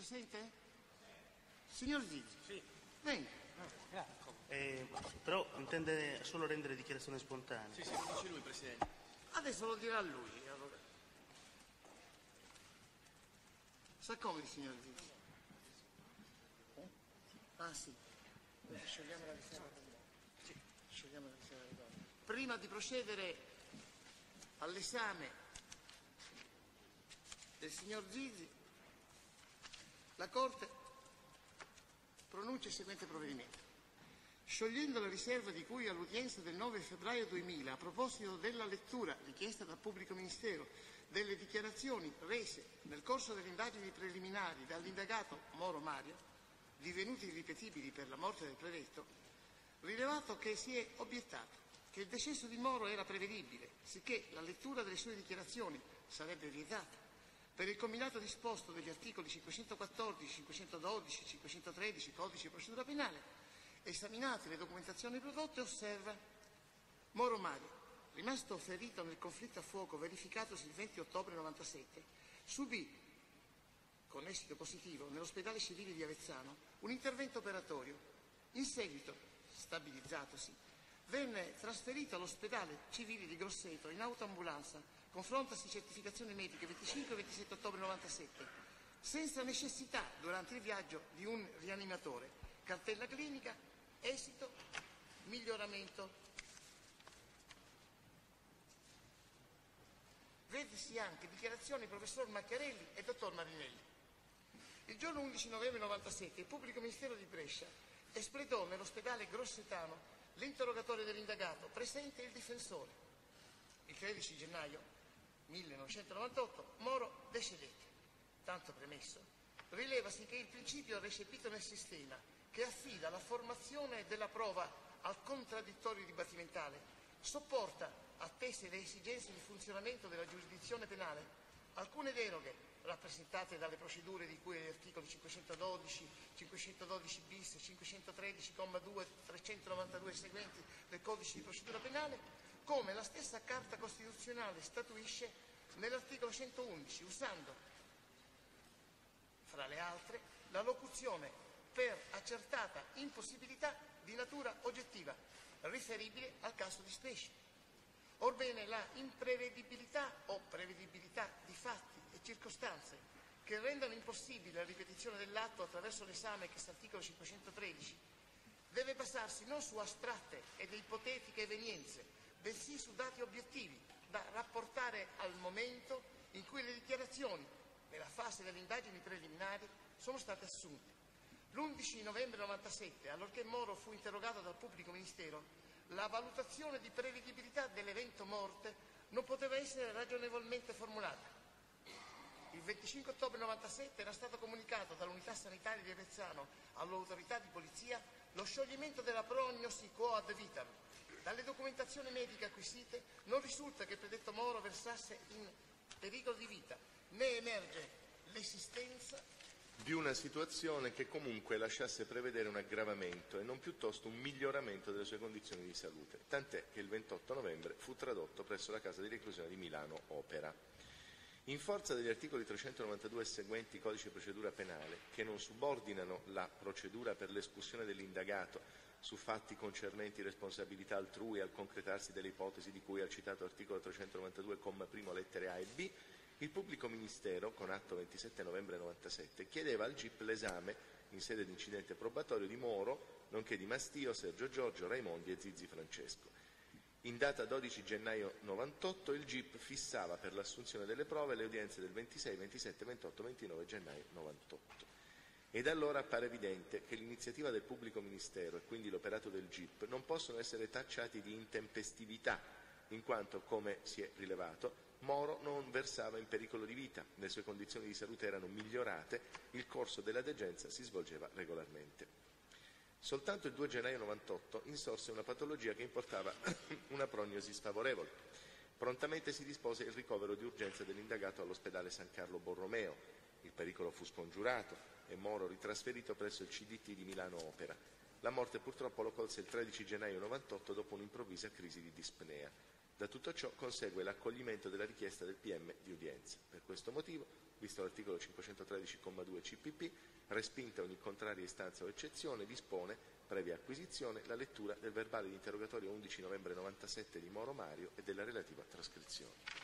presente? Signor Zizzi. Sì. Venga. Però intende solo rendere dichiarazione spontanea. Sì, lo dice lui, Presidente. Adesso lo dirà lui. Allora. S'accomodi, signor Zizzi. Ah, sì. Sciogliamo la riserva del dono. Sì, sciogliamo la riserva del dono. Prima di procedere all'esame del signor Zizzi, la Corte pronuncia il seguente provvedimento. Sciogliendo la riserva di cui all'udienza del 9 febbraio 2000, a proposito della lettura richiesta dal Pubblico Ministero delle dichiarazioni rese nel corso delle indagini preliminari dall'indagato Moro Mario, divenuti irripetibili per la morte del predetto, rilevato che si è obiettato che il decesso di Moro era prevedibile, sicché la lettura delle sue dichiarazioni sarebbe vietata per il combinato disposto degli articoli 514, 512, 513 Codice di procedura penale, esaminate le documentazioni prodotte, osserva: Moro Mario, rimasto ferito nel conflitto a fuoco verificatosi il 20 ottobre 97, subì, con esito positivo, nell'ospedale civile di Avezzano, un intervento operatorio. In seguito, stabilizzatosi, venne trasferito all'ospedale civile di Grosseto in autoambulanza con frontasi certificazioni mediche 25 e 27 ottobre 97, senza necessità, durante il viaggio, di un rianimatore. Cartella clinica, esito, miglioramento. Vedesi anche dichiarazioni del professor Macchiarelli e dottor Marinelli. Il giorno 11 novembre 97 il Pubblico Ministero di Brescia espletò nell'ospedale grossetano l'interrogatorio dell'indagato, presente il difensore. Il 13 gennaio 1998 Moro decedette. Tanto premesso, rilevasi che il principio recepito nel sistema, che affida la formazione della prova al contraddittorio dibattimentale, sopporta, attese le esigenze di funzionamento della giurisdizione penale, alcune deroghe rappresentate dalle procedure di cui agli articoli 512, 512 bis, 513,2, 392 e seguenti del Codice di procedura penale, come la stessa Carta Costituzionale statuisce nell'articolo 111, usando, fra le altre, la locuzione per accertata impossibilità di natura oggettiva, riferibile al caso di specie. Orbene, la imprevedibilità o prevedibilità di fatti e circostanze che rendano impossibile la ripetizione dell'atto attraverso l'esame che l'articolo 513 deve basarsi non su astratte ed ipotetiche evenienze, bensì su dati obiettivi da rapportare al momento in cui le dichiarazioni, nella fase delle indagini preliminari, sono state assunte. L'11 novembre 97, allorché Moro fu interrogato dal Pubblico Ministero, la valutazione di prevedibilità dell'evento morte non poteva essere ragionevolmente formulata. Il 25 ottobre 97 era stato comunicato dall'unità sanitaria di Avezzano all'autorità di polizia lo scioglimento della prognosi quoad vitam. Dalle documentazioni mediche acquisite non risulta che il predetto Moro versasse in pericolo di vita, né emerge l'esistenza di una situazione che comunque lasciasse prevedere un aggravamento e non piuttosto un miglioramento delle sue condizioni di salute, tant'è che il 28 novembre fu tradotto presso la casa di reclusione di Milano Opera. In forza degli articoli 392 e seguenti Codice di procedura penale, che non subordinano la procedura per l'escussione dell'indagato su fatti concernenti responsabilità altrui al concretarsi delle ipotesi di cui al citato articolo 392, comma primo, lettere A e B, il Pubblico Ministero, con atto 27 novembre 97, chiedeva al GIP l'esame, in sede di incidente probatorio, di Moro, nonché di Mastio, Sergio Giorgio, Raimondi e Zizzi Francesco. In data 12 gennaio 98 il GIP fissava per l'assunzione delle prove le udienze del 26, 27, 28 e 29 gennaio 98. Ed allora appare evidente che l'iniziativa del Pubblico Ministero e quindi l'operato del GIP non possono essere tacciati di intempestività, in quanto, come si è rilevato, Moro non versava in pericolo di vita, le sue condizioni di salute erano migliorate, il corso della degenza si svolgeva regolarmente. Soltanto il 2 gennaio 98 insorse una patologia che importava una prognosi sfavorevole. Prontamente si dispose il ricovero di urgenza dell'indagato all'ospedale San Carlo Borromeo. Il pericolo fu scongiurato e Moro ritrasferito presso il CDT di Milano Opera. La morte purtroppo lo colse il 13 gennaio 98 dopo un'improvvisa crisi di dispnea. Da tutto ciò consegue l'accoglimento della richiesta del PM di udienza. Per questo motivo, visto l'articolo 513,2 CPP, respinta ogni contraria istanza o eccezione, dispone, previa acquisizione, la lettura del verbale di interrogatorio 11 novembre 97 di Moro Mario e della relativa trascrizione.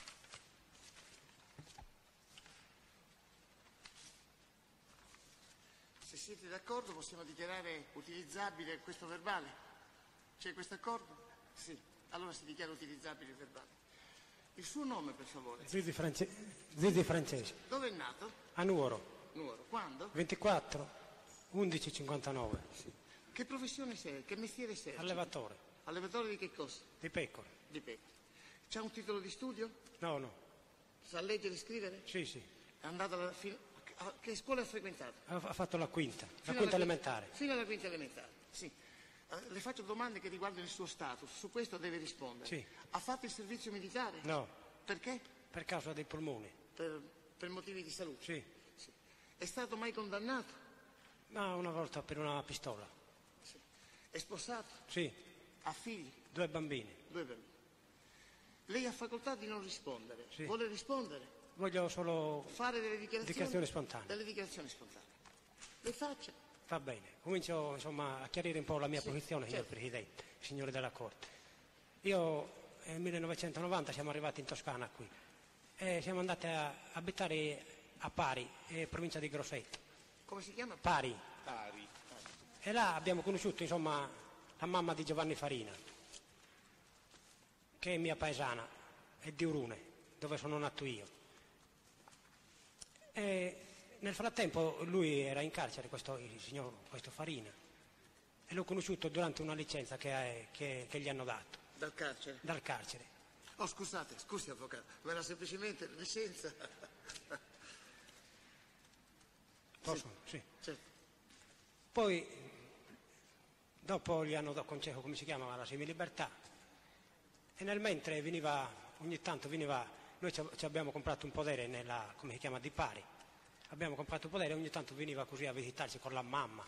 Se siete d'accordo possiamo dichiarare utilizzabile questo verbale. C'è questo accordo? Sì. Allora si dichiara utilizzabile il verbale. Il suo nome, per favore? Zizi Francesi. Dove è nato? A Nuoro. Nuoro. Quando? 24 11 59. Sì. Che professione sei? Che mestiere sei? Allevatore. Allevatore di che cosa? Di pecore. Di pecore. C'ha un titolo di studio? No. Sa leggere e scrivere? Sì. È andato che scuola ha frequentato? Ha fatto la quinta. Fino La quinta elementare. Fino alla quinta elementare, sì. Le faccio domande che riguardano il suo status, su questo deve rispondere. Sì. Ha fatto il servizio militare? No. Perché? Per causa dei polmoni. Per motivi di salute? Sì. È stato mai condannato? No, una volta per una pistola. Sì. È sposato? Sì. Ha figli? 2 bambini. 2 bambini. Lei ha facoltà di non rispondere. Sì. Vuole rispondere? Voglio solo Fare delle dichiarazioni spontanee. Delle dichiarazioni spontanee. Le faccia. Va bene. Comincio a chiarire un po' la mia posizione, signor certo. Presidente, signori della Corte. Io nel 1990 siamo arrivati in Toscana qui e siamo andati a abitare a Pari, provincia di Grosseto. Come si chiama? Pari. E là abbiamo conosciuto la mamma di Giovanni Farina, che è mia paesana, è di Urune, dove sono nato io. E nel frattempo lui era in carcere, questo Farina, e l'ho conosciuto durante una licenza che gli hanno dato. Dal carcere? Dal carcere. Oh, scusi avvocato, ma era semplicemente licenza. Posso? Sì. Certo. Poi, dopo gli hanno concesso, come si chiama, la semilibertà, e nel mentre ogni tanto veniva, noi ci abbiamo comprato un podere come si chiama, di Pari, abbiamo comprato un podere e ogni tanto veniva così a visitarci con la mamma.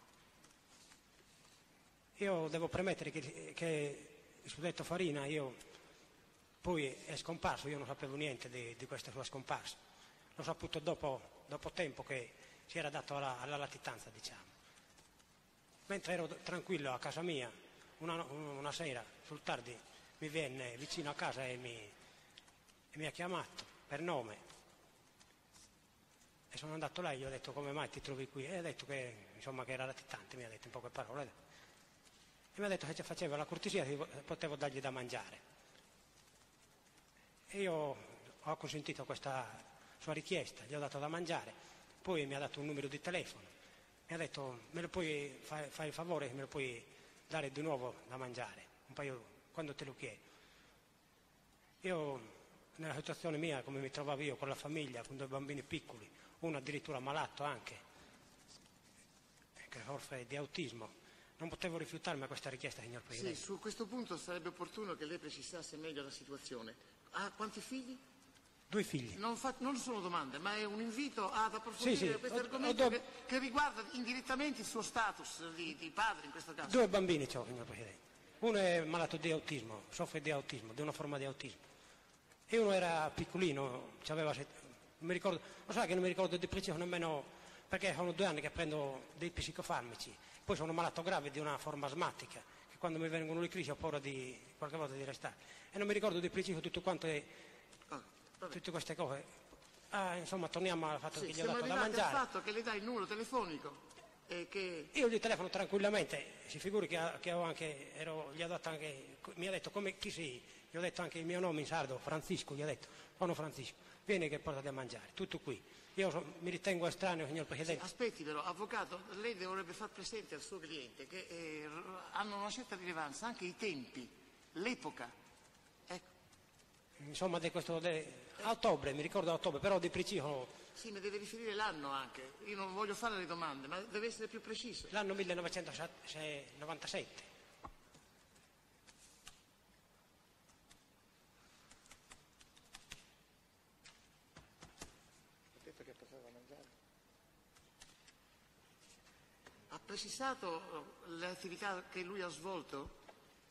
Io devo premettere che il suddetto Farina, poi è scomparso, io non sapevo niente di questa sua scomparsa, l'ho saputo dopo tempo che si era dato alla latitanza, diciamo. Mentre ero tranquillo a casa mia, una sera, sul tardi, mi venne vicino a casa e mi ha chiamato per nome. E sono andato là e gli ho detto: come mai ti trovi qui? E ha detto che era latitante, mi ha detto in poche parole. E mi ha detto che ci faceva la cortesia, che potevo dargli da mangiare. E io ho acconsentito a questa sua richiesta, gli ho dato da mangiare, poi mi ha dato un numero di telefono, mi ha detto: me lo puoi fai il favore, me lo puoi dare di nuovo da mangiare, un paio, quando te lo chiedo. Io, nella situazione mia, come mi trovavo io, con la famiglia, con 2 bambini piccoli, uno addirittura malato anche, che soffre di autismo, non potevo rifiutarmi a questa richiesta, signor Presidente. Sì, su questo punto sarebbe opportuno che lei precisasse meglio la situazione. Ha quanti figli? 2 figli. Non sono domande, ma è un invito ad approfondire questo argomento che riguarda indirettamente il suo status di padre in questo caso. 2 bambini ho, signor Presidente. Uno è malato di autismo, soffre di autismo, di una forma di autismo. E uno era piccolino, aveva non mi ricordo, lo sa che non mi ricordo di preciso nemmeno, perché sono 2 anni che prendo dei psicofarmaci, poi sono malato grave di una forma asmatica, che quando mi vengono le crisi ho paura qualche volta di restare. E non mi ricordo di preciso tutto quanto tutte queste cose. Torniamo al fatto che gli ho dato da mangiare. Al fatto che le dai il numero telefonico e che... Io gli telefono tranquillamente, si figuri che ho anche, gli ho dato anche, mi ha detto chi sei? Gli ho detto anche il mio nome in sardo, Francisco, gli ho detto: sono Francisco, vieni che portati a mangiare, tutto qui. Io mi ritengo estraneo, signor Presidente. Sì, aspetti però, avvocato, lei dovrebbe far presente al suo cliente che hanno una certa rilevanza anche i tempi, l'epoca. Ecco. Insomma, a ottobre, mi ricordo a ottobre, però di preciso... Sì, ma deve riferire l'anno anche. Io non voglio fare le domande, ma deve essere più preciso. L'anno 1997. Ha precisato le attività che lui ha svolto?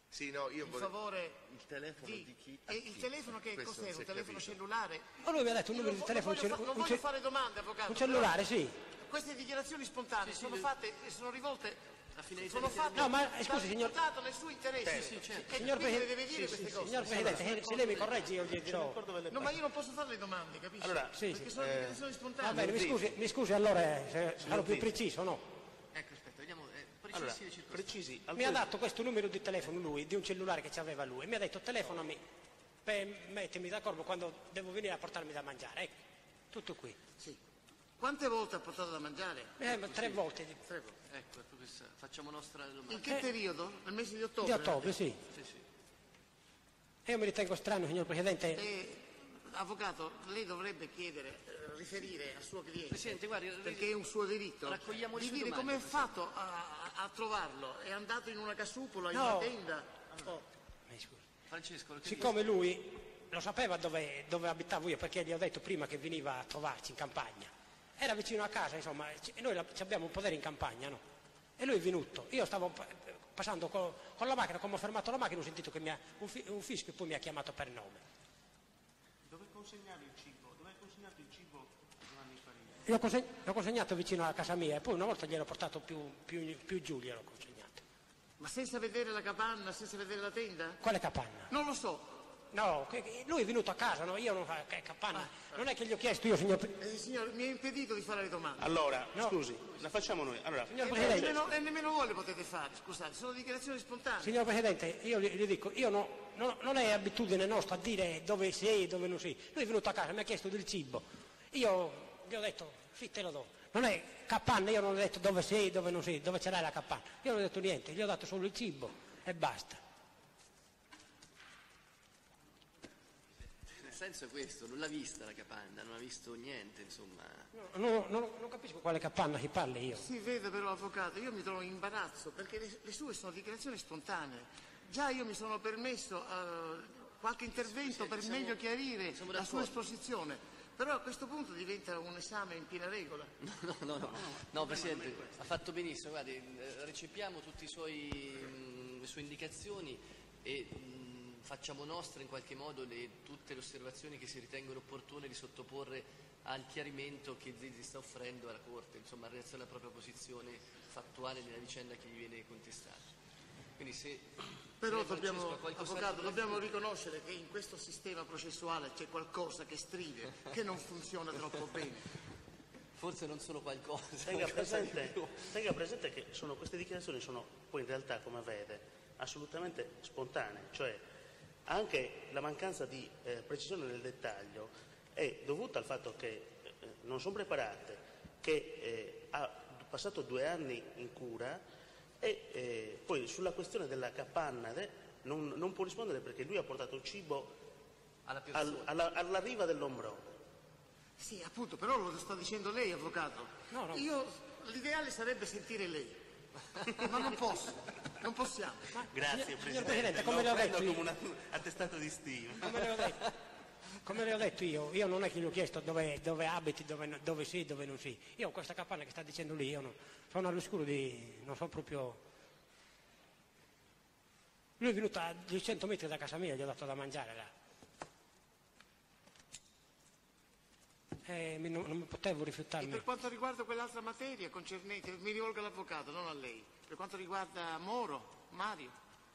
Sì, no, io in vorrei... favore Il telefono di chi? A il chi? telefono che Questo cos'è? non si Un è telefono capito. cellulare? Ma lui mi ha detto un numero di telefono, Non voglio fare domande, avvocato. un cellulare, però sì. Queste dichiarazioni spontanee sono fatte e sono rivolte. Sono fatte No, ma scusi, signor... dall'imputato nel suo interesse. E Signor quindi le Presidente, deve dire queste cose. signor Presidente, se lei mi corregge io gli dirò. No, ma io non posso fare le domande, capisci? Allora, Sì, Perché sì. sono dichiarazioni Va spontanee. bene, mi scusi allora, sarò più preciso, no? Ecco, aspetta, vediamo. Allora, Precisi le circostanze. precisi. Mi ha dato questo numero di telefono lui, di un cellulare che aveva lui, e mi ha detto telefonami per mettermi d'accordo quando devo venire a portarmi da mangiare. Ecco, tutto qui. Sì. Quante volte ha portato da mangiare? 3 volte. 3 volte. Ecco, professore, facciamo nostra domanda. In che periodo? Nel mese di Di ottobre? ottobre, sì. Sì, sì. E io mi ritengo strano, signor Presidente. Avvocato, lei dovrebbe chiedere, riferire al suo cliente, Presidente, guardi, perché è un suo diritto, raccogliamo le di sue dire domande, come è fatto a trovarlo. È andato in una casupola, in No. una tenda? Oh. Mi scusi. Francesco, lo Siccome lui lo sapeva dove abitavo io, perché gli ho detto prima che veniva a trovarci in campagna, era vicino a casa, insomma, e noi abbiamo un podere in campagna, no? E lui è venuto, io stavo passando con la macchina, come ho fermato la macchina ho sentito che un fischio e poi mi ha chiamato per nome. Dove consegnare il cibo? Dove hai consegnato il cibo Giovanni Farina? L'ho consegnato vicino alla casa mia e poi una volta gliel'ho portato più giù, gliel'ho consegnato. Ma senza vedere la capanna, senza vedere la tenda? Quale capanna? Non lo so. No, lui è venuto a casa, no? Io non che capanna. Non è che gli ho chiesto io, signor Presidente. Signore, mi ha impedito di fare le domande. Allora, No. scusi, la facciamo noi. Allora, Signor E Presidente, nemmeno voi le potete fare, scusate, sono dichiarazioni spontanee. Signor Presidente, io gli dico, non è abitudine nostra a dire dove sei e dove non sei. Lui è venuto a casa, mi ha chiesto del cibo. Io gli ho detto, sì, te lo do. Non è capanna, io non ho detto dove sei, dove non sei, dove ce l'hai la capanna. Io non ho detto niente, gli ho dato solo il cibo e basta. Il senso è questo, non l'ha vista la capanna, non ha visto niente, insomma. Non capisco quale capanna si parli io. Si vede però, avvocato, io mi trovo in imbarazzo perché le sue sono dichiarazioni spontanee. Già io mi sono permesso qualche intervento per meglio chiarire siamo la sua d'accordo. esposizione, però a questo punto diventa un esame in piena regola. No, Presidente, ha fatto benissimo, guardi, recepiamo tutte le sue indicazioni e facciamo nostre in qualche modo tutte le osservazioni che si ritengono opportune di sottoporre al chiarimento che Zizi sta offrendo alla Corte, insomma, in relazione alla propria posizione fattuale nella vicenda che gli viene contestata. Quindi se Però se Francesco ha qualcos'altro avvocato, da dobbiamo riconoscere che in questo sistema processuale c'è qualcosa che stride, che non funziona troppo bene. forse non sono qualcosa. tenga qualcosa di presente, più. tenga presente che queste dichiarazioni sono poi in realtà, come vede, assolutamente spontanee, cioè anche la mancanza di precisione nel dettaglio è dovuta al fatto che non sono preparate, che ha passato 2 anni in cura e poi sulla questione della capanna non può rispondere perché lui ha portato il cibo Alla persona. alla riva dell'Ombrone. Sì, appunto, però lo sta dicendo lei, avvocato. No. L'ideale sarebbe sentire lei, ma non posso, non possiamo. Grazie Signor Presidente, Presidente, come le ho prendo detto come un attestato di stima. Come le ho detto io non è che gli ho chiesto dove abiti, dove sei, dove non sei. Io questa capanna che sta dicendo lì, io sono all'oscuro non so proprio. Lui è venuto a 200 metri da casa mia, gli ho dato da mangiare là. Non mi potevo E rifiutarmi. per quanto riguarda quell'altra materia concernente, mi rivolgo all'avvocato, non a lei, per quanto riguarda Moro, Mario.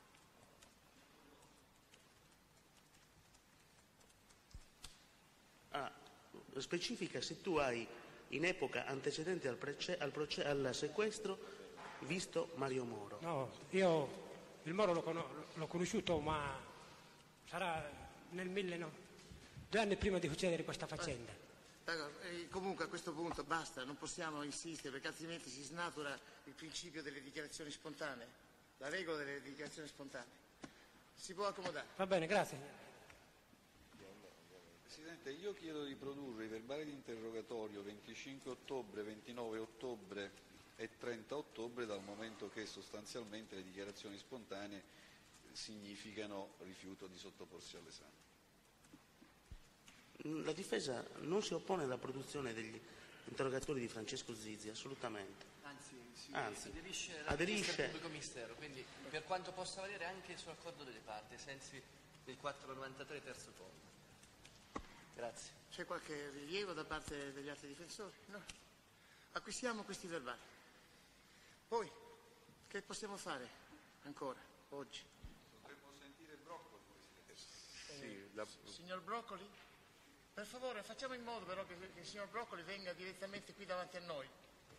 Specifica se tu hai in epoca antecedente al sequestro visto Mario Moro. No, io il Moro l'ho conosciuto, ma sarà nel 2 anni prima di succedere questa faccenda. Comunque a questo punto basta, non possiamo insistere perché altrimenti si snatura il principio delle dichiarazioni spontanee, la regola delle dichiarazioni spontanee. Si può accomodare. Va bene, grazie. Presidente, io chiedo di produrre i verbali di interrogatorio 25 ottobre, 29 ottobre e 30 ottobre dal momento che sostanzialmente le dichiarazioni spontanee significano rifiuto di sottoporsi all'esame. La difesa non si oppone alla produzione interrogatori di Francesco Zizzi, assolutamente. Anzi, aderisce al pubblico ministero, quindi per quanto possa valere anche sull'accordo delle parti, ai sensi del 493 terzo comma. Grazie. C'è qualche rilievo da parte degli altri difensori? No. Acquistiamo questi verbali. Poi, che possiamo fare ancora oggi? Dovremmo sentire Broccoli, Presidente. Signor Broccoli? Per favore, facciamo in modo però che il signor Broccoli venga direttamente qui davanti a noi.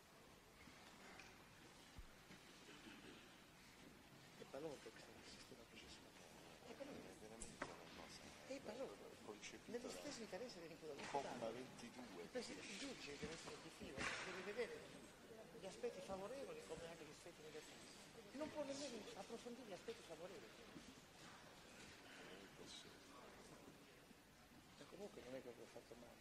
È balordo questo sistema processuale. È balordo. È veramente una cosa. È balordo. Nello stesso interesse dell'imputato. Comma 22. Il giudice deve essere obiettivo, deve vedere gli aspetti favorevoli come anche gli aspetti negativi. Non può nemmeno approfondire gli aspetti favorevoli. Ma comunque non è che ho fatto male.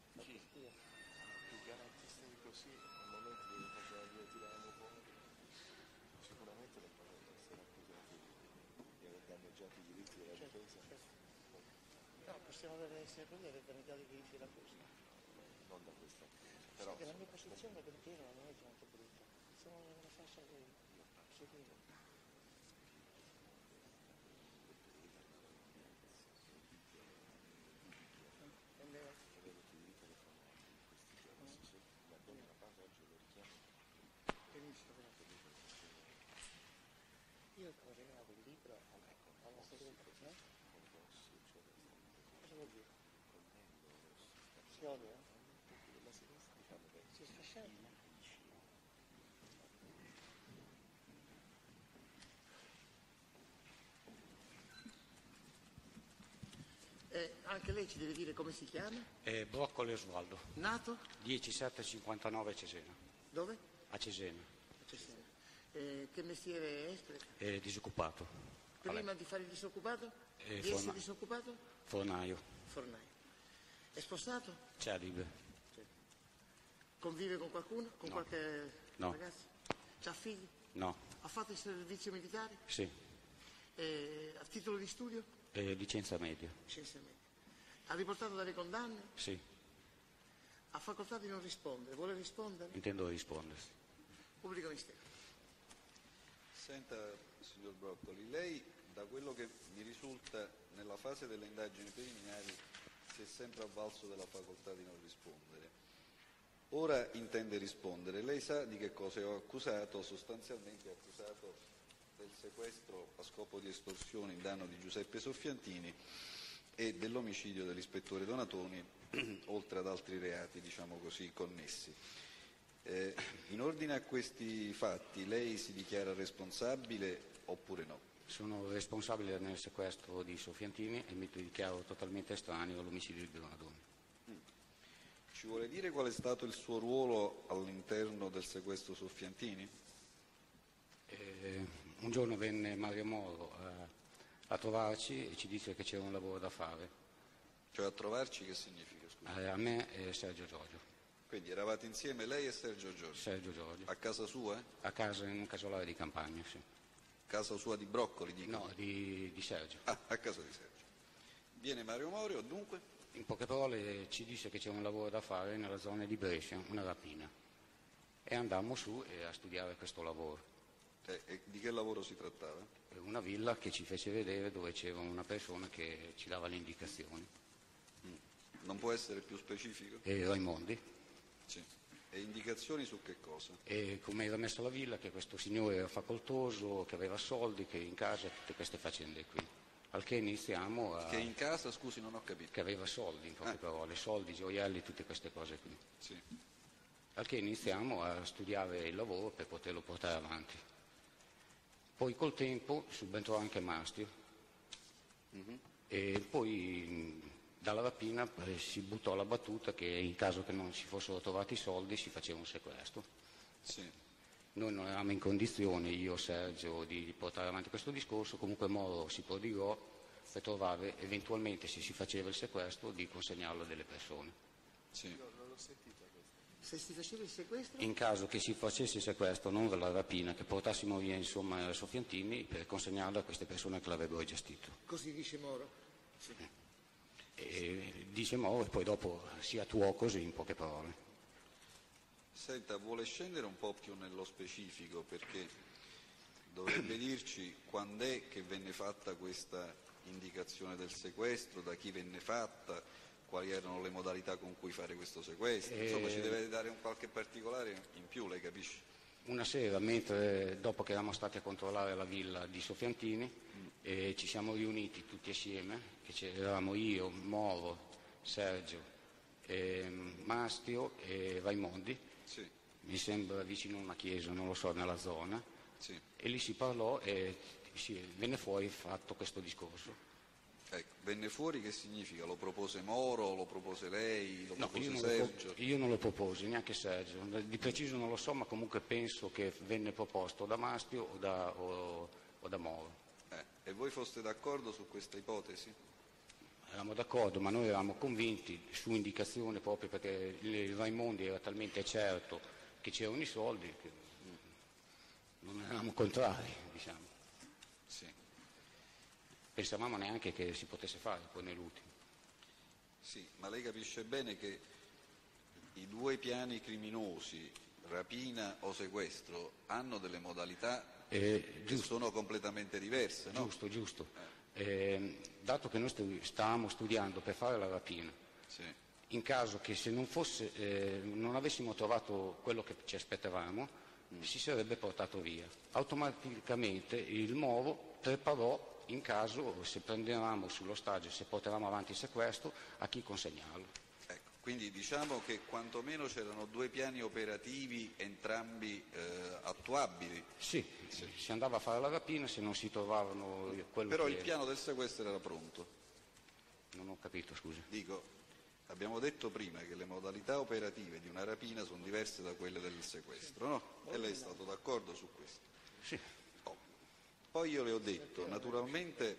I garantisti di così, al momento dove facevano tiravamo fuori, sicuramente non potrebbero essere accusati di aver danneggiato i diritti della difesa. No, possiamo essere così, aver danneggiato i diritti della cosa. Non da questa accusa. Però La mia posizione da pensiero non è tanto brutta. Sono una fascia che seguire. Benissimo, grazie. Io ho regalato il libro alla segreteria, no? Cosa vuol dire? Si odia? Si è sfasciato? Anche lei ci deve dire come si chiama? Broccoli Osvaldo, Nato? 10759 Cesena, Dove? a Cesena, A Cesena. Che mestiere è? disoccupato. Prima di fare il disoccupato? Di forna- essere disoccupato? Fornaio, Fornaio. È sposato? c'è Libe, Convive con qualcuno? Con No. qualche No. ragazzo? C'ha figli? no, Ha fatto il servizio militare? sì, A titolo di studio? licenza media, Scienze medie. Ha riportato delle condanne? sì, Ha facoltà di non rispondere. Vuole rispondere? intendo rispondere. Pubblico ministero. Senta, signor Broccoli, lei, da quello che mi risulta nella fase delle indagini preliminari, si è sempre avvalso della facoltà di non rispondere. Ora intende rispondere. Lei sa di che cosa ho accusato? Sostanzialmente ho accusato del sequestro a scopo di estorsione in danno di Giuseppe Soffiantini e dell'omicidio dell'ispettore Donatoni, oltre ad altri reati, diciamo così, connessi. In ordine a questi fatti lei si dichiara responsabile oppure no? Sono responsabile nel sequestro di Soffiantini e mi dichiaro totalmente estraneo all'omicidio di Donadoni. Ci vuole dire qual è stato il suo ruolo all'interno del sequestro Soffiantini? Un giorno venne Mario Moro a trovarci e ci disse che c'era un lavoro da fare, Cioè a trovarci che significa, scusa? a me e Sergio Giorgio. Quindi eravate insieme lei e Sergio Giorgio? Sergio Giorgio, A casa sua? a casa in un casolare di campagna, sì. Casa sua di Broccoli, dico? No, di Sergio. Ah, a casa di Sergio. Viene Mario Morio, dunque? In poche parole ci disse che c'era un lavoro da fare nella zona di Brescia, una rapina. E andammo su a studiare questo lavoro. E di che lavoro si trattava? Una villa che ci fece vedere dove c'era una persona che ci dava le indicazioni. Non può essere più specifico? E Raimondi. Sì. E indicazioni su che cosa? E come era messa la villa, che questo signore era facoltoso, che aveva soldi, che in casa tutte queste faccende qui. Al che iniziamo a... Che in casa, scusi, non ho capito. che aveva soldi, in poche parole, soldi, gioielli, tutte queste cose qui. Sì. Al che iniziamo a studiare il lavoro per poterlo portare avanti. Poi col tempo subentrò anche Mastio e poi dalla rapina si buttò la battuta che in caso che non si fossero trovati i soldi si faceva un sequestro. Sì. Noi non eravamo in condizione, io Sergio, di portare avanti questo discorso, comunque Moro si prodigò per trovare eventualmente, se si faceva il sequestro, di consegnarlo a delle persone. Sì. Se si faceva il sequestro? In caso che si facesse il sequestro, non la rapina, che portassimo via insomma Soffiantini per consegnarlo a queste persone che l'avrebbero gestito. Così dice Moro. Sì. E dice Moro e poi dopo si attuò così in poche parole. Senta, vuole scendere un po' più nello specifico, perché dovrebbe dirci quando è che venne fatta questa indicazione del sequestro, da chi venne fatta, quali erano le modalità con cui fare questo sequestro, insomma ci deve dare un qualche particolare in più, lei capisce? Una sera, dopo che eravamo stati a controllare la villa di Sofiantini, ci siamo riuniti tutti assieme, che eravamo io, Moro, Sergio, Mastio e Raimondi, Sì, mi sembra vicino a una chiesa, non lo so, nella zona, sì. e lì si parlò e venne fuori fatto questo discorso. Ecco, venne fuori che significa? Lo propose Moro, lo propose lei, lo No, propose Sergio? io non lo proposi, neanche Sergio, di preciso non lo so, ma comunque penso che venne proposto da Mastio o da Moro. E voi foste d'accordo su questa ipotesi? Eravamo d'accordo, ma noi eravamo convinti su indicazione, proprio perché il Raimondi era talmente certo che c'erano i soldi che non eravamo contrari, diciamo. Sì. Pensavamo neanche che si potesse fare poi nell'ultimo. Sì, ma lei capisce bene che i due piani criminosi, rapina o sequestro, hanno delle modalità che sono completamente diverse, no? Giusto. Dato che noi stavamo studiando per fare la rapina, Sì. in caso che se non avessimo trovato quello che ci aspettavamo, si sarebbe portato via. Automaticamente il Moro preparò, in caso se prendevamo sullo stagio, se portavamo avanti il sequestro, a chi consegnarlo. Ecco, quindi diciamo che quantomeno c'erano due piani operativi, entrambi attuabili. Sì, si andava a fare la rapina se non si trovavano quello Però che... il piano del sequestro era pronto. Non ho capito, scusa. Dico, abbiamo detto prima che le modalità operative di una rapina sono diverse da quelle del sequestro, no? E lei è stato d'accordo su questo? Sì. Poi io le ho detto, naturalmente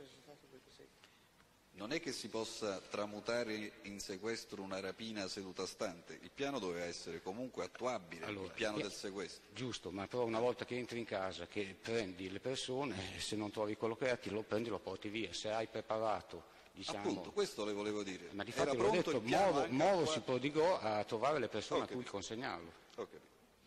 non è che si possa tramutare in sequestro una rapina a seduta stante, il piano doveva essere comunque attuabile, il piano del sequestro. Giusto, ma però una volta che entri in casa, che prendi le persone, se non trovi quello che è, ti lo prendi e lo porti via. Se hai preparato, diciamo... Appunto, questo le volevo dire. Ma di Era fatto l'ho pronto detto, il piano anche Moro attuato? si prodigò a trovare le persone Ok. a cui consegnarlo. Ok.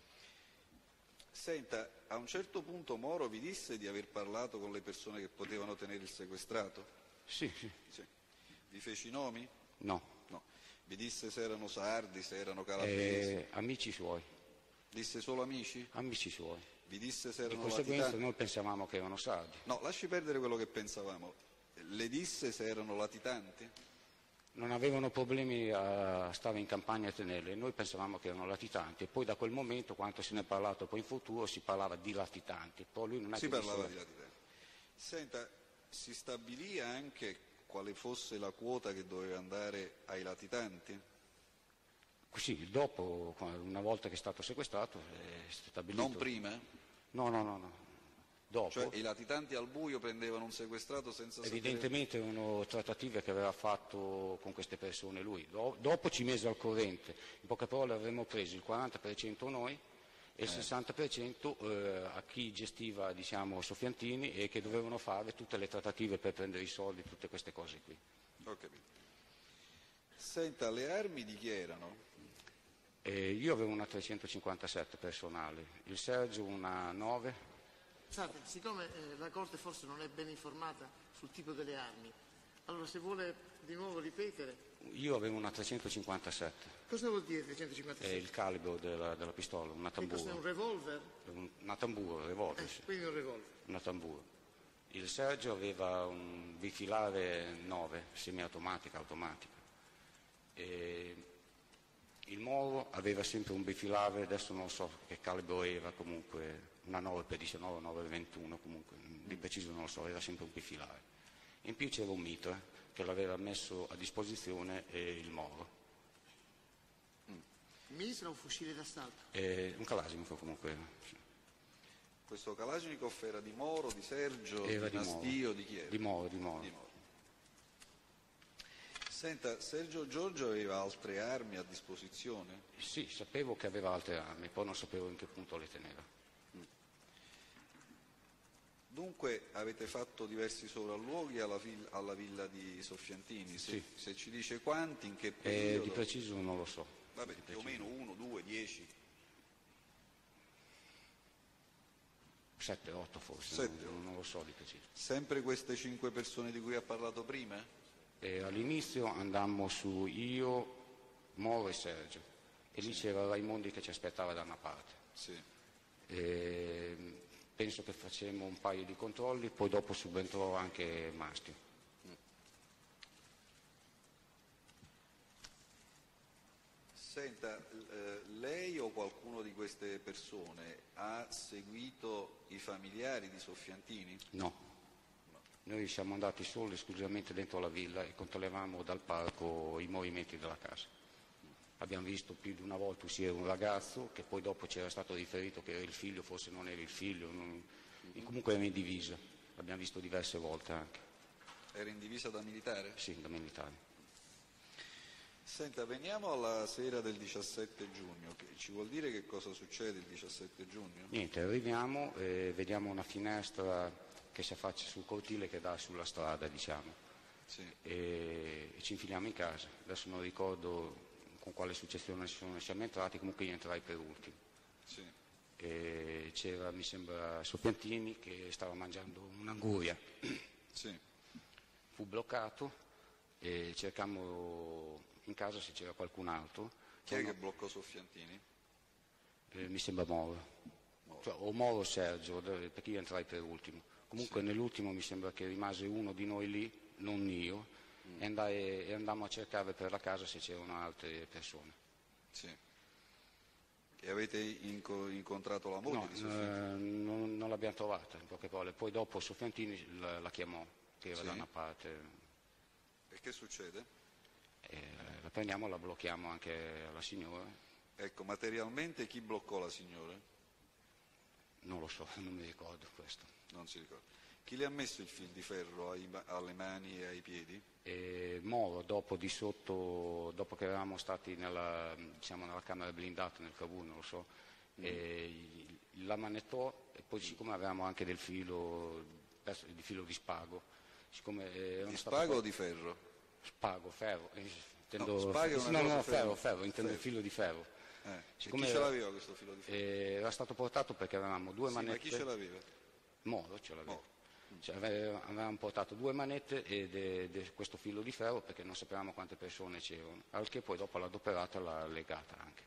Senta, a un certo punto Moro vi disse di aver parlato con le persone che potevano tenere il sequestrato? Sì. Sì. Vi fece i nomi? No. No. Vi disse se erano sardi, se erano calabresi? Amici suoi. Disse solo amici? Amici suoi. Vi disse se Di erano conseguenza latitanti? noi pensavamo che erano sardi. No, lasci perdere quello che pensavamo. Le disse se erano latitanti? Non avevano problemi a stare in campagna a tenerli, noi pensavamo che erano latitanti e poi da quel momento, quando se ne è parlato poi in futuro, si parlava di latitanti. Poi lui non è Si che parlava disse- di latitanti. Senta, si stabilì anche quale fosse la quota che doveva andare ai latitanti? Sì, dopo, una volta che è stato sequestrato, è stabilito... Non prima? No. Dopo, Cioè i latitanti al buio prendevano un sequestrato senza sapere... evidentemente erano trattative che aveva fatto con queste persone lui. Dopo ci mise al corrente, in poche parole avremmo preso il 40% noi e il 60% a chi gestiva, diciamo, Sofiantini e che dovevano fare tutte le trattative per prendere i soldi, tutte queste cose qui. Ho capito. Senta, le armi di chi erano? Io avevo una 357 personale, il Sergio una 9. Scusate, siccome la Corte forse non è ben informata sul tipo delle armi, allora se vuole di nuovo ripetere, Io avevo una 357, cosa vuol dire 357? il calibro della pistola, una Che cos'è, un tamburo. revolver? Una tamburo, revolver, sì, Quindi un revolver. una tamburo. Il Sergio aveva un bifilare 9, semiautomatica, automatica. E il Moro aveva sempre un bifilare, adesso non so che calibro era, comunque una 9x19, 9x21, comunque di preciso non lo so, era sempre un bifilare. In più c'era un mitra che l'aveva messo a disposizione il Moro. Il ministro ha un fucile d'assalto. Un Kalashnikov comunque. Sì. Questo Kalashnikov era di Moro, di Sergio, Era di Nastio, di chi era? Di Moro. Di Moro. Senta, Sergio Giorgio aveva altre armi a disposizione? Sì, sapevo che aveva altre armi, poi non sapevo in che punto le teneva. Dunque avete fatto diversi sopralluoghi alla villa di Sofiantini? Sì. Se ci dice quanti, in che periodo? Di preciso non lo so. Vabbè, più o meno 1, 2, 10? 7-8 forse, 7. non lo so di preciso. Sempre queste 5 persone di cui ha parlato prima? All'inizio andammo su io, Moro e Sergio, e lì c'era Raimondi che ci aspettava da una parte. Sì. Penso che facemmo un paio di controlli, poi dopo subentrò anche Maschio. Senta, lei o qualcuno di queste persone ha seguito i familiari di Soffiantini? No. Noi siamo andati solo esclusivamente dentro la villa e controllavamo dal parco i movimenti della casa. Abbiamo visto più di una volta uscire un ragazzo che poi dopo c'era stato riferito che era il figlio, forse non era il figlio, comunque era in divisa. L'abbiamo visto diverse volte anche. Era in divisa da militare? Sì, da militare. Senta, veniamo alla sera del 17 giugno. Ci vuol dire che cosa succede il 17 giugno? Niente, arriviamo e vediamo una finestra che si affaccia sul cortile che dà sulla strada, diciamo. Sì. E ci infiliamo in casa. Adesso non ricordo con quale successione siamo entrati, comunque io entrai per ultimo. Sì. E c'era, mi sembra, Soffiantini che stava mangiando un'anguria. Sì. Fu bloccato e cercammo in casa se c'era qualcun altro. Chi è che bloccò Soffiantini? Mi sembra Moro. Cioè, o Moro o Sergio, perché io entrai per ultimo. Comunque Sì. nell'ultimo mi sembra che rimase uno di noi lì, non io, e andammo a cercare per la casa se c'erano altre persone. Sì. E avete incontrato la moglie di Soffiantini? Non l'abbiamo trovata, in poche parole. Poi dopo Soffiantini la chiamò, che era Sì. da una parte. E che succede? La prendiamo e la blocchiamo anche alla signora. Ecco, materialmente chi bloccò la signora? Non lo so, non mi ricordo questo. Non si ricorda. Chi le ha messo il fil di ferro alle mani e ai piedi? Moro, dopo che eravamo stati nella camera blindata, nel Cavour, non lo so, la manettò e poi siccome avevamo anche del filo di spago, Di spago o di ferro? Spago, ferro. No, spago è una cosa ferro, intendo il filo di ferro. E chi ce l'aveva questo filo di ferro? Era stato portato perché avevamo due Sì, manette. ma chi ce l'aveva? Moro ce l'aveva. Moro. Cioè, avevamo portato due manette e questo filo di ferro perché non sapevamo quante persone c'erano, al che poi dopo l'adoperata l'ha legata anche.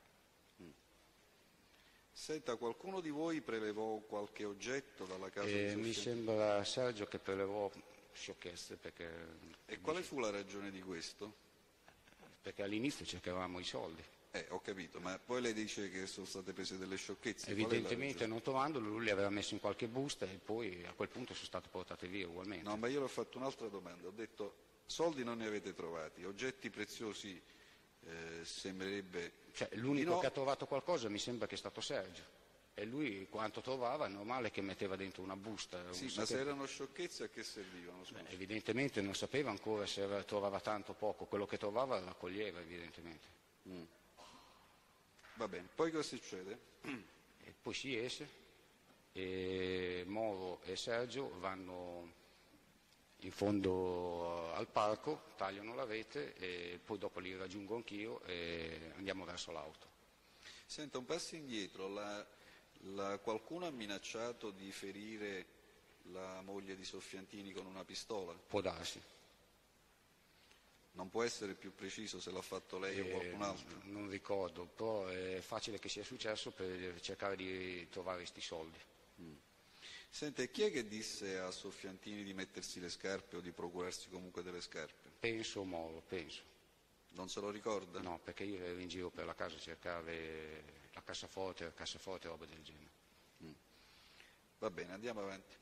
Senta, qualcuno di voi prelevò qualche oggetto dalla casa di Soffiantini? Mi sembra Sergio che prelevò sciocchezze E quale fu la ragione di questo? perché all'inizio cercavamo i soldi. Ho capito, ma poi lei dice che sono state prese delle sciocchezze. Qual è la Evidentemente ragione? non trovandolo lui li aveva messo in qualche busta e poi a quel punto sono state portate via ugualmente. No, ma io le ho fatto un'altra domanda. Ho detto, soldi non ne avete trovati, oggetti preziosi sembrerebbe... Cioè, l'unico che ha trovato qualcosa mi sembra che è stato Sergio. E lui quanto trovava è normale che metteva dentro una busta. Sì, ma se erano sciocchezze a che servivano? Scusa. Evidentemente non sapeva ancora se trovava tanto o poco, quello che trovava raccoglieva evidentemente. Va bene, poi cosa succede? E poi si esce e Moro e Sergio vanno in fondo al parco, tagliano la rete e poi dopo li raggiungo anch'io e andiamo verso l'auto. Senta, un passo indietro, qualcuno ha minacciato di ferire la moglie di Soffiantini con una pistola? Può darsi. Non può essere più preciso se l'ha fatto lei o qualcun altro? Non ricordo, però è facile che sia successo per cercare di trovare questi soldi. Senta, e chi è che disse a Soffiantini di mettersi le scarpe o di procurarsi comunque delle scarpe? Penso Moro, penso. Non se lo ricorda? No, perché io ero in giro per la casa a cercare la cassaforte e roba del genere. Va bene, andiamo avanti.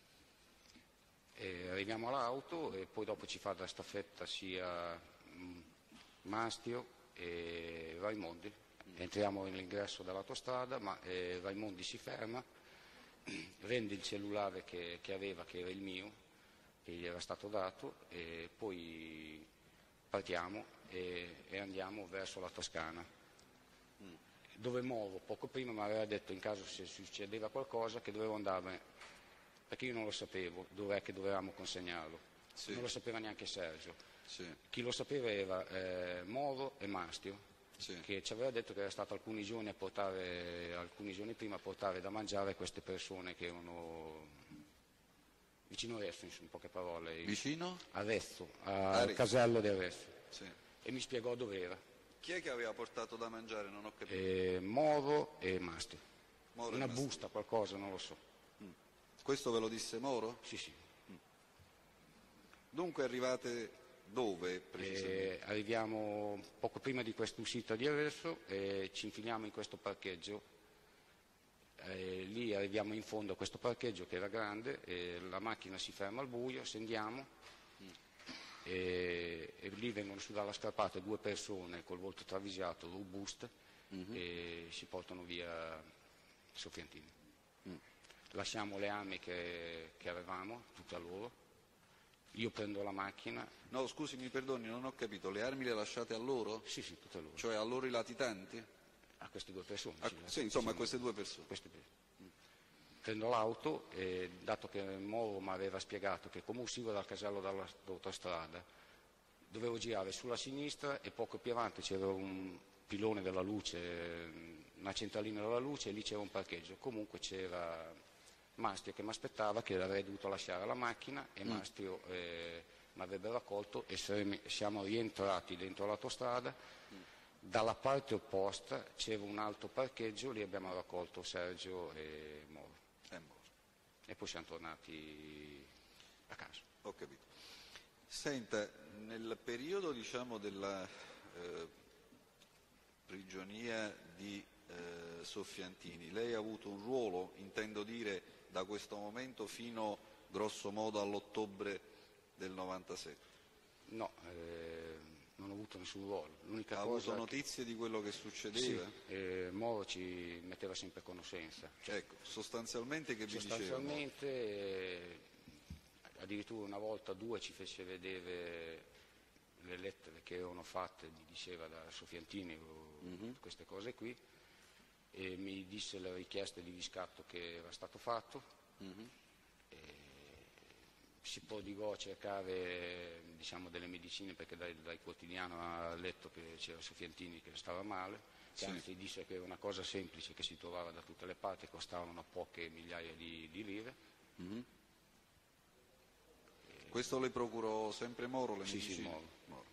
E arriviamo all'auto e poi dopo ci fa da staffetta sia Mastio e Raimondi. Entriamo all'ingresso dell'autostrada, ma Raimondi si ferma, rende il cellulare che aveva, che era il mio, che gli era stato dato, e poi partiamo e andiamo verso la Toscana, dove Moro poco prima mi aveva detto in caso se succedeva qualcosa che dovevo andare, perché io non lo sapevo dov'è che dovevamo consegnarlo, Sì. non lo sapeva neanche Sergio. Sì. Chi lo sapeva era Moro e Mastio, Sì. che ci aveva detto che era stato alcuni giorni prima a portare da mangiare a queste persone che erano vicino Arezzo, in poche parole. Vicino? Arezzo, al Arezzo. casello di Arezzo. Sì. E mi spiegò dove era. Chi è che aveva portato da mangiare? Non ho capito. Moro e Mastio. Moro e Una Mastio. busta, qualcosa, non lo so. Questo ve lo disse Moro? Sì, sì. Dunque arrivate dove precisamente? Arriviamo poco prima di quest'uscita di Arezzo e ci infiliamo in questo parcheggio. Lì arriviamo in fondo a questo parcheggio che era grande, la macchina si ferma al buio, scendiamo e lì vengono su dalla scarpata 2 persone col volto travisato, robuste, e si portano via Sofiantini. Lasciamo le armi che avevamo, tutte a loro. Io prendo la macchina. No, scusi, mi perdoni, non ho capito. Le armi le lasciate a loro? Sì, tutte a loro. Cioè a loro i latitanti? A queste 2 persone. Sì, insomma, a queste 2 persone. Prendo l'auto e dato che Moro mi aveva spiegato che come uscivo dal casello dall'autostrada dovevo girare sulla sinistra e poco più avanti c'era un pilone della luce, una centralina della luce e lì c'era un parcheggio. Comunque c'era Mastio che mi aspettava, che avrei dovuto lasciare la macchina e Mastio mi avrebbe raccolto e siamo rientrati dentro l'autostrada. Dalla parte opposta c'era un altro parcheggio, lì abbiamo raccolto Sergio e Moro. E poi siamo tornati a casa. Ho capito. Senta, nel periodo diciamo della prigionia di Sofiantini, lei ha avuto un ruolo, intendo dire, da questo momento fino grosso modo all'ottobre del 97? No, non ho avuto nessun ruolo. L'unica Ha cosa avuto notizie di quello che succedeva? Sì, Moro ci metteva sempre a conoscenza. Ecco, sostanzialmente che vi diceva? Sostanzialmente, addirittura una volta 2 ci fece vedere le lettere che erano fatte, mi diceva da Sofiantini o queste cose qui, e mi disse le richieste di riscatto che era stato fatto. Si prodigò a cercare delle medicine perché dal quotidiano ha letto che c'era Sofiantini che stava male, che anzi disse che era una cosa semplice che si trovava da tutte le parti, costavano poche migliaia di lire. Questo le procurò sempre Moro, le medicine? Sì, Moro.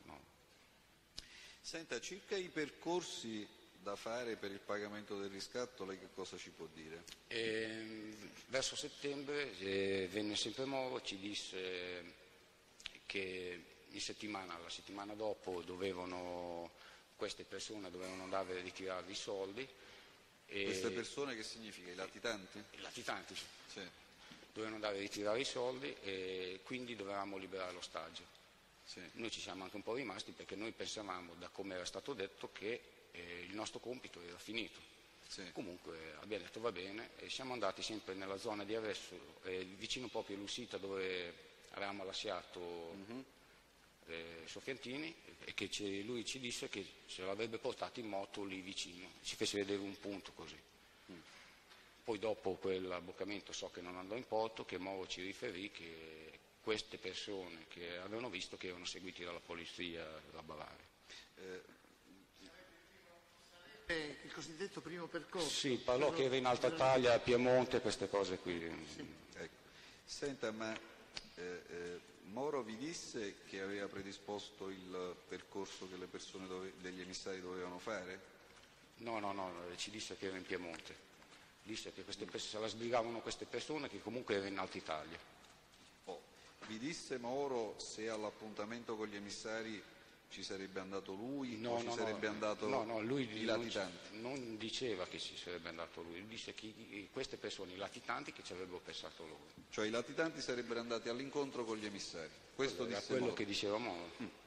Senta, circa i percorsi da fare per il pagamento del riscatto, lei che cosa ci può dire? Verso settembre venne sempre Moro, ci disse che la settimana dopo queste persone dovevano andare a ritirare i soldi. Queste persone che significa? I latitanti? I latitanti, sì. Dovevano andare a ritirare i soldi e quindi dovevamo liberare l'ostaggio. Sì. Noi ci siamo anche un po' rimasti perché noi pensavamo, da come era stato detto, che il nostro compito era finito. Sì. Comunque abbiamo detto va bene e siamo andati sempre nella zona di Arezzo, vicino proprio all'uscita dove avevamo lasciato Sofiantini, e che lui ci disse che ce l'avrebbe portato in moto lì vicino, ci fece vedere un punto così. Poi dopo quell'abboccamento so che non andò in porto, che Moro ci riferì che queste persone che avevano visto che erano seguiti dalla polizia della Bavaria. Il cosiddetto primo percorso. Sì, parlò che era in Alta Italia, Piemonte, queste cose qui. Sì. Ecco. Senta, ma Moro vi disse che aveva predisposto il percorso che le persone degli emissari dovevano fare? No, ci disse che era in Piemonte. Disse che se la sbrigavano queste persone che comunque era in Alta Italia. Vi disse Moro se all'appuntamento con gli emissari ci sarebbe andato lui o ci sarebbe andato i latitanti? Non diceva che ci sarebbe andato lui, disse che queste persone, i latitanti, che ci avrebbero pensato loro. Cioè i latitanti sarebbero andati all'incontro con gli emissari? Questo era disse quello Moro. Che diceva Moro.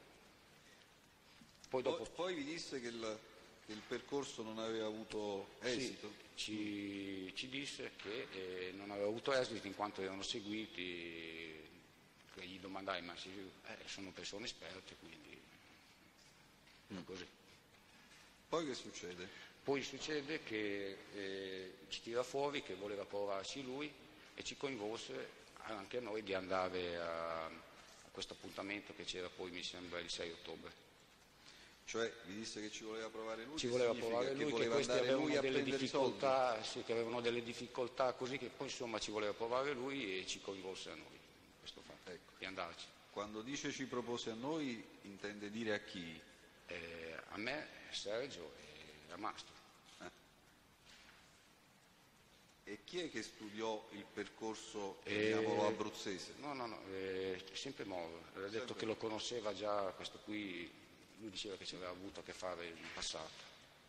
Poi vi disse che il percorso non aveva avuto esito? Sì, ci disse che non aveva avuto esito in quanto erano seguiti, che gli domandai ma sono persone esperte, quindi così. Poi che succede? Poi succede che ci tira fuori che voleva provarci lui e ci coinvolse anche a noi di andare a questo appuntamento che c'era poi, mi sembra, il 6 ottobre. Cioè vi disse che ci voleva provare lui? Ci voleva significa provare che lui, che voleva questi andare avevano lui a delle prendere i soldi? difficoltà, sì, che avevano delle difficoltà così, che poi insomma ci voleva provare lui e ci coinvolse a noi questo fatto, Ecco. di andarci. Quando dice ci propose a noi intende dire a chi? A me, Sergio e a Mastro. E chi è che studiò il percorso, chiamiamolo abruzzese? No, sempre Moro. Ha detto Sempre. che lo conosceva già, questo qui, lui diceva che ci aveva avuto a che fare in passato.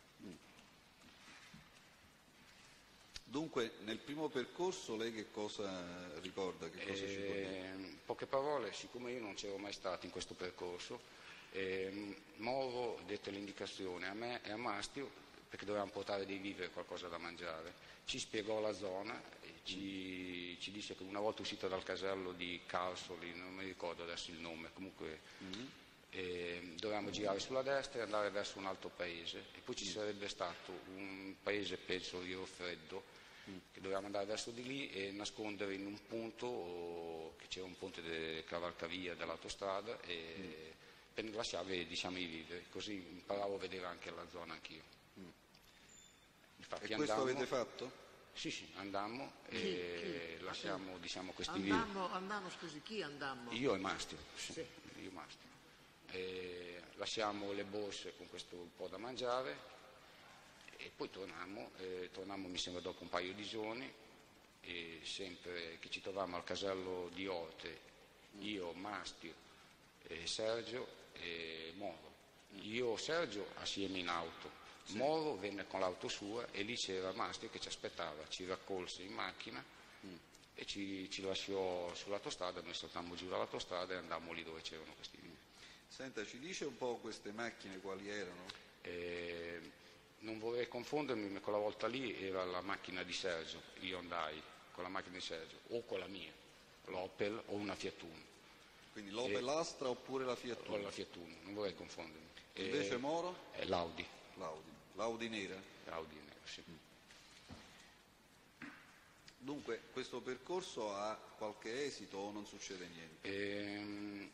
Dunque, nel primo percorso lei che cosa ricorda? Che cosa ci può dire? Poche parole, siccome io non c'ero mai stato in questo percorso, Moro dette l'indicazione a me e a Mastio, perché dovevamo portare dei viveri, qualcosa da mangiare. Ci spiegò la zona e ci disse che una volta uscito dal casello di Carsoli, non mi ricordo adesso il nome, comunque dovevamo girare sulla destra e andare verso un altro paese e poi ci sarebbe stato un paese, penso Rio Freddo, che dovevamo andare verso di lì e nascondere in un punto che c'era un ponte di cavalcavia dell'autostrada e per lasciare, diciamo, i viveri, così imparavo a vedere anche la zona anch'io. Infatti E questo andammo, avete fatto? Sì, andammo e lasciamo, diciamo, questi Andammo, scusi, chi andammo? io e Mastio, Sì. io e Mastio. Lasciamo le borse con questo po' da mangiare e poi tornammo mi sembra dopo un paio di giorni e sempre che ci trovavamo al casello di Orte, io, Mastio, Sergio e Moro. Io, Sergio assieme in auto. Moro venne con l'auto sua e lì c'era Mastio che ci aspettava, ci raccolse in macchina e ci lasciò sull'autostrada, noi saltammo giù dall'autostrada e andammo lì dove c'erano questi viveri. Senta, ci dice un po' queste macchine quali erano? Non vorrei confondermi, ma quella volta lì era la macchina di Sergio, io andai con la macchina di Sergio o con la mia, l'Opel o una Fiat Uno. Quindi l'Opel Astra oppure la Fiat O Uno? la Fiat Uno, non vorrei confondermi. Invece Moro? L'Audi. L'Audi nera? L'Audi nero, sì. Dunque, questo percorso ha qualche esito o non succede niente?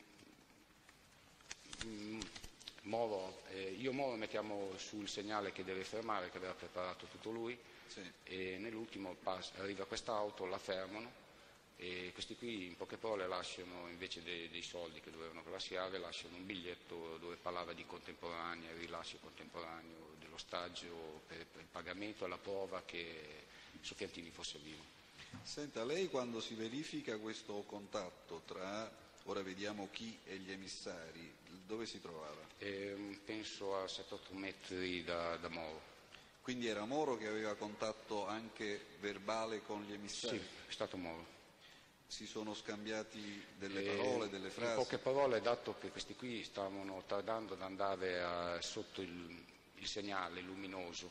Io e Moro mettiamo sul segnale che deve fermare, che aveva preparato tutto lui, Sì. e nell'ultimo arriva quest'auto, la fermano e questi qui in poche parole lasciano, invece dei soldi che dovevano lasciare, lasciano un biglietto dove parlava di contemporanea, il rilascio contemporaneo dello stagio per il pagamento e la prova che Sofiantini fosse vivo. Senta, lei quando si verifica questo contatto tra, ora vediamo chi e gli emissari, dove si trovava? Penso a 7-8 metri da Moro. Quindi era Moro che aveva contatto anche verbale con gli emissari? Sì, è stato Moro. Si sono scambiati delle parole, delle In frasi? poche parole, dato che questi qui stavano tardando ad andare sotto il segnale luminoso,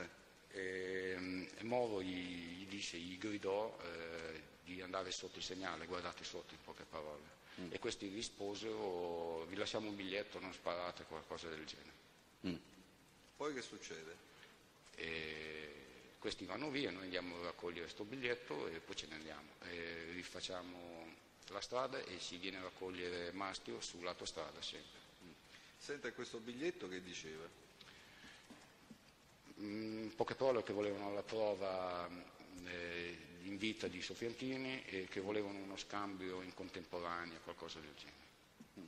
Moro gli disse, gli gridò di andare sotto il segnale, guardate sotto, in poche parole. E questi risposero, vi lasciamo un biglietto, non sparate, qualcosa del genere. Poi che succede? Questi vanno via, noi andiamo a raccogliere questo biglietto e poi ce ne andiamo. Rifacciamo la strada e si viene a raccogliere Mastio sull'autostrada sempre. Senta, questo biglietto che diceva? Poche parole che volevano la prova in vita di Sofiantini e che volevano uno scambio in contemporanea, qualcosa del genere.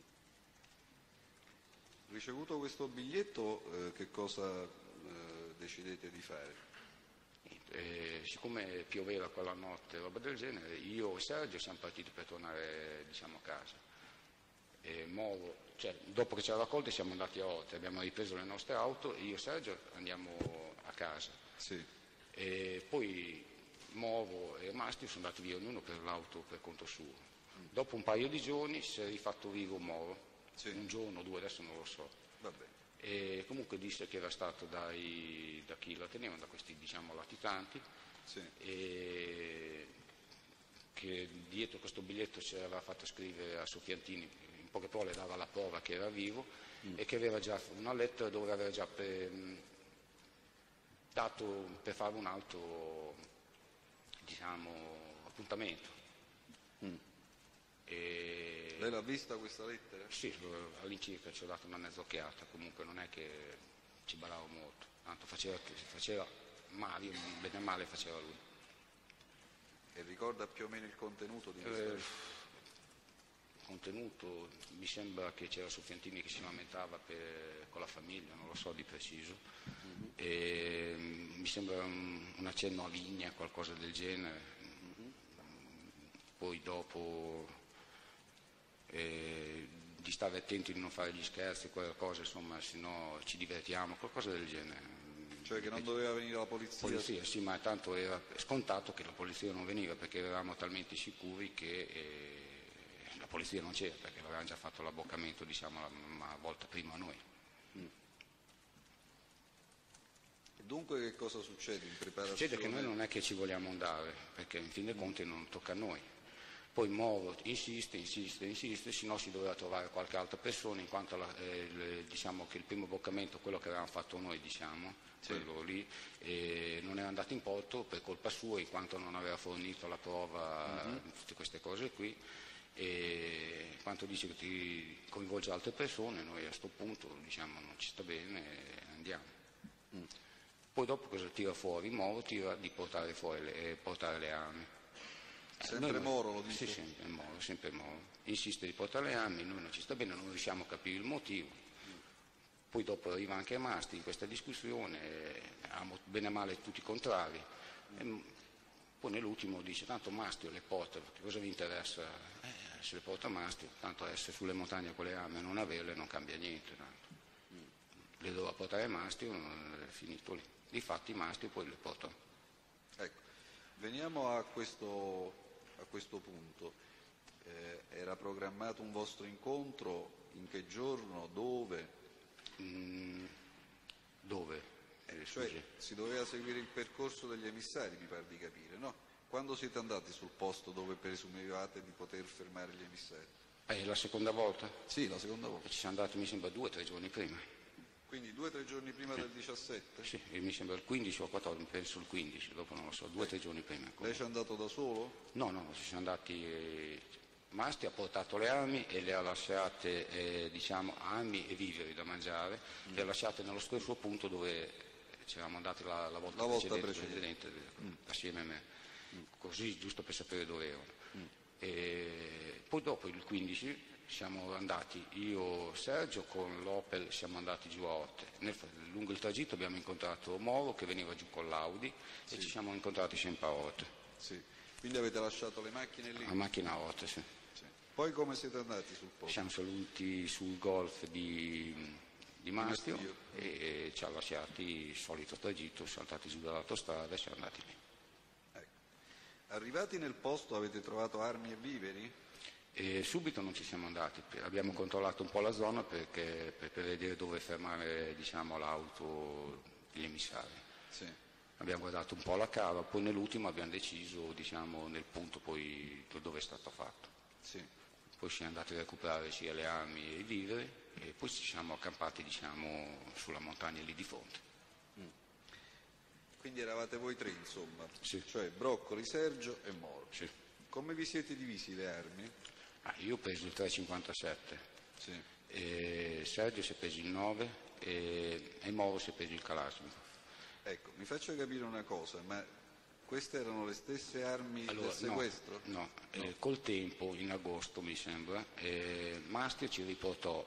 Ricevuto questo biglietto, che cosa decidete di fare? Siccome pioveva quella notte, roba del genere, io e Sergio siamo partiti per tornare, diciamo, a casa. Moro, dopo che ci ha raccolti siamo andati a Orte, abbiamo ripreso le nostre auto e io e Sergio andiamo a casa. Sì. E poi Moro e Mastio sono andati via ognuno per l'auto per conto suo. Dopo un paio di giorni si è rifatto vivo Moro, Sì. un giorno o due, adesso non lo so. Vabbè. E comunque disse che era stato da chi la tenevano, da questi, diciamo, latitanti, Sì. e che dietro questo biglietto ci aveva fatto scrivere a Sofiantini, in poche parole dava la prova che era vivo e che aveva già una lettera dove aveva già dato per fare un altro, diciamo, appuntamento. Lei l'ha vista questa lettera? Sì, all'incirca ci ho dato una mezza occhiata, comunque non è che ci baravo molto, tanto faceva male, bene o male faceva lui. E ricorda più o meno il contenuto di questa lettera? Il contenuto, mi sembra che c'era Soffiantini che si lamentava con la famiglia, non lo so di preciso, e mi sembra un accenno a Vigna, qualcosa del genere, poi dopo di stare attenti di non fare gli scherzi, qualcosa, insomma, se no ci divertiamo, qualcosa del genere. Cioè che non doveva venire la polizia? Polizia, sì, ma tanto era scontato che la polizia non veniva perché eravamo talmente sicuri che la polizia non c'era perché avevamo già fatto l'abboccamento, diciamo, una volta prima noi. Dunque che cosa succede in preparazione? Succede che noi non è che ci vogliamo andare perché in fin dei conti non tocca a noi. Poi Moro insiste, se no si doveva trovare qualche altra persona, in quanto diciamo che il primo abboccamento, quello che avevamo fatto noi, diciamo, quello lì, non era andato in porto per colpa sua, in quanto non aveva fornito la prova, tutte queste cose qui, e in quanto dice che ti coinvolge altre persone, noi a questo punto diciamo non ci sta bene e andiamo. Poi dopo cosa tira fuori? Moro tira di portare le armi. Sempre Moro lo dice? Sì, sempre Moro. Insiste di portare le armi, noi non ci sta bene, non riusciamo a capire il motivo. Poi dopo arriva anche Masti in questa discussione, bene o male tutti contrari. Poi nell'ultimo dice, tanto Masti le porta, che cosa vi interessa? Se le porta Masti, tanto essere sulle montagne con le armi e non averle non cambia niente. Tanto. Le doveva portare Masti, è finito lì. Difatti Masti poi le portò. Ecco, veniamo a questo punto. Era programmato un vostro incontro? In che giorno? Dove? Dove? Cioè, si doveva seguire il percorso degli emissari, mi pare di capire, no? Quando siete andati sul posto dove presumevate di poter fermare gli emissari? La seconda volta? Sì, la seconda volta. Ci siamo andati mi sembra 2 o 3 giorni prima. Quindi 2 o 3 giorni prima del 17? Sì, mi sembra il 15 o il 14, penso il 15, dopo non lo so, 2 o 3 giorni prima. Lei ci è andato da solo? No, ci siamo andati, Masti ha portato le armi e le ha lasciate, diciamo, armi e viveri da mangiare, le ha lasciate nello stesso punto dove ci eravamo andati la volta precedente assieme a me, così giusto per sapere dove erano. E poi dopo il 15 siamo andati, io Sergio con l'Opel siamo andati giù a Orte. Lungo il tragitto abbiamo incontrato Moro che veniva giù con l'Audi e ci siamo incontrati sempre a Orte. Sì. Quindi avete lasciato le macchine lì? La macchina a Orte, sì. Poi come siete andati sul posto? Siamo saliti sul golf di Mastio e ci ha lasciati il solito tragitto, siamo andati giù dall'autostrada e siamo andati lì. Ecco. Arrivati nel posto avete trovato armi e viveri? E subito non ci siamo andati, abbiamo controllato un po' la zona per vedere dove fermare, diciamo, l'auto degli emissari. Sì. Abbiamo guardato un po' la cava, poi nell'ultimo abbiamo deciso, diciamo, nel punto poi dove è stato fatto. Sì. Poi siamo andati a recuperare sia le armi e i viveri e poi ci siamo accampati, diciamo, sulla montagna lì di fronte. Quindi eravate voi tre, insomma? Sì. Cioè Broccoli, Sergio e Moro. Sì. Come vi siete divisi le armi? Io ho preso il 3,57, sì. E Sergio si è preso il 9 e Moro si è preso il Kalashnikov. Ecco, mi faccio capire una cosa, ma queste erano le stesse armi del sequestro? No. Col tempo, in agosto mi sembra, Mastio ci riportò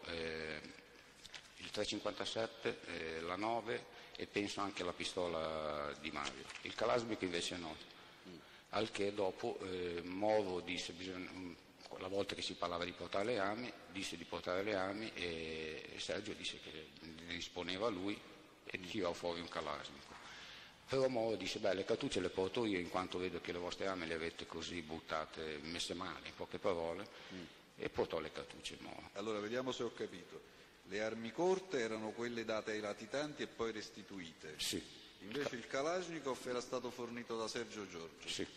il 3,57, la 9 e penso anche la pistola di Mario. Il Kalashnikov invece no. Al che dopo Moro disse la volta che si parlava di portare le armi, disse di portare le armi e Sergio disse che disponeva lui e tirò fuori un Kalashnikov. Però Moro disse, le cartucce le porto io in quanto vedo che le vostre armi le avete così buttate, messe male, in poche parole, e portò le cartucce Moro. Allora, vediamo se ho capito. Le armi corte erano quelle date ai latitanti e poi restituite? Sì. Invece il Kalashnikov era stato fornito da Sergio Giorgio? Sì.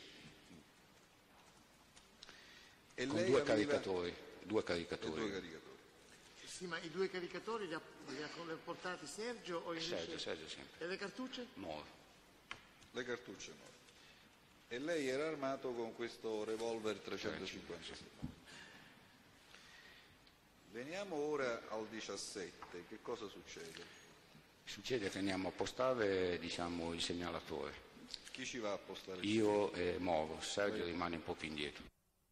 E con lei due aveva... caricatori. Due caricatori. Sì, ma i 2 caricatori li ha portati Sergio o invece... Sergio sempre. E le cartucce? Moro. Le cartucce Moro. E lei era armato con questo revolver 356. Veniamo ora al 17, che cosa succede? Succede che andiamo a postare, diciamo, il segnalatore. Chi ci va a postare? Io e Moro, Sergio rimane un po' più indietro.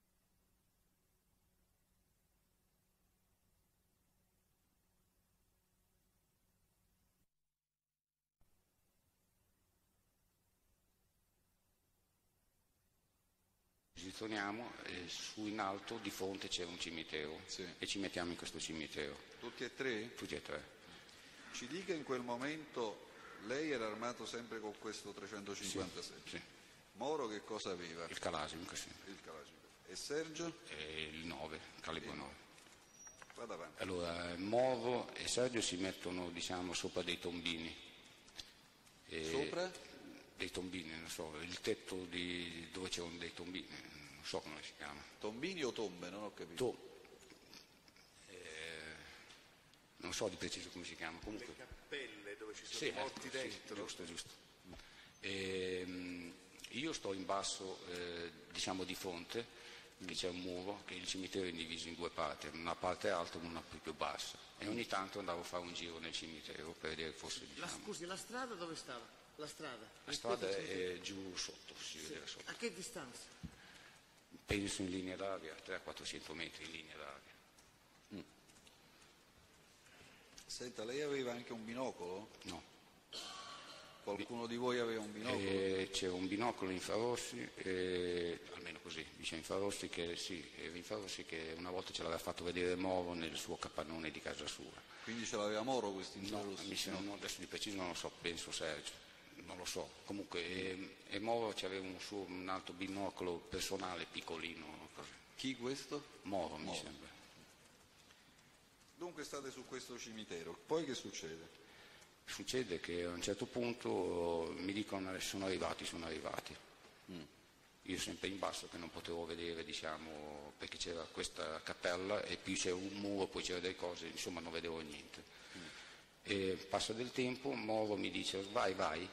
Posizioniamo e su in alto di fronte c'è un cimitero, Sì. e ci mettiamo in questo cimitero, Tutti e tre? tutti e tre. Ci dica in quel momento, lei era armato sempre con questo 357. Sì. Moro che cosa aveva? Il Kalashnikov, sì. Il Kalashnikov. E Sergio? E il 9, calibro 9. Vada avanti. Allora, Moro e Sergio si mettono, diciamo, sopra dei tombini. Sopra? Dei tombini, non so, il tetto dove c'erano dei tombini, non so come si chiama. Tombini o tombe? Non ho capito. Non so di preciso come si chiama, comunque. Le cappelle dove ci sono Sì, morti sì, dentro. giusto. Io sto in basso, diciamo di fronte, che c'è un muro, che il cimitero è diviso in due parti, una parte alta e una più bassa. E ogni tanto andavo a fare un giro nel cimitero per vedere fosse, diciamo. Scusi, la strada dove stava? La strada? La strada è giù sotto, si vedeva sotto. A che distanza? Penso in linea d'aria, 300-400 metri in linea d'aria. Senta, lei aveva anche un binocolo? No. Qualcuno di voi aveva un binocolo? C'era un binocolo infrarossi, almeno così, dice infrarossi che sì, era infrarossi che una volta ce l'aveva fatto vedere Moro nel suo capannone di casa sua. Quindi ce l'aveva Moro questo No, infrarossi? no, adesso di preciso non lo so, penso Sergio, non lo so. Comunque, e Moro c'aveva un altro binocolo personale piccolino, così. Chi questo? Moro, mi Moro. sembra. Dunque state su questo cimitero, poi che succede? Succede che a un certo punto mi dicono sono arrivati. Io sempre in basso che non potevo vedere, diciamo, perché c'era questa cappella e più c'era un muro, poi c'era delle cose, insomma non vedevo niente. E passa del tempo, Moro mi dice vai.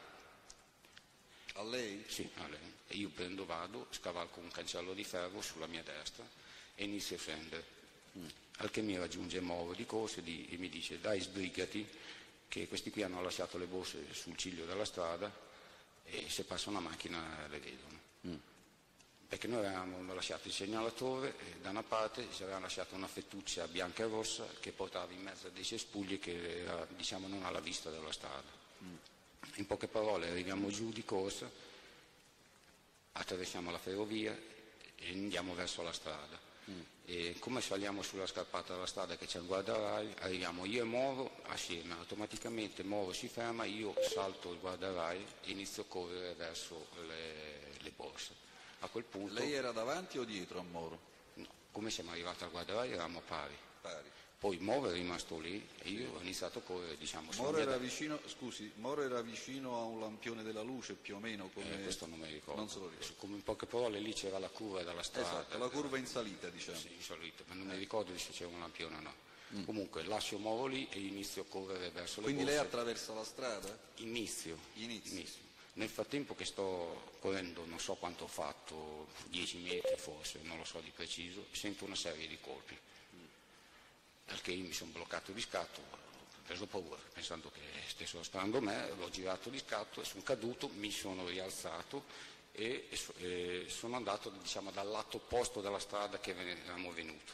A lei? Sì, a lei. E io prendo, vado, scavalco un cancello di ferro sulla mia destra e inizio a scendere. Al che mi raggiunge Moro di corsa e mi dice dai sbrigati che questi qui hanno lasciato le borse sul ciglio della strada e se passa una macchina le vedono. Perché noi avevamo lasciato il segnalatore e da una parte ci avevamo lasciato una fettuccia bianca e rossa che portava in mezzo a dei cespugli che era, diciamo, non alla vista della strada. In poche parole arriviamo giù di corsa, attraversiamo la ferrovia e andiamo verso la strada. E come saliamo sulla scarpata della strada che c'è il guardarai, arriviamo io e Moro assieme, automaticamente Moro si ferma, io salto il guardarai e inizio a correre verso le borse. A quel punto, Lei era davanti o dietro a Moro? no, come siamo arrivati al guardarai eravamo pari. Pari. Poi Moro è rimasto lì e io ho iniziato a correre, diciamo, sulla Moro mia era destra. vicino, scusi, Moro era vicino a un lampione della luce più o meno come... Questo non mi ricordo. Non se lo ricordo. Come in poche parole lì c'era la curva dalla strada. Esatto, la curva in salita, diciamo. Sì, in salita, ma non mi ricordo se c'era un lampione o no. Comunque lascio Moro lì e inizio a correre verso le Quindi borse. lei attraversa la strada? Inizio. Inizio. Nel frattempo che sto correndo, non so quanto ho fatto, 10 metri forse, non lo so di preciso, sento una serie di colpi. Perché io mi sono bloccato di scatto, ho preso paura, pensando che stessero sparando me, l'ho girato di scatto e sono caduto, mi sono rialzato e sono andato, diciamo, dal lato opposto della strada che eravamo venuti.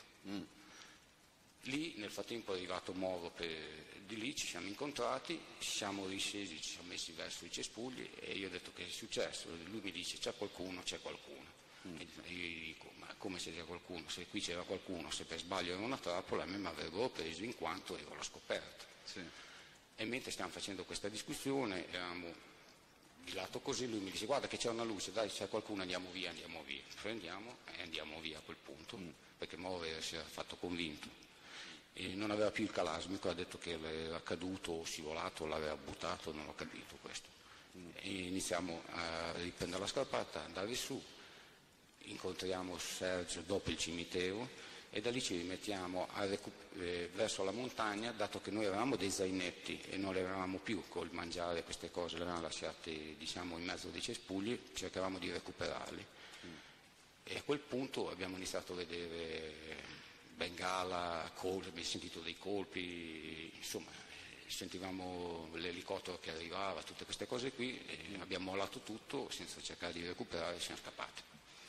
Lì nel frattempo è arrivato Moro di lì, ci siamo incontrati, ci siamo riscesi, ci siamo messi verso i cespugli e io ho detto che è successo, lui mi dice c'è qualcuno. E io gli dico ma come se c'è qualcuno, se qui c'era qualcuno, se per sbaglio era una trappola a me mi avrebbero preso in quanto ero la scoperta. Sì. E mentre stiamo facendo questa discussione eravamo di lato così, lui mi dice guarda che c'è una luce, dai c'è qualcuno, andiamo via. Prendiamo e andiamo via a quel punto, perché Moro si era fatto convinto. E non aveva più il Kalashnikov, ha detto che era caduto o scivolato, l'aveva buttato, non ho capito questo. E iniziamo a riprendere la scarpata, andare su, incontriamo Sergio dopo il cimitero e da lì ci rimettiamo verso la montagna, dato che noi avevamo dei zainetti e non le avevamo più col mangiare queste cose, le avevamo lasciate, diciamo, in mezzo dei cespugli, cercavamo di recuperarli. E a quel punto abbiamo iniziato a vedere bengala, colpi, abbiamo sentito dei colpi, insomma sentivamo l'elicottero che arrivava, tutte queste cose qui, e abbiamo mollato tutto senza cercare di recuperare e siamo scappati.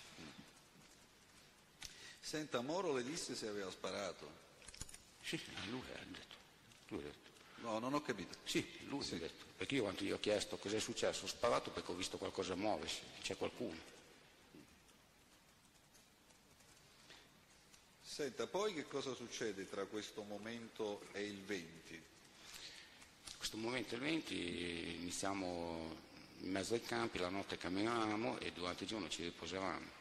Senta, Moro le disse se aveva sparato? Sì, lui ha detto. Lui ha detto. No, non ho capito. Sì, lui ha detto. Perché io quando gli ho chiesto cosa è successo, ho sparato perché ho visto qualcosa muoversi, c'è qualcuno. Senta, poi che cosa succede tra questo momento e il 20? In questo momento il 20 iniziamo in mezzo ai campi, la notte camminavamo e durante il giorno ci riposavamo.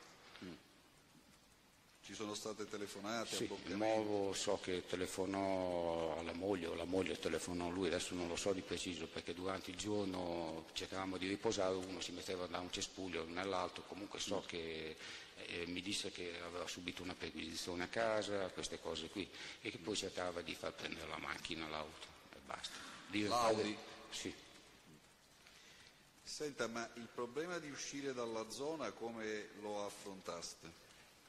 Ci sono state telefonate, Sì, il abboccamenti? Moro so che telefonò alla moglie o la moglie telefonò a lui, adesso non lo so di preciso perché durante il giorno cercavamo di riposare, uno si metteva da un cespuglio nell'altro, comunque so che mi disse che aveva subito una perquisizione a casa, queste cose qui, e che poi cercava di far prendere la macchina, l'auto e basta. L'Audi? Sì. Senta, ma il problema di uscire dalla zona come lo affrontaste?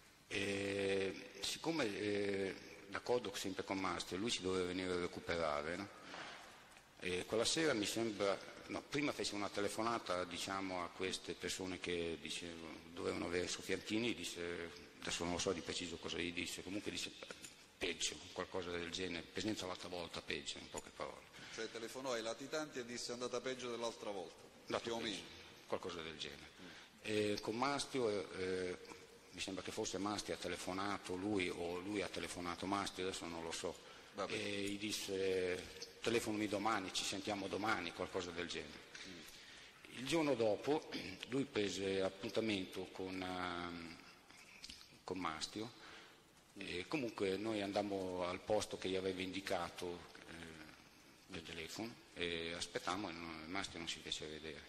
Siccome d'accordo sempre con Mastro, lui ci doveva venire a recuperare, no? E quella sera mi sembra, no, prima fece una telefonata diciamo a queste persone che dovevano avere soffiantini, disse, adesso non lo so di preciso cosa gli disse, comunque disse peggio, qualcosa del genere, presenza l'altra volta peggio, in poche parole. Cioè telefonò ai latitanti e disse è andata peggio dell'altra volta, più o meno. Qualcosa del genere. Con Mastro mi sembra che forse Masti ha telefonato lui o lui ha telefonato Masti, adesso non lo so, e gli disse telefonami domani, ci sentiamo domani, qualcosa del genere. Il giorno dopo lui prese appuntamento con Mastio e comunque noi andammo al posto che gli aveva indicato del telefono e aspettammo e Mastio non si fece vedere.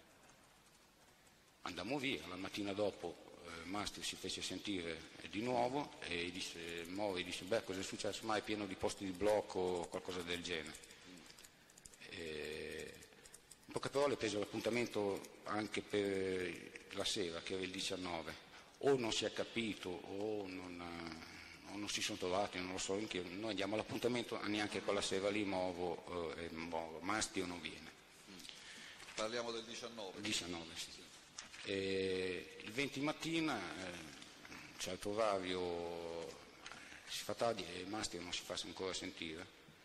Andammo via, la mattina dopo Mastio si fece sentire di nuovo e Mori disse beh cosa è successo? Ma è pieno di posti di blocco o qualcosa del genere. In poche parole prese l'appuntamento anche per la sera che era il 19, o non si è capito o non si sono trovati, non lo so, anche noi andiamo all'appuntamento neanche quella sera lì Mastio non viene. Parliamo del 19? 19 sì. Il 20 mattina c'è il orario, si fa tardi e Mastio non si fa ancora sentire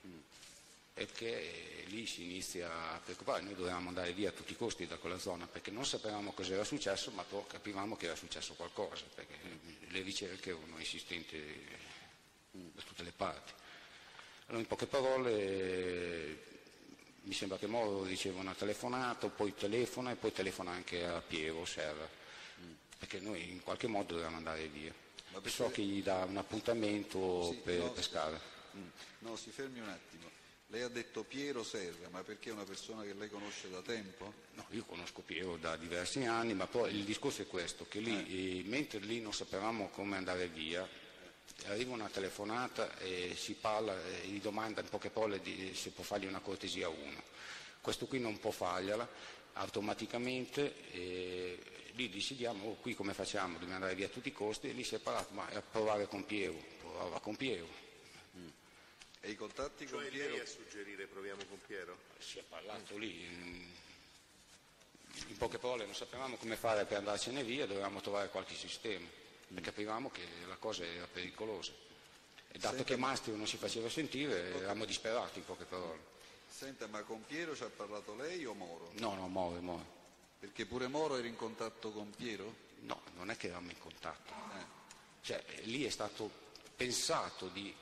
perché lì si inizia a preoccupare, noi dovevamo andare via a tutti i costi da quella zona perché non sapevamo cosa era successo ma poi capivamo che era successo qualcosa perché le ricerche erano esistenti da tutte le parti. Allora in poche parole mi sembra che Moro riceve una telefonata, poi telefona e poi telefona anche a Piero Serra, perché noi in qualche modo dovevamo andare via. So che gli dà un appuntamento per pescare. No, si fermi un attimo. Lei ha detto Piero Serra, ma perché è una persona che lei conosce da tempo? No, io conosco Piero da diversi anni, ma poi il discorso è questo, che lì, mentre lì non sapevamo come andare via, arriva una telefonata e si parla e gli domanda in poche parole se può fargli una cortesia a uno. Questo qui non può fargliela automaticamente e lì decidiamo qui come facciamo, dobbiamo andare via a tutti i costi e lì si è parlato, ma a provare con Piero, provava con Piero. E i contatti con Cioè Piero? lei a suggerire proviamo con Piero? Si è parlato lì, in poche parole non sapevamo come fare per andarcene via, dovevamo trovare qualche sistema. E capivamo che la cosa era pericolosa e dato che Mastio non si faceva sentire eravamo disperati in poche parole. Senta, ma con Piero ci ha parlato lei o Moro? No, Moro. Perché pure Moro era in contatto con Piero? No, non è che eravamo in contatto, cioè lì è stato pensato di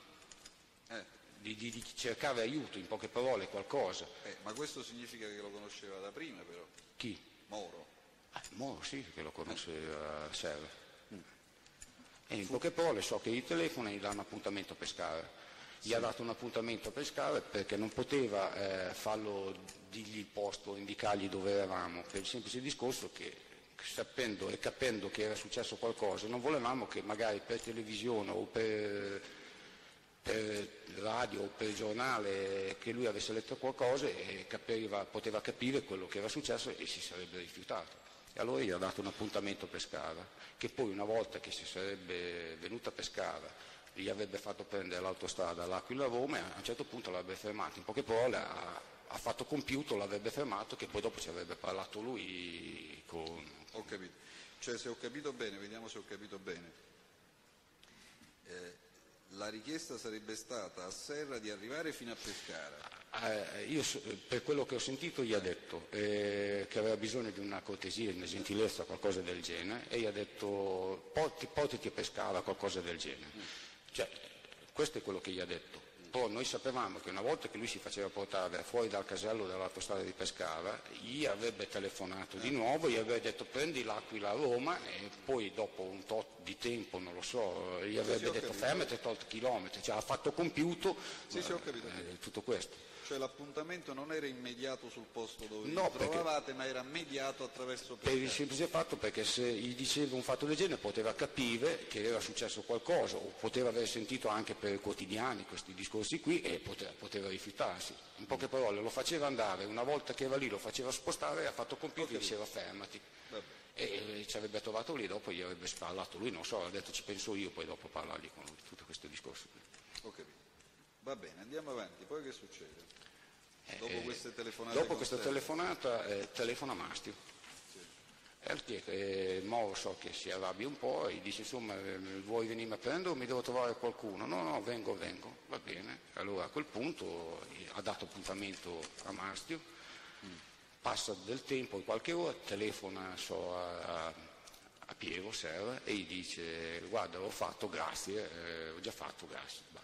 cercare aiuto, in poche parole qualcosa. Ma questo significa che lo conosceva da prima però? Chi? Moro. Moro sì che lo conosceva Serra. E in poche parole so che gli telefona e gli dà un appuntamento a pescare. Gli ha dato un appuntamento a pescare perché non poteva farlo dirgli il posto, indicargli dove eravamo, per il semplice discorso che sapendo e capendo che era successo qualcosa non volevamo che magari per televisione o per radio o per giornale che lui avesse letto qualcosa e poteva capire quello che era successo e si sarebbe rifiutato. E allora gli ha dato un appuntamento a Pescara, che poi una volta che si sarebbe venuta a Pescara gli avrebbe fatto prendere l'autostrada all'Aquila-Roma e a un certo punto l'avrebbe fermato. In poche parole ha fatto compiuto, l'avrebbe fermato, che poi dopo ci avrebbe parlato lui con... Ho capito. Cioè, se ho capito bene, vediamo se ho capito bene, la richiesta sarebbe stata a Serra di arrivare fino a Pescara. Io per quello che ho sentito gli ha detto che aveva bisogno di una cortesia, di una gentilezza, qualcosa del genere, e gli ha detto portati a Pescara, qualcosa del genere. Cioè, questo è quello che gli ha detto. Poi noi sapevamo che una volta che lui si faceva portare fuori dal casello dell'autostrada di Pescara, gli avrebbe telefonato di nuovo, gli avrebbe detto prendi l'Aquila a Roma e poi dopo un tot di tempo, non lo so, gli avrebbe detto fermati tot chilometri, cioè ha fatto compiuto ho capito. Tutto questo. Cioè l'appuntamento non era immediato sul posto dove vi No, trovavate, ma era mediato attraverso Per il Pescara. semplice fatto perché se gli diceva un fatto del genere poteva capire che era successo qualcosa, o poteva aver sentito anche per quotidiani questi discorsi qui e poteva rifiutarsi. In poche parole lo faceva andare, una volta che era lì lo faceva spostare, ha fatto compiuto e diceva fermati. E ci avrebbe trovato lì, dopo gli avrebbe spallato lui, non so, ha detto ci penso io, poi dopo parlargli con lui, tutto questo discorso qui. Ho capito. Va bene, andiamo avanti, poi che succede? Dopo queste telefonate? Dopo questa telefonata telefona Mastio. Mo so che si arrabbia un po' e dice insomma vuoi venirmi a prendere o mi devo trovare qualcuno? No, vengo, va bene. Allora a quel punto ha dato appuntamento a Mastio, passa del tempo, qualche ora, telefona a Piero Serra e gli dice guarda l'ho fatto, grazie, ho già fatto, grazie, basta.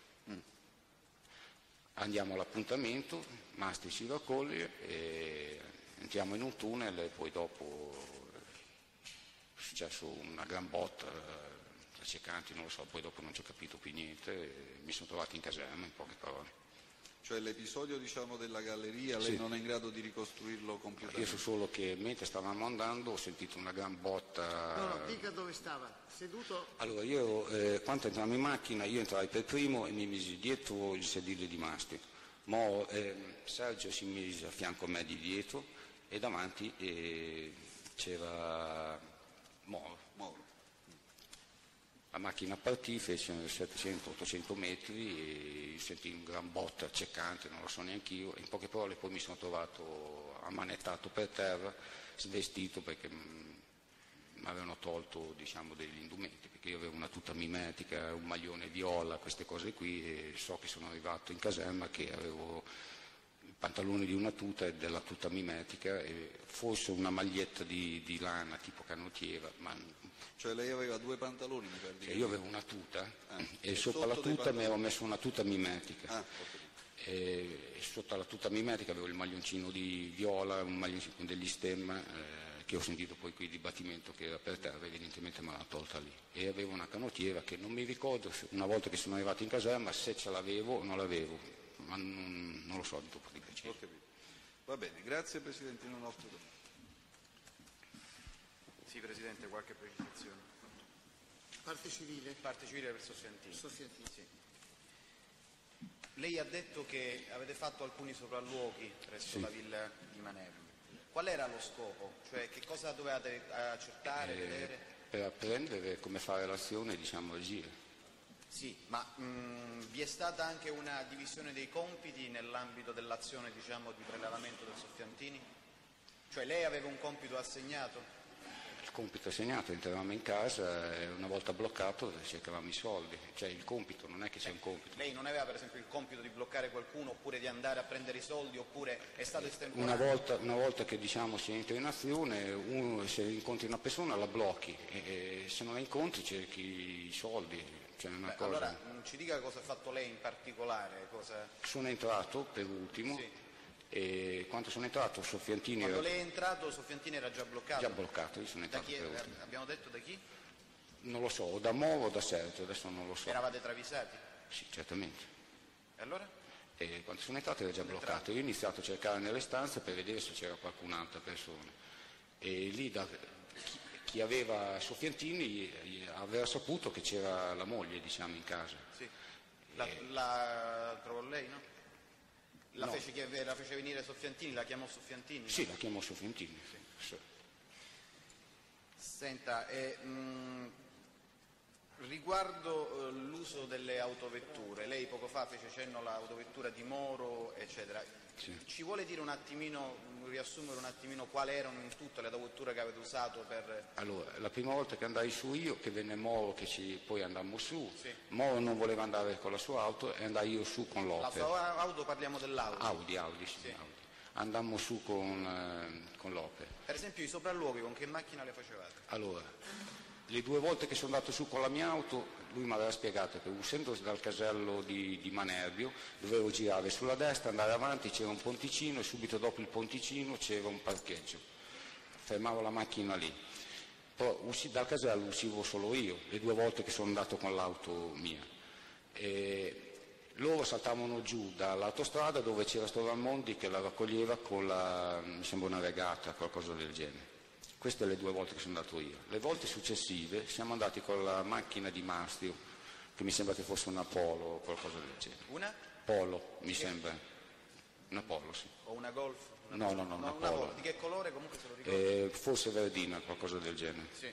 Andiamo all'appuntamento, Mastio si raccoglie e entriamo in un tunnel e poi dopo è successo una gran botta tra ciecanti, non lo so, poi dopo non ci ho capito più niente e mi sono trovato in caserma, in poche parole. Cioè l'episodio diciamo della galleria, lei non è in grado di ricostruirlo completamente? Io so solo che mentre stavamo andando ho sentito una gran botta. No, dica dove stava, seduto? Allora io quando entravamo in macchina io entrai per primo e mi misi dietro il sedile di Mastio. Sergio si mise a fianco a me di dietro e davanti c'era Moro. La macchina partì, fece 700-800 metri e sentì un gran botta accecante, non lo so neanche io, in poche parole poi mi sono trovato ammanettato per terra, svestito perché mi avevano tolto diciamo, degli indumenti, perché io avevo una tuta mimetica, un maglione viola, queste cose qui, e so che sono arrivato in caserma che avevo i pantaloni di una tuta e della tuta mimetica e forse una maglietta di lana tipo canottiera, ma cioè lei aveva due pantaloni, mi pare. Io avevo una tuta e sopra la tuta mi ero messo una tuta mimetica. E sotto la tuta mimetica avevo il maglioncino di viola, un maglioncino con degli stemma che ho sentito poi qui il dibattimento che era per terra, evidentemente me l'ha tolta lì. E avevo una canottiera che non mi ricordo una volta che sono arrivato in caserma se ce l'avevo o non l'avevo, ma non lo so dopo di preciso. Ho capito. Va bene, grazie Presidentino nostro. Sì, Presidente, qualche precisazione. Parte civile. Parte civile per Soffiantini. Soffiantini. Sì. Lei ha detto che avete fatto alcuni sopralluoghi presso la villa di Manerba. Qual era lo scopo? Cioè che cosa dovevate accertare, vedere? Per apprendere come fare l'azione, diciamo, agire. Sì, ma vi è stata anche una divisione dei compiti nell'ambito dell'azione, diciamo, di prelevamento del Soffiantini? Cioè lei aveva un compito assegnato? Il compito assegnato, entravamo in casa e una volta bloccato cercavamo i soldi, cioè il compito, non è che c'è un compito. Lei non aveva per esempio il compito di bloccare qualcuno oppure di andare a prendere i soldi oppure è stato estemporaneo? Una volta che diciamo si entra in azione, se incontri una persona la blocchi e se non la incontri cerchi i soldi. Cioè una cosa... Allora ci dica cosa ha fatto lei in particolare. Sono entrato per ultimo. Sì. E quando sono entrato Soffiantini Quando lei è entrato Soffiantini era già bloccato? Già bloccato, io sono entrato da chi per ultimo. Abbiamo detto da chi? Non lo so, o da Moro o da Sergio, adesso non lo so. Eravate travisati? Sì, certamente. E allora? E quando sono entrato era già bloccato, io ho iniziato a cercare nelle stanze per vedere se c'era qualcun'altra persona. E lì chi aveva Soffiantini aveva saputo che c'era la moglie, diciamo, in casa. Sì. La trovò lei, no? La No. fece venire Soffiantini, la chiamò Soffiantini? Sì, la chiamò Soffiantini. Sì. Senta, Riguardo l'uso delle autovetture, lei poco fa fece cenno all'autovettura di Moro, eccetera. Sì. Ci vuole dire un attimino, riassumere un attimino quali erano in tutto le autovetture che avete usato per... Allora, la prima volta che andai su io, che venne Moro, poi andammo su, Sì. Moro non voleva andare con la sua auto e andai io su con La l'Opel. sua auto, parliamo dell'Audi. Audi, sì. Sì. Audi. Andammo su con l'Opel. Per esempio i sopralluoghi, con che macchina le facevate? Allora, le 2 volte che sono andato su con la mia auto, lui mi aveva spiegato che uscendo dal casello di Manerbio dovevo girare sulla destra, andare avanti, c'era un ponticino e subito dopo il ponticino c'era un parcheggio. Fermavo la macchina lì. Poi dal casello uscivo solo io, le 2 volte che sono andato con l'auto mia. E loro saltavano giù dall'autostrada dove c'era Raimondi che la raccoglieva con mi sembra una regata, qualcosa del genere. Queste le 2 volte che sono andato io. Le volte successive siamo andati con la macchina di Mastio, che mi sembra che fosse una Polo o qualcosa del genere. Una? Polo, mi sembra. Una Polo, sì. O una Golf? No, una Polo. Di che colore comunque se lo ricordo? Forse verdina, qualcosa del genere. Sì.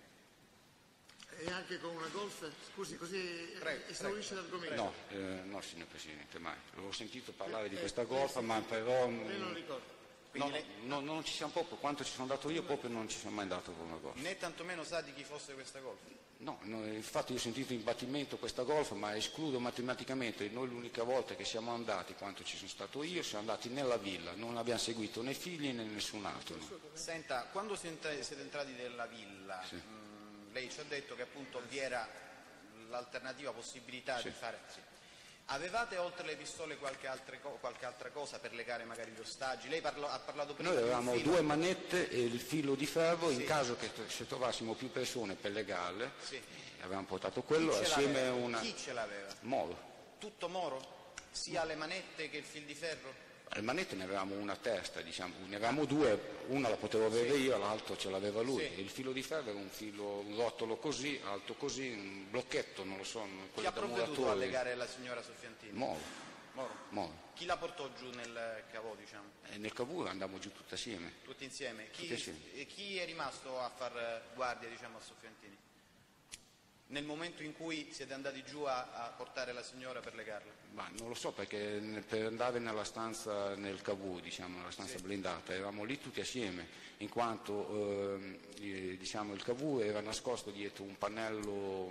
E anche con una Golf? Scusi, così esaurisce l'argomento. No, signor Presidente, mai. L'ho sentito parlare di questa Golf, ma però... Lei non ricorda? non ci siamo proprio, quanto ci sono andato io proprio non ci sono mai andato con una Golf. Né tantomeno sa di chi fosse questa Golf? No, infatti io ho sentito in battimento questa Golf, ma escludo matematicamente. Noi l'unica volta che siamo andati, quanto ci sono stato io, siamo andati nella villa, non abbiamo seguito né figli né nessun altro. No. Senta, quando siete entrati nella villa, Sì. Lei ci ha detto che appunto vi era l'alternativa possibilità Sì. di fare... Sì. Avevate oltre le pistole qualche altra cosa per legare magari gli ostaggi? Lei ha parlato prima Noi di un avevamo filo. 2 manette e il filo di ferro, Sì. in caso che se trovassimo più persone per legarle, Sì. avevamo portato quello Chi ce assieme a l'aveva? una... Chi ce l'aveva? Moro. Tutto Moro? Sia le manette che il fil di ferro? Le manette ne avevamo una a testa, diciamo, ne avevamo 2, una la potevo avere io, l'altro ce l'aveva lui. Sì. E il filo di ferro era un rotolo così, alto così, un blocchetto, non lo so, Chi quello ha da provveduto a muratori. legare la signora Soffiantini? Moro. Moro. Chi la portò giù nel cavò, diciamo? E nel Cavour andammo giù tutti assieme. Tutti insieme. Tutti assieme. E chi è rimasto a far guardia, diciamo, a Soffiantini? Nel momento in cui siete andati giù a portare la signora per legarla? Ma non lo so, perché per andare nella stanza nel Cavour, diciamo, nella stanza Sì. blindata, eravamo lì tutti assieme, in quanto diciamo, il Cavour era nascosto dietro un pannello,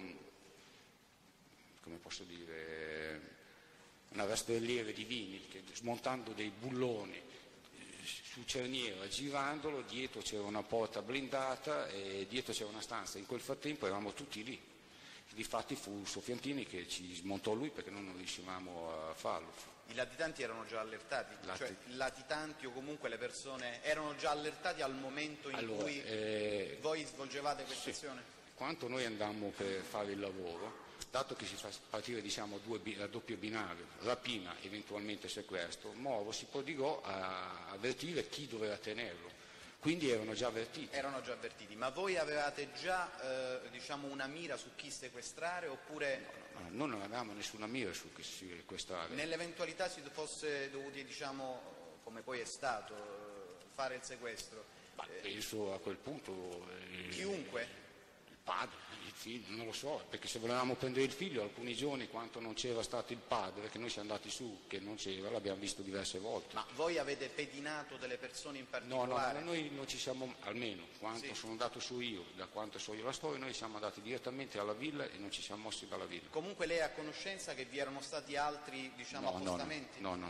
come posso dire, una rastrelliera di vinil, che smontando dei bulloni su cerniera, girandolo, dietro c'era una porta blindata e dietro c'era una stanza. In quel frattempo eravamo tutti lì. Difatti fu Soffiantini che ci smontò lui perché noi non riuscivamo a farlo. I latitanti erano già allertati? Cioè i latitanti o comunque le persone erano già allertati al momento in cui voi svolgevate questa azione? Quando noi andammo per fare il lavoro, dato che si fa partire diciamo a doppio binario, rapina, eventualmente sequestro, Moro si prodigò a avvertire chi doveva tenerlo. Quindi erano già avvertiti. Erano già avvertiti, ma voi avevate già diciamo una mira su chi sequestrare oppure No, noi non avevamo nessuna mira su chi sequestrare. nell'eventualità si fosse dovuti, diciamo, come poi è stato, fare il sequestro? Ma penso a quel punto Chiunque? il padre, il figlio, non lo so, perché se volevamo prendere il figlio alcuni giorni quando non c'era stato il padre, che noi siamo andati su, che non c'era, l'abbiamo visto diverse volte. Ma voi avete pedinato delle persone in No, particolare? noi non ci siamo, almeno quando Sì. sono andato su io, da quanto so io la storia, noi siamo andati direttamente alla villa e non ci siamo mossi dalla villa. Comunque lei è a conoscenza che vi erano stati altri, diciamo, appostamenti? No.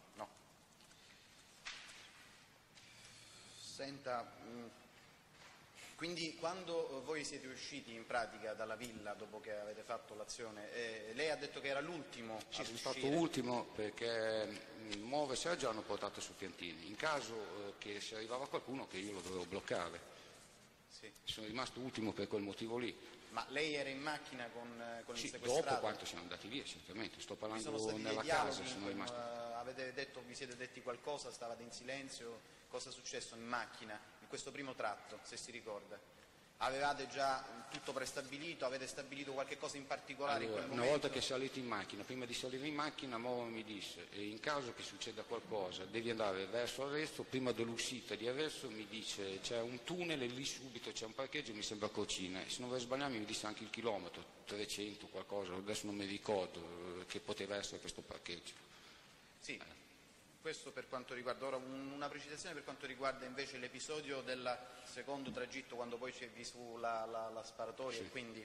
Senta, quindi quando voi siete usciti in pratica dalla villa dopo che avete fatto l'azione, lei ha detto che era l'ultimo Sì, ad sono uscire? stato ultimo perché Moro e Sergio hanno portato Soffiantini. In caso che se arrivava qualcuno che io lo dovevo bloccare. Sì. Sono rimasto ultimo per quel motivo lì. Ma lei era in macchina con il Sì, sequestrato? dopo quanto siamo andati via, certamente. Sto Vi sono parlando stati nella dei casa, dialoghi, sono rimasto. avete detto, vi siete detti qualcosa, stavate in silenzio? Cosa è successo in macchina in questo primo tratto, se si ricorda? Avevate già tutto prestabilito? Avete stabilito qualche cosa in particolare in quel Una momento? volta che salite in macchina, prima di salire in macchina, Moro mi disse: in caso che succeda qualcosa devi andare verso Arezzo, prima dell'uscita di Arezzo mi dice c'è un tunnel e lì subito c'è un parcheggio, mi sembra Corcina, e se non vorrei sbagliarmi mi disse anche il chilometro, 300 qualcosa, adesso non mi ricordo, che poteva essere questo parcheggio. Sì, questo per quanto riguarda, ora una precisazione per quanto riguarda invece l'episodio del secondo tragitto, quando poi c'è visto la sparatoria, Sì. e quindi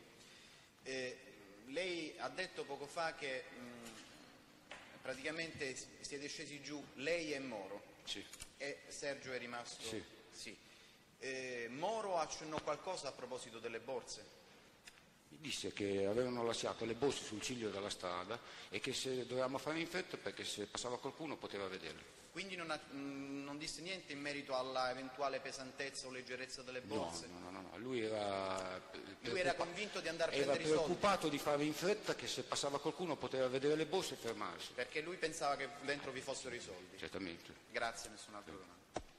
lei ha detto poco fa che praticamente siete scesi giù lei e Moro, Sì. e Sergio è rimasto... Sì. Sì. Moro accennò qualcosa a proposito delle borse? Mi disse che avevano lasciato le borse sul ciglio della strada e che se dovevamo fare in fretta perché se passava qualcuno poteva vederle. Quindi non disse niente in merito alla eventuale pesantezza o leggerezza delle borse? No, lui era convinto di andare a era prendere i soldi? preoccupato di fare in fretta che se passava qualcuno poteva vedere le borse e fermarsi. Perché lui pensava che dentro vi fossero i soldi? Certamente. Grazie, nessun'altra domanda.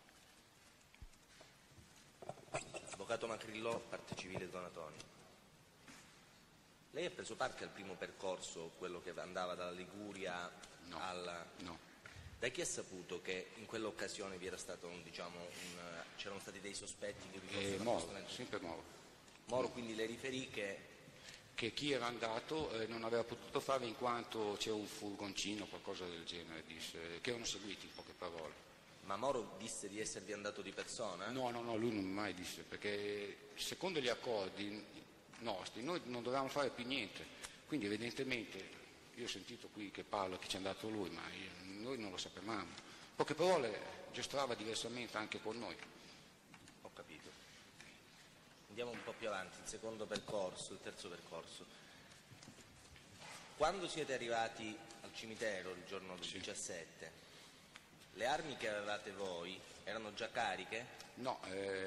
Avvocato Macrillo, parte civile Donatoni. Lei ha preso parte al primo percorso, quello che andava dalla Liguria alla... No. Da chi ha saputo che in quell'occasione vi era stato c'erano stati dei sospetti che vi fossero Moro, sempre Moro. Moro quindi le riferì che chi era andato non aveva potuto fare in quanto c'era un furgoncino o qualcosa del genere, disse, che erano seguiti in poche parole. Ma Moro disse di esservi andato di persona? No, lui non mai disse, perché secondo gli accordi nostri noi non dovevamo fare più niente, quindi evidentemente io ho sentito qui che parla che c'è andato lui, ma noi non lo sapevamo. Poche parole giostrava diversamente anche con noi. Ho capito. Andiamo un po' più avanti, il secondo percorso, il terzo percorso. Quando siete arrivati al cimitero il giorno del 17, le armi che avevate voi erano già cariche? No,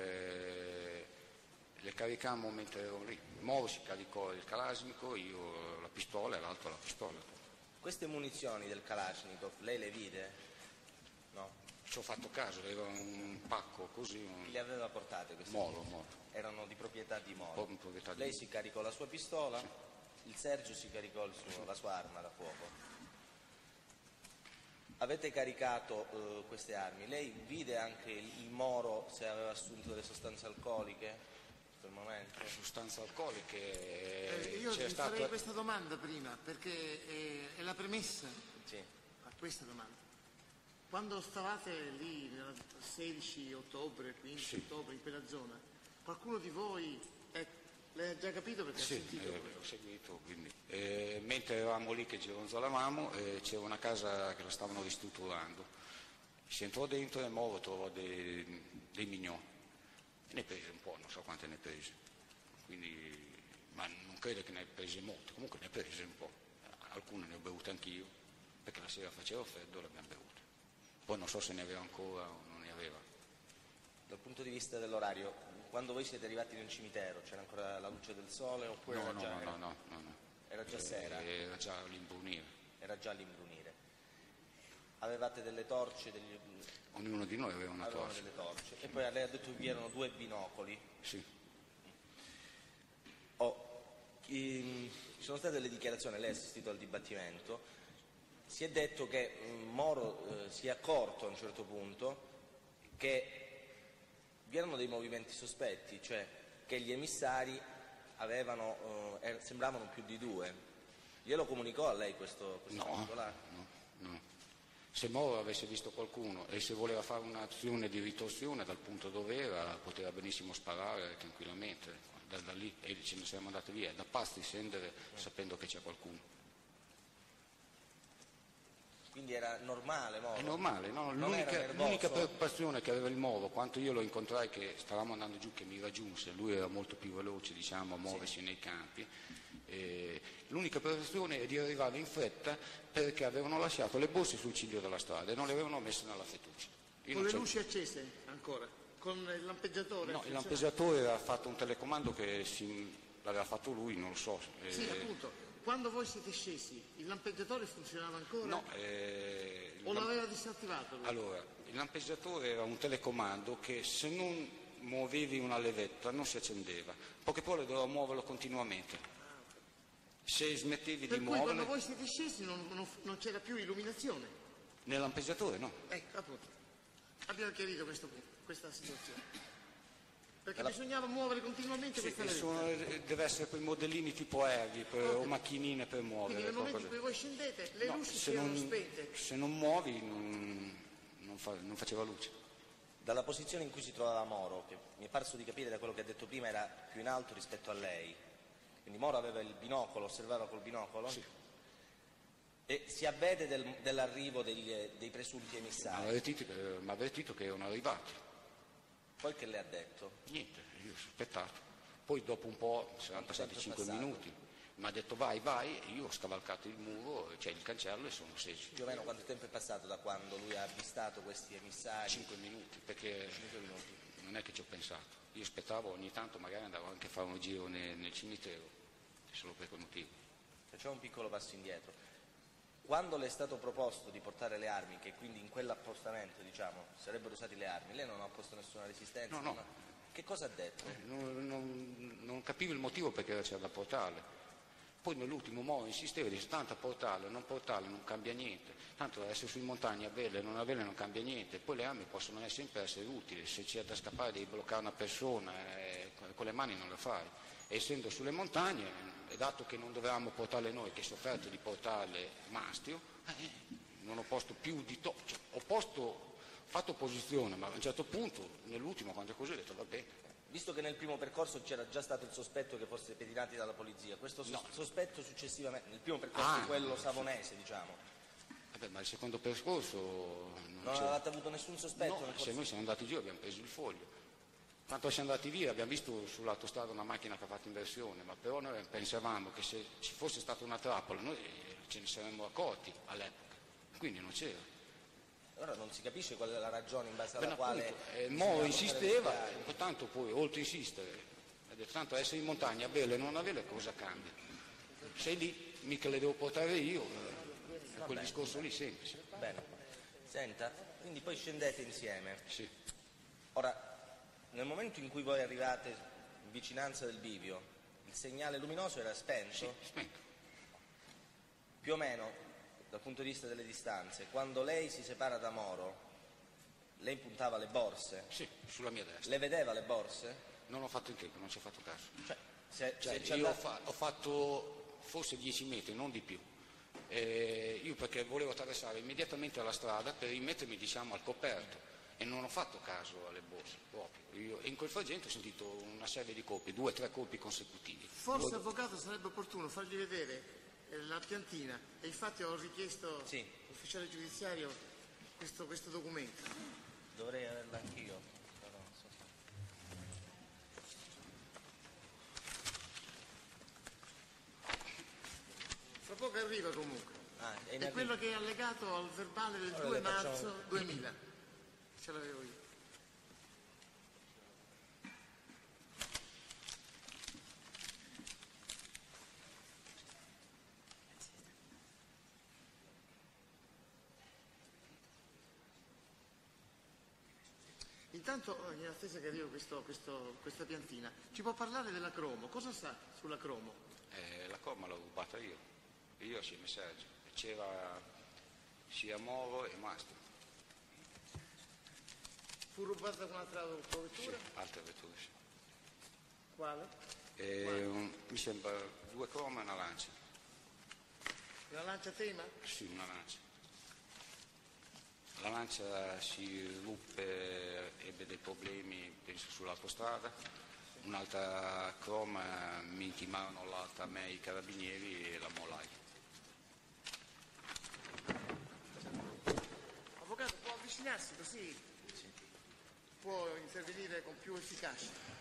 le caricammo mentre ero lì. Moro si caricò il Kalashnikov, io la pistola e l'altro la pistola. Queste munizioni del Kalashnikov lei le vide? No? Ci ho fatto caso, era un pacco così. Chi le aveva portate queste Moro. Erano di proprietà di Moro. Proprietà di Lei Moro. si caricò la sua pistola, il Sergio si caricò la sua arma da fuoco. Avete caricato queste armi, lei vide anche il Moro se aveva assunto delle sostanze alcoliche in quel momento? Sostanze alcoliche. Io c'è vi stato... farei questa domanda prima, perché è la premessa Sì. a questa domanda. Quando stavate lì il 16 ottobre, 15 ottobre, in quella zona, qualcuno di voi, lei ha già capito perché ha sentito? Ho seguito, quindi. Mentre eravamo lì che gironzolavamo, c'era una casa che la stavano ristrutturando. Si entrò dentro e Moro trovò dei mignon. Ne prese un po', non so quante ne prese. Quindi, ma non credo che ne prese molte, comunque ne prese un po'. Alcune ne ho bevute anch'io, perché la sera faceva freddo e le abbiamo bevute. Poi non so se ne aveva ancora o non ne aveva. Dal punto di vista dell'orario, quando voi siete arrivati nel cimitero c'era ancora la luce del sole oppure No. era già sera? Era già l'imbrunire. Era già l'imbrunire. Avevate delle torce? Ognuno di noi aveva una Avevano torcia. delle torce. E poi lei ha detto che vi erano 2 binocoli. Sì. Ci sono state delle dichiarazioni, lei ha assistito al dibattimento, si è detto che Moro si è accorto a un certo punto che vi erano dei movimenti sospetti, cioè che gli emissari sembravano più di 2. Glielo comunicò a lei questo particolare? No. Se Moro avesse visto qualcuno e se voleva fare un'azione di ritorsione dal punto dove era, poteva benissimo sparare tranquillamente da lì, e ce ne siamo andati via, da pazzi scendere sapendo che c'è qualcuno. Quindi era normale Moro? È normale, no? Non era nervoso? L'unica preoccupazione che aveva il Moro, quando io lo incontrai che stavamo andando giù, che mi raggiunse, lui era molto più veloce, diciamo, a muoversi nei campi, l'unica preoccupazione è di arrivare in fretta perché avevano lasciato le borse sul ciglio della strada e non le avevano messe nella fettuccia. Con le luci accese ancora? Con il lampeggiatore? No, il lampeggiatore aveva fatto un telecomando che l'aveva fatto lui, non lo so. Sì, appunto. Quando voi siete scesi, il lampeggiatore funzionava ancora? No. O l'aveva disattivato lui? Allora, il lampeggiatore era un telecomando che se non muovevi una levetta non si accendeva, poche poi dovevo muoverlo continuamente. Se smettevi Per di cui quando muoverlo, voi siete scesi non c'era più illuminazione. nel lampeggiatore no. Ecco, appunto. Abbiamo chiarito questa situazione. Perché bisognava muovere continuamente Sì, questa levetta. deve essere quei modellini tipo Erghi o macchinine per muovere. Quindi nel momento in qualcosa. cui voi scendete, le No, luci se si erano non- spente. Se non muovi non faceva luce. Dalla posizione in cui si trovava Moro, che mi è parso di capire da quello che ha detto prima era più in alto rispetto a lei, quindi Moro aveva il binocolo, osservava col binocolo, Sì. e si avvede dell'arrivo dei presunti Mi ha emissari. avvertito che erano arrivati. Poi che le ha detto? Niente, io ho sospettato. Poi dopo un po', saranno passati tempo è 5 passato? minuti, mi ha detto vai, e io ho scavalcato il muro, cioè il cancello e sono scesi. Più o meno quanto tempo è passato da quando lui ha avvistato questi emissari? 5 minuti, perché 5 minuti. non è che ci ho pensato. Io aspettavo, ogni tanto magari andavo anche a fare un giro nel cimitero, solo per quel motivo. Facciamo un piccolo passo indietro. Quando le è stato proposto di portare le armi, che quindi in quell'appostamento, diciamo, sarebbero usate le armi, lei non ha opposto nessuna resistenza? No. Che cosa ha detto? Non capivo il motivo perché c'era da portarle. Poi nell'ultimo Moro insisteva e disse tanto portarle, non cambia niente, tanto essere sui montagni a vele, non a vele non cambia niente, poi le armi possono sempre essere utili, se c'è da scappare devi bloccare una persona, con le mani non la fai, e essendo sulle montagne, e dato che non dovevamo portarle noi, che si è offerto di portarle Mastio, non ho posto più di fatto opposizione, ma a un certo punto, nell'ultimo quando è così ho detto va bene. Visto che nel primo percorso c'era già stato il sospetto che fosse pedinati dalla polizia, questo sospetto successivamente, nel primo percorso quello savonese, diciamo, Vabbè, ma il secondo percorso non avevate avuto nessun sospetto? No, se noi siamo andati giù abbiamo preso il foglio. Quando siamo andati via abbiamo visto sull'autostrada una macchina che ha fatto inversione, ma però noi pensavamo che se ci fosse stata una trappola noi ce ne saremmo accorti all'epoca, quindi non c'era. Allora non si capisce qual è la ragione in base alla quale... Moro insisteva, tanto poi oltre insistere, ha detto tanto essere in montagna, belle non avere cosa cambia. Sei lì, mica le devo portare io, quel discorso lì semplice. Bene, senta, quindi poi scendete insieme. Sì. Ora, nel momento in cui voi arrivate in vicinanza del bivio, il segnale luminoso era spento? Sì, spento. Più o meno, dal punto di vista delle distanze, quando lei si separa da Moro, lei puntava le borse? Sì, sulla mia destra. Le vedeva le borse? Non ho fatto in tempo, non ci ho fatto caso. Se Io ho fatto forse 10 metri, non di più. Io perché volevo attraversare immediatamente la strada per rimettermi diciamo al coperto e non ho fatto caso alle borse proprio. E in quel frangente ho sentito una serie di colpi, 2 o 3 colpi consecutivi. Forse, avvocato, sarebbe opportuno fargli vedere la piantina e infatti ho richiesto all'ufficiale giudiziario questo documento. Dovrei averla anch'io. Però non so. Fra poco arriva comunque. È quello che è allegato al verbale del 2 marzo 2000. Ce l'avevo io. Intanto, in attesa che arrivi questa piantina, ci può parlare della cromo? Cosa sa sulla cromo? La comma l'ho rubata io assieme a Sergio. C'era sia Moro e Mastro. Fu rubata da un'altra vettura? Sì, altre vetture, sì. Quale? Mi sembra 2 croma e una lancia. Una lancia tema? Sì, una lancia. La lancia si ruppe, ebbe dei problemi, penso, sull'autostrada. Un'altra croma mi intimarono l'altra a me i carabinieri e la mollai. Avvocato, può avvicinarsi così può intervenire con più efficacia.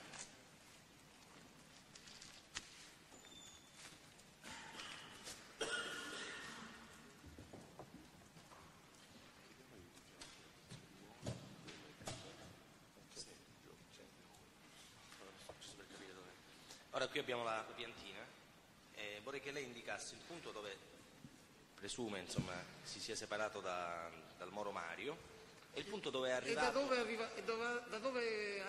Ora qui abbiamo la piantina e vorrei che lei indicasse il punto dove presume insomma si sia separato dal Moro Mario E il punto dove è E arrivato? da dove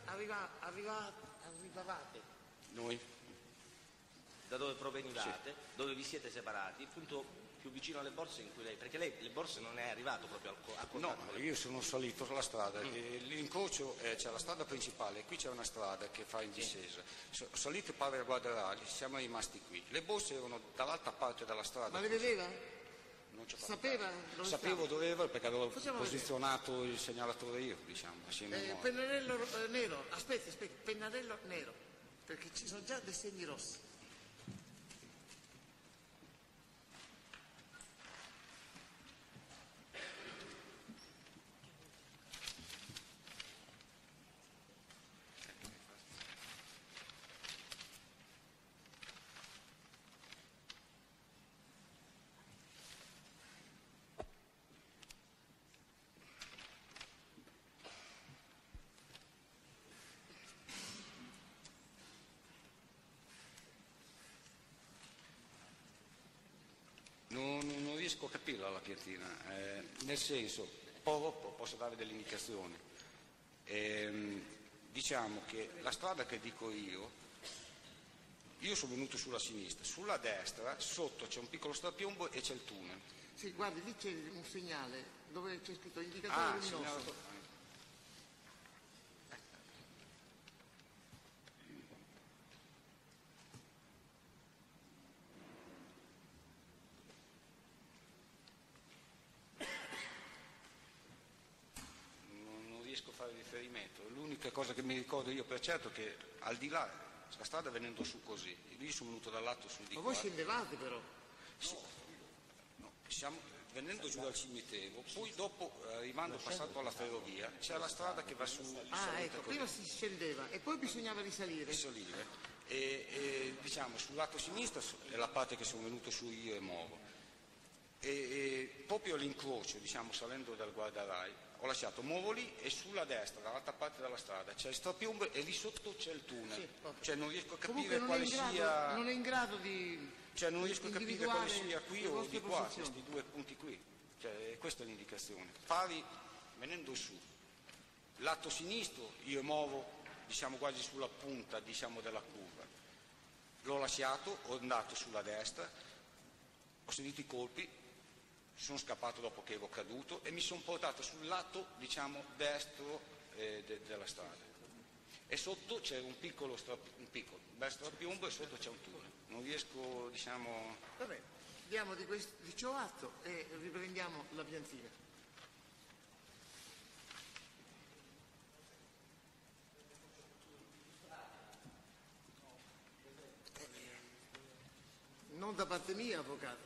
arrivavate? Noi? Da dove provenivate, dove vi siete separati, il punto più vicino alle borse in cui lei, perché lei le borse non è arrivato proprio a contatto No, con le io sono salito sulla strada, e l'incrocio c'è la strada principale, qui c'è una strada che fa in discesa. Salito pare a Guardarali, siamo rimasti qui. Le borse erano dall'altra parte della strada. Ma le vedeva? Non ci ho fatto Sapeva caso. dove Sapevo stava? dove era perché avevo Facciamo posizionato il segnalatore io, diciamo, assieme a Moro. Pennarello nero, aspetti, pennarello nero, perché ci sono già dei segni rossi. Non riesco a capirla la piantina, nel senso, posso dare delle indicazioni. Diciamo che la strada che dico io sono venuto sulla sinistra, sulla destra, sotto c'è un piccolo strapiombo e c'è il tunnel. Sì, guardi, lì c'è un segnale dove c'è scritto indicatore luminoso. Segnalatore. Non riesco a fare riferimento, l'unica cosa che mi ricordo io per certo è che al di là, la strada venendo su così, io sono venuto dal lato sul di Ma qua. voi scendevate però? Sì. No, venendo giù dal cimitero, poi dopo arrivando passato alla ferrovia c'è la strada che va su Ah, ecco, prima si scendeva e poi bisognava risalire. e diciamo sul lato sinistro è la parte che sono venuto su io e Moro e proprio all'incrocio, diciamo salendo dal Guardarai, ho lasciato Moro lì e sulla destra, dall'altra parte della strada c'è il strapiombo e lì sotto c'è il tunnel. Sì, Cioè non riesco a Comunque capire quale sia. non è in grado di Cioè non riesco a capire quale sia qui le o vostre di qua, posizioni. questi due punti qui. Cioè, questa è l'indicazione. Pari venendo su, lato sinistro io muovo, diciamo quasi sulla punta, diciamo, della curva. L'ho lasciato, ho andato sulla destra, ho sentito i colpi, sono scappato dopo che ero caduto e mi sono portato sul lato, diciamo, destro della strada. E sotto c'è un bel strapiombo e sotto c'è un tunnel. Non riesco, diciamo. Va bene, diamo di ciò atto e riprendiamo la piantina. Non da parte mia, avvocato.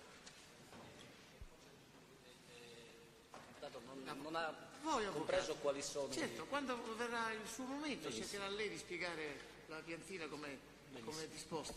Non ha Voi, compreso avvocato. quali sono Certo, quando verrà il suo momento cercherà lei di spiegare la piantina come è disposta.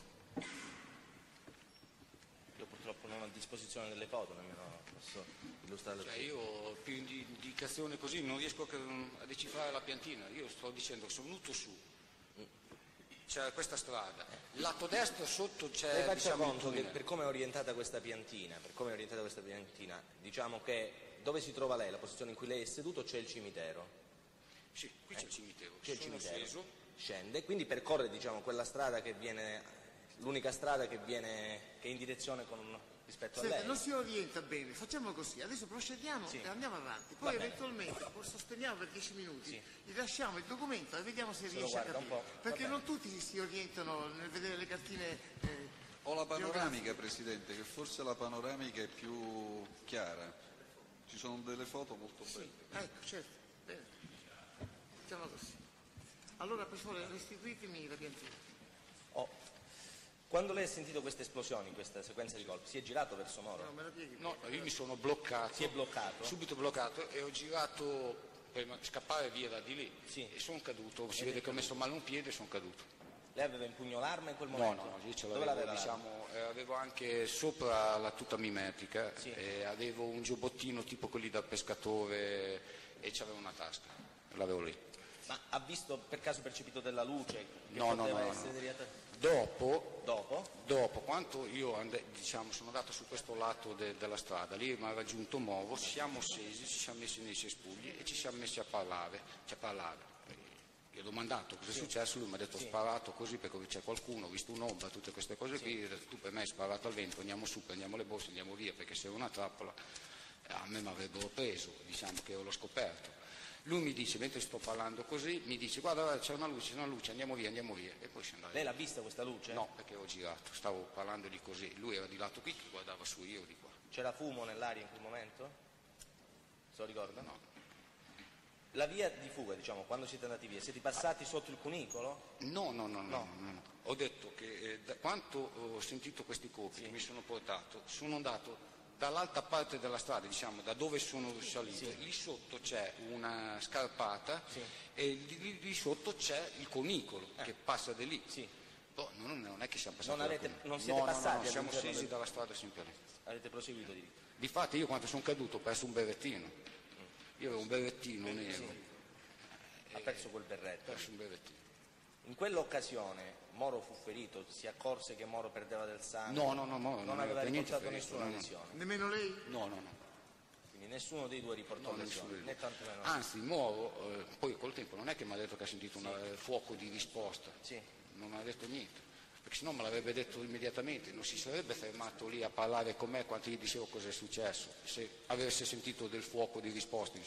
Io purtroppo non ho a disposizione delle foto, nemmeno posso illustrarle. Cioè io più di indicazione così non riesco a decifrare la piantina. Io sto dicendo che sono venuto su, c'è questa strada, lato destro sotto c'è. Lei faccia diciamo, conto il che tunnel. per come è orientata questa piantina, diciamo che dove si trova lei, la posizione in cui lei è seduto, c'è il cimitero. Sì, qui c'è il cimitero. C'è il Sono cimitero. sceso. Scende, quindi percorre, diciamo, quella strada che viene, l'unica strada che è in direzione rispetto a Senta, lei. non si orienta bene, facciamo così, adesso procediamo e andiamo avanti, poi Va bene. eventualmente sospendiamo per 10 minuti, Sì. gli lasciamo il documento e vediamo se lo riesce a guarda un capire, po', va perché bene. non tutti si orientano nel vedere le cartine. Ho la panoramica, Presidente, che forse la panoramica è più chiara. Ci sono delle foto molto belle. Ecco, certo, bene, facciamo così. Allora, per favore, restituitemi la piantina. Quando lei ha sentito queste esplosioni, questa sequenza di colpi, si è girato verso Moro? No, me la pieghi. No, io mi sono bloccato. Si è bloccato? Subito bloccato e ho girato per scappare via da di lì. Sì. E sono caduto. Si vede che ho messo male un piede e sono caduto. Lei aveva in pugno l'arma in quel No, momento? no, io ce Dove l'avevo, l'aveva l'arma? diciamo, avevo anche sopra la tuta mimetica, Sì. e avevo un giubbottino tipo quelli da pescatore e c'avevo una tasca, l'avevo lì. Ma ha visto per caso percepito della luce? Che No. essere derivata... Dopo, quando io sono andato su questo lato della strada, lì mi ha raggiunto Moro, ci siamo scesi, ci siamo messi nei cespugli e ci siamo messi a parlare. Gli ho domandato cosa è successo, lui mi ha detto ho sparato così perché c'è qualcuno, ho visto un'ombra, tutte queste cose qui, ho detto tu per me hai sparato al vento, andiamo su, prendiamo le borse, andiamo via, perché se è una trappola a me mi avrebbero preso, diciamo che io l'ho scoperto. Lui mi dice, mentre sto parlando così, mi dice guarda c'è una luce, andiamo via, e poi si andava. Lei l'ha vista questa luce? No, perché ho girato, stavo parlando di così, lui era di lato qui che guardava su, io di qua. C'era fumo nell'aria in quel momento? Se lo ricorda? No. La via di fuga, diciamo, quando siete andati via, siete passati sotto il cunicolo? No. Ho detto che da quanto ho sentito questi colpi che mi sono portato, sono andato dall'alta parte della strada, diciamo, da dove sono salito, lì sotto c'è una scarpata e lì sotto c'è il cunicolo che passa di lì. Boh, non è che siamo passati non siete passati? No, siamo scesi dalla strada sempre lì. Avete proseguito di lì? Difatti io quando sono caduto ho perso un berrettino. Io avevo un berrettino nero. Ha perso quel berretto? Ho perso un berrettino. In quell'occasione Moro fu ferito, si accorse che Moro perdeva del sangue? No, non aveva riportato nessuna lesione? Nemmeno lei? No. Quindi nessuno dei due riportò lesioni, né tantomeno. Anzi, Moro, poi col tempo non è che mi ha detto che ha sentito un fuoco di risposta, non ha detto niente, perché sennò me l'avrebbe detto immediatamente, non si sarebbe fermato lì a parlare con me quando gli dicevo cosa è successo, se avesse sentito del fuoco di risposta.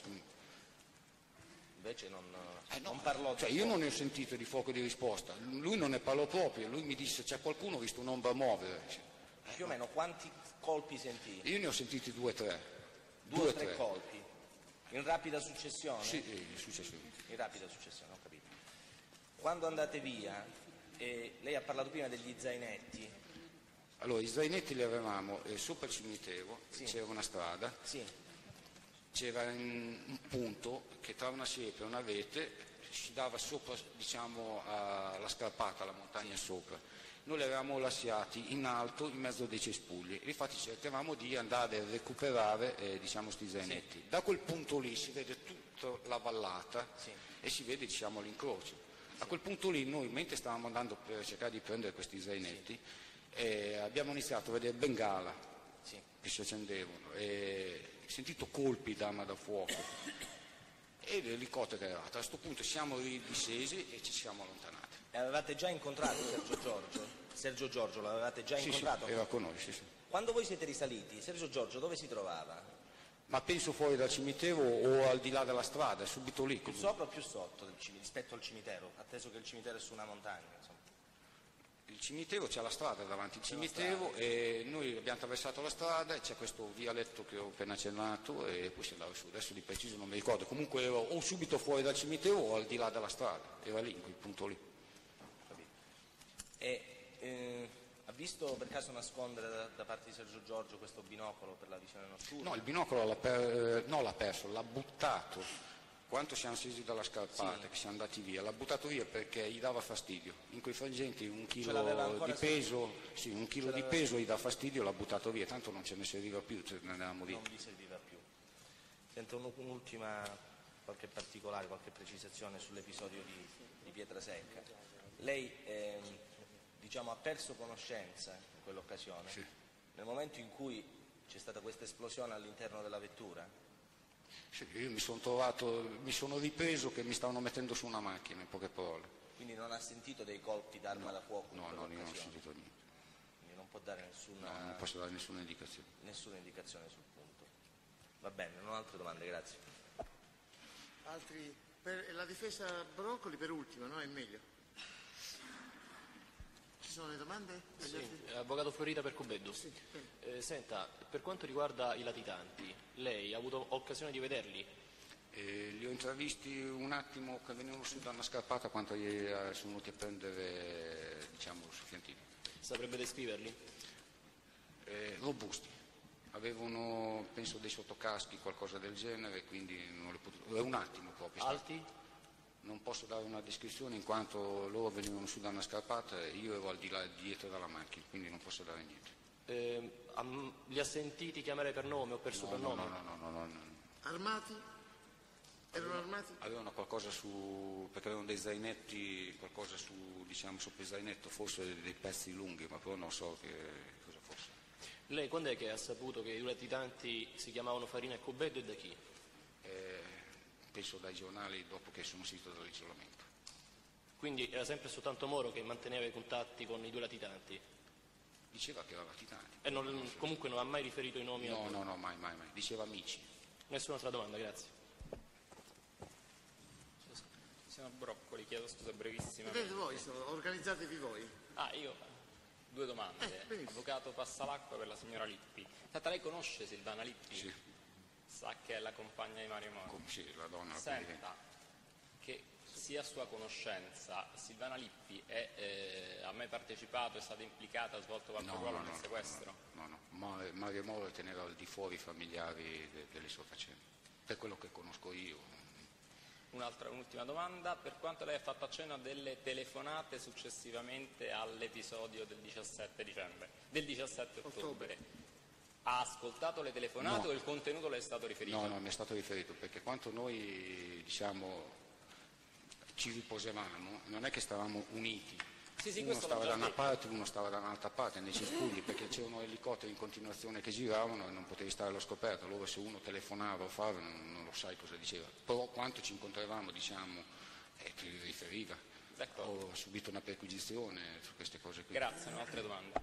Invece non parlò. Cioè io non ne ho sentito di fuoco di risposta, lui non ne parlò proprio, lui mi disse c'è qualcuno, ho visto un'ombra muovere. Più o meno quanti colpi sentì? Io ne ho sentiti 2 o 3. 2 o 3 colpi? In rapida successione? Sì, in successione. In rapida successione, ho capito. Quando andate via, lei ha parlato prima degli zainetti. Allora, i zainetti li avevamo sopra il cimitero, c'era una strada. C'era un punto che tra una siepe e una vete si dava sopra, diciamo, alla scarpata, alla montagna sopra. Noi li avevamo lasciati in alto in mezzo dei cespugli, infatti cercavamo di andare a recuperare diciamo sti zainetti. Da quel punto lì si vede tutta la vallata e si vede, diciamo, l'incrocio. A quel punto lì noi, mentre stavamo andando per cercare di prendere questi zainetti, abbiamo iniziato a vedere bengala che si accendevano, sentito colpi d'arma da fuoco e l'elicottero è arrivato. A questo punto siamo ridiscesi e ci siamo allontanati. Avevate già incontrato Sergio Giorgio? Sergio Giorgio l'avevate già incontrato? Sì, era con noi, sì. Quando voi siete risaliti, Sergio Giorgio dove si trovava? Ma penso fuori dal cimitero o al di là della strada, subito lì. Più sopra o più sotto rispetto al cimitero, atteso che il cimitero è su una montagna, insomma. Il cimitero, c'è la strada davanti al cimitero e noi abbiamo attraversato la strada e c'è questo vialetto che ho appena accennato e poi si andava su, adesso di preciso non mi ricordo, comunque ero o subito fuori dal cimitero o al di là della strada, era lì, in quel punto lì. Ha visto per caso nascondere da parte di Sergio Giorgio questo binocolo per la visione notturna? No, il binocolo l'ha perso, l'ha buttato. Quando siamo scesi dalla scarpata, che siamo andati via, l'ha buttato via perché gli dava fastidio. In quei frangenti un chilo di peso gli dà fastidio, l'ha buttato via, tanto non ce ne serviva più, ce ne andavamo via. Non vi serviva più. Sento un'ultima, qualche particolare, qualche precisazione sull'episodio di Pietrasecca. Lei diciamo, ha perso conoscenza in quell'occasione, nel momento in cui c'è stata questa esplosione all'interno della vettura? Sì, io mi sono ripreso che mi stavano mettendo su una macchina, in poche parole. Quindi non ha sentito dei colpi d'arma da fuoco? No, io non ho sentito niente. Quindi non può dare nessuna... No, non posso dare nessuna indicazione. Nessuna indicazione sul punto. Va bene, non ho altre domande, grazie. Altri? Per la difesa Broccoli per ultima, no? È meglio. Ci sono le domande? Sì, avvocato Florida per Cubeddu. Sì. Senta, per quanto riguarda i latitanti, lei ha avuto occasione di vederli? Li ho intravisti un attimo che venivano su da una scarpata quando sono venuti a prendere, diciamo, Soffiantini. Saprebbe descriverli? Robusti. Avevano, penso, dei sottocaschi, qualcosa del genere, quindi non li potevo... È un attimo proprio. Alti? Non posso dare una descrizione in quanto loro venivano su da una scarpata e io ero al di là, dietro dalla macchina, quindi non posso dare niente. Li ha sentiti chiamare per nome o per soprannome? No. Armati? Erano armati? Avevano qualcosa perché avevano dei zainetti, qualcosa sopra il zainetto, forse dei pezzi lunghi, ma però non so cosa fosse. Lei quando è che ha saputo che i due latitanti si chiamavano Farina e Cubeddo e da chi? Penso dai giornali dopo che sono uscito dall'isolamento. Quindi era sempre soltanto Moro che manteneva i contatti con i due latitanti? Diceva che era latitante. E comunque non ha mai riferito i nomi? No, mai. Diceva amici. Nessuna altra domanda, grazie. Signor Broccoli, chiedo scusa brevissima. Vedete voi, organizzatevi voi. Io due domande. Avvocato Passalacqua per la signora Lippi. Senta, lei conosce Silvana Lippi? Sì. Sa che è la compagna di Mario Moro? Sì, la donna. Senta, che sia a sua conoscenza, Silvana Lippi ha mai partecipato, è stata implicata, ha svolto qualche ruolo nel sequestro? No. Mario Moro teneva al di fuori i familiari delle sue faccende, per quello che conosco io. Un'ultima domanda, per quanto lei ha fatto accenno a delle telefonate successivamente all'episodio del 17 ottobre, ha ascoltato le telefonate o il contenuto le è stato riferito? No, mi è stato riferito, perché quando noi ci riposavamo non è che stavamo uniti. Sì, uno stava da una parte, uno stava da un'altra parte nei cespugli, perché c'erano elicotteri in continuazione che giravano e non potevi stare allo scoperto. Allora se uno telefonava o fava non lo sai cosa diceva, però quanto ci incontravamo ti riferiva. Ho subito una perquisizione su queste cose qui. Grazie, un'altra domanda.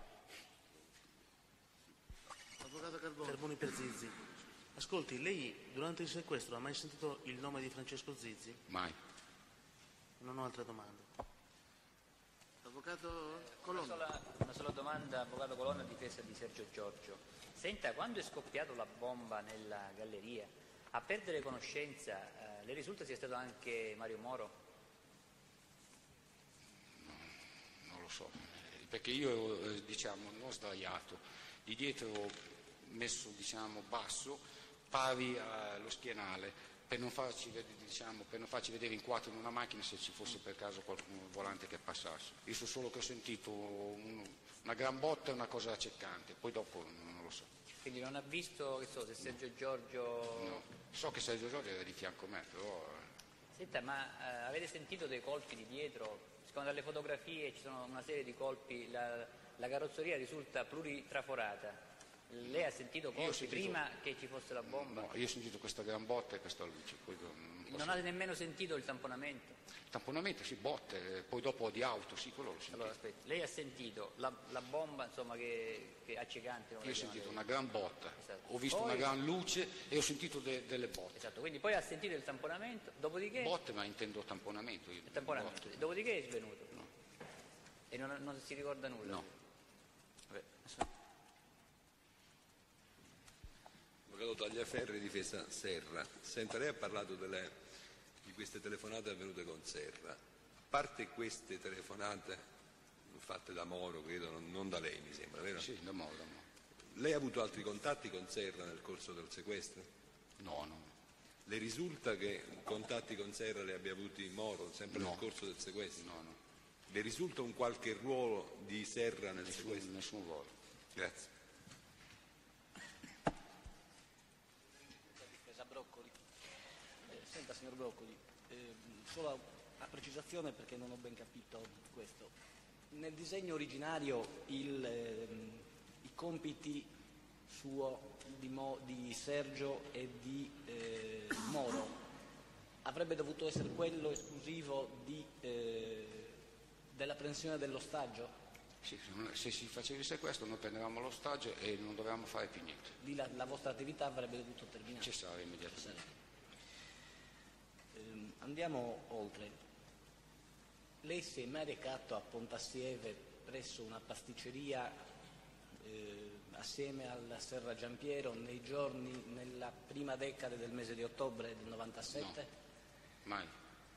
Avvocato Carboni. Carboni per Zizzi. Ascolti, lei durante il sequestro ha mai sentito il nome di Francesco Zizzi? Mai. Non ho altre domande. Avvocato Colonna. Una sola domanda, avvocato Colonna, a difesa di Sergio Giorgio. Senta, quando è scoppiata la bomba nella galleria, a perdere conoscenza, le risulta sia stato anche Mario Moro? Non lo so, perché io non ho sdraiato, di dietro ho messo basso, pari allo schienale, per non farci vedere in quattro in una macchina se ci fosse per caso qualcuno volante che passasse. Io so solo che ho sentito una gran botta e una cosa accecante, poi dopo non lo so. Quindi non ha visto, se Sergio Giorgio... No, so che Sergio Giorgio era di fianco a me, però... Senta, ma avete sentito dei colpi di dietro? Secondo le fotografie ci sono una serie di colpi, la carrozzeria risulta pluritraforata. Lei ha sentito colpi prima che ci fosse la bomba? No, io ho sentito questa gran botta e questa luce. Non avete nemmeno sentito il tamponamento? Il tamponamento, sì, botte, poi dopo di auto, sì, quello l'ho sentito. Allora, aspetta, lei ha sentito la bomba, che è accecante? Io ho sentito una gran botta, esatto. Ho visto una gran luce e ho sentito delle botte. Esatto, quindi poi ha sentito il tamponamento, dopodiché... Botte, ma intendo tamponamento. Il tamponamento, botte. Dopodiché è svenuto? No. E non si ricorda nulla? No. Avvocato Tagliaferri, difesa Serra. Senta, lei ha parlato di queste telefonate avvenute con Serra. A parte queste telefonate fatte da Moro, credo, non da lei mi sembra, vero? Sì, da Moro. Lei ha avuto altri contatti con Serra nel corso del sequestro? No. Le risulta che contatti con Serra li abbia avuti Moro sempre nel corso del sequestro? No. Le risulta un qualche ruolo di Serra nel sequestro? Nessun ruolo. Grazie. Senta, signor Broccoli, solo a precisazione perché non ho ben capito questo. Nel disegno originario i compiti di Sergio e di Moro avrebbe dovuto essere quello esclusivo dell'apprensione dell'ostaggio? Sì, se si faceva il sequestro noi prendevamo l'ostaggio e non dovevamo fare più niente. Lì la vostra attività avrebbe dovuto terminare? Cessare immediatamente. Andiamo oltre. Lei si è mai recato a Pontassieve presso una pasticceria assieme alla Serra Giampiero nella prima decade del mese di ottobre del 97? No, mai.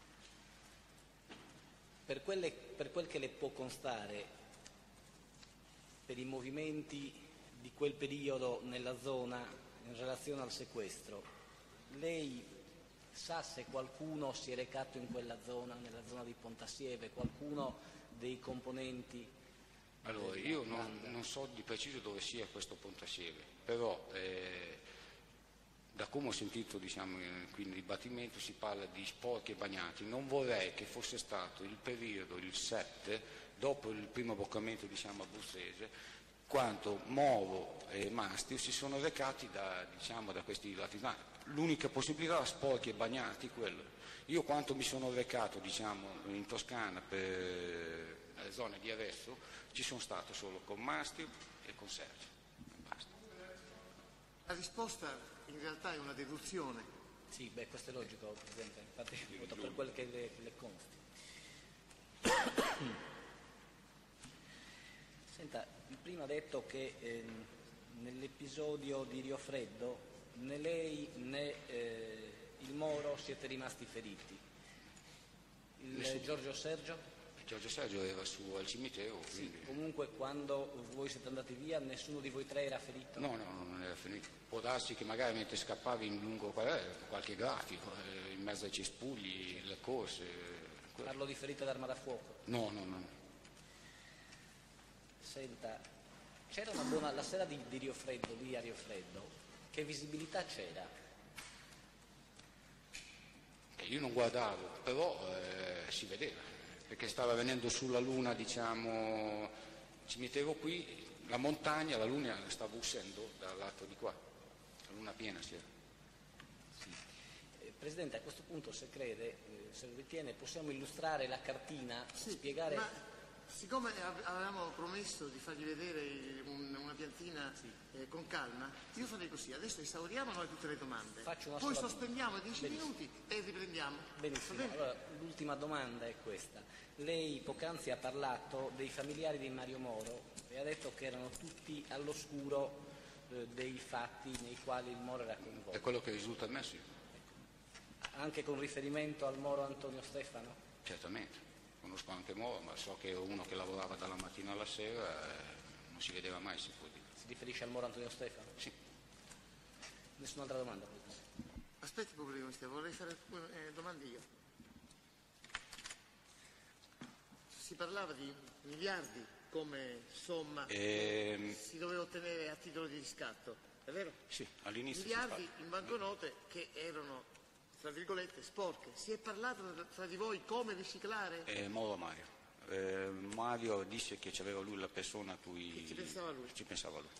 Per quel che le può constare, per i movimenti di quel periodo nella zona in relazione al sequestro, lei sa se qualcuno si è recato in quella zona, nella zona di Pontassieve, qualcuno dei componenti? Allora, io non so di preciso dove sia questo Pontassieve, però Da come ho sentito qui nel dibattimento si parla di sporchi e bagnati. Non vorrei che fosse stato il periodo, il 7, dopo il primo boccamento abruzzese, quando Moro e Mastio si sono recati da questi latitanti. L'unica possibilità era sporchi e bagnati, quello. Io quando mi sono recato in Toscana per le zone di Arezzo ci sono stato solo con Mastio e con Sergio. Basta. La risposta in realtà è una deduzione. Sì, questo è logico, Presidente, infatti voto per quel che le consti. Senta, prima ha detto che nell'episodio di Rio Freddo né lei né il Moro siete rimasti feriti. Giorgio Sergio? Giorgio Sergio era su al cimitero. Sì, comunque quando voi siete andati via nessuno di voi tre era ferito? No, non era ferito. Può darsi che magari mentre scappavi in lungo qualche grafico, in mezzo ai cespugli, le corse. Parlo di ferite d'arma da fuoco? No. Senta, c'era la sera di Rio Freddo, lì a Rio Freddo, che visibilità c'era? Io non guardavo, però si vedeva, perché stava venendo sulla luna, cimitero qui, la montagna, la luna stava uscendo dal lato di qua, la luna piena si era. Sì. Presidente, a questo punto, se crede, se lo ritiene, possiamo illustrare la cartina, spiegare... Ma siccome avevamo promesso di fargli vedere una piantina con calma, io farei così, adesso esauriamo noi tutte le domande, poi sospendiamo 10 minuti e riprendiamo. Benissimo, allora l'ultima domanda è questa. Lei poc'anzi ha parlato dei familiari di Mario Moro e ha detto che erano tutti all'oscuro dei fatti nei quali il Moro era coinvolto. È quello che risulta a me, sì. Anche con riferimento al Moro Antonio Stefano? Certamente. Conosco anche Moro, ma so che è uno che lavorava dalla mattina alla sera e non si vedeva mai, si può dire. Si riferisce al Moro Antonio Stefano? Sì. Nessun'altra domanda? Aspetti, pubblico ministero, vorrei fare domande io. Si parlava di miliardi come somma che si doveva ottenere a titolo di riscatto, è vero? Sì, all'inizio miliardi in banconote che erano, tra virgolette, sporche. Si è parlato tra di voi come riciclare? Moro Mario. Mario disse che c'aveva lui la persona a cui... Che ci pensava lui.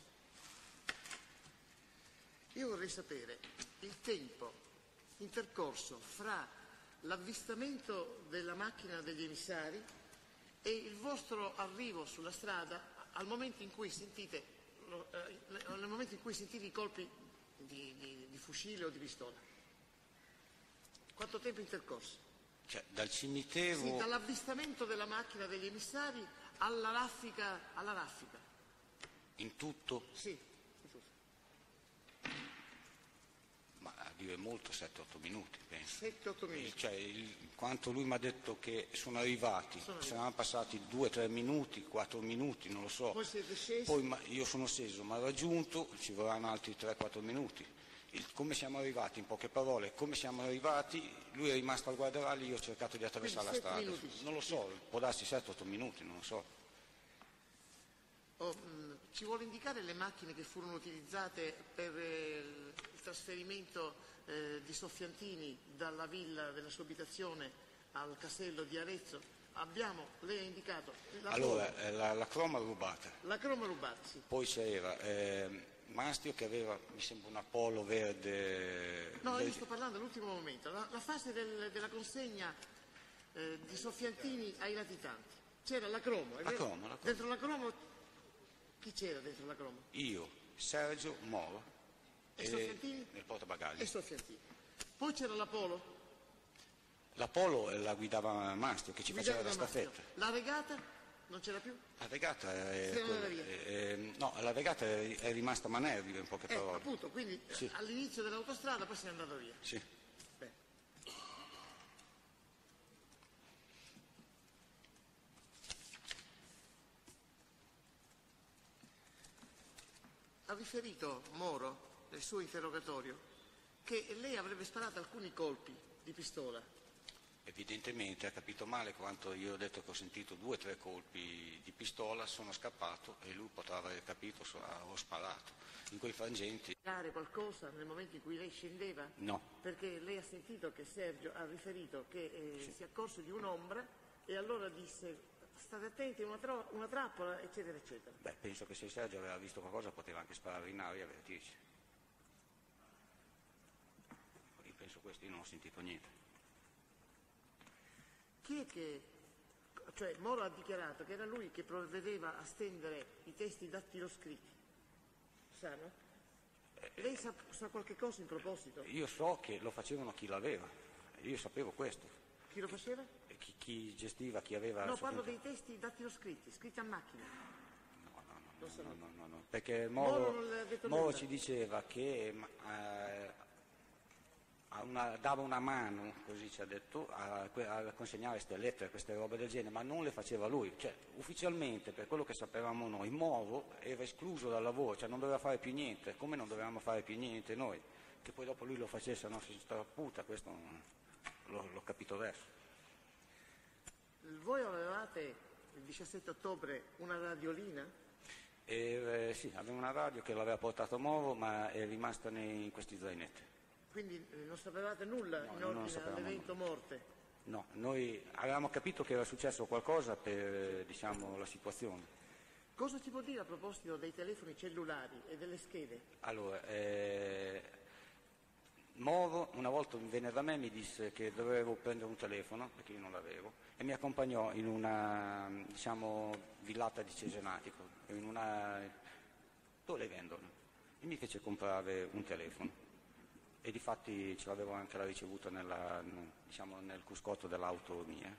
Io vorrei sapere il tempo intercorso fra l'avvistamento della macchina degli emissari e il vostro arrivo sulla strada al momento in cui sentite i colpi di fucile o di pistola. Quanto tempo intercorso? Cioè, dal cimitero... Sì, dall'avvistamento della macchina degli emissari alla raffica. In tutto? Sì, in tutto. Ma a dire molto 7-8 minuti, penso. 7-8 minuti. Quanto lui mi ha detto che sono arrivati, saranno passati 2-3 minuti, 4 minuti, non lo so. Poi siete scesi? Poi io sono sceso, mi ha raggiunto, ci vorranno altri 3-4 minuti. Come siamo arrivati, in poche parole, come siamo arrivati, lui è rimasto al guardarali, io ho cercato di attraversare la strada. Minuti. Non lo so, può darsi 7-8 minuti, non lo so. Ci vuole indicare le macchine che furono utilizzate per il trasferimento di Soffiantini dalla villa della sua abitazione al castello di Arezzo? Lei ha indicato la croma rubata. La croma rubata, sì. Poi c'era Mastio che aveva, mi sembra, un Apollo verde. No, io sto parlando all'ultimo momento, la fase della consegna di Soffiantini ai latitanti. C'era la croma, è vero? La croma. Dentro la croma, chi c'era dentro la croma? Io, Sergio, Moro e Soffiantini? Nel portabagagli. E Soffiantini. Poi c'era l'Apollo? L'Apollo la guidava Mastio che ci faceva la staffetta. La regata? Non c'era più? La regata è rimasta a Manervi, in poche parole. Appunto, quindi sì. All'inizio dell'autostrada poi se n'è andato via. Sì. Beh. Ha riferito Moro nel suo interrogatorio che lei avrebbe sparato alcuni colpi di pistola. Evidentemente ha capito male quando io ho detto che ho sentito 2 o 3 colpi di pistola, sono scappato e lui potrà aver capito ho sparato. in quei frangenti. Fare qualcosa nel momento in cui lei scendeva? No. Perché lei ha sentito che Sergio ha riferito che si è accorse di un'ombra e allora disse state attenti, una trappola, eccetera, eccetera. Beh, penso che se Sergio aveva visto qualcosa poteva anche sparare in aria e avvertirci. Io penso questo, io non ho sentito niente. Chi è che... Cioè Moro ha dichiarato che era lui che provvedeva a stendere i testi dattiloscritti. Sa, no? Lei sa qualche cosa in proposito? Io so che lo facevano chi l'aveva, io sapevo questo. Chi lo faceva? Chi gestiva, chi aveva... No, parlo dei testi dattiloscritti, scritti a macchina. No, perché Moro non le ha detto Moro nulla. ci diceva che dava una mano, così ci ha detto, a consegnare queste lettere, queste robe del genere, ma non le faceva lui. Cioè, ufficialmente, per quello che sapevamo noi, Moro era escluso dal lavoro, cioè non doveva fare più niente, come non dovevamo fare più niente noi. Che poi dopo lui lo facesse a nostra puta, questo l'ho capito adesso. Voi avevate il 17 ottobre una radiolina? Sì, aveva una radio che l'aveva portato Moro, ma è rimasta in questi zainetti. Quindi non sapevate nulla in ordine all'evento morte? No, noi avevamo capito che era successo qualcosa per, la situazione. Cosa ci può dire a proposito dei telefoni cellulari e delle schede? Allora, Moro una volta venne da me e mi disse che dovevo prendere un telefono, perché io non l'avevo, e mi accompagnò in una, villata di Cesenatico, dove le vendono, e mi fece comprare un telefono. E difatti ce l'avevo anche la ricevuta nel cruscotto dell'auto mia.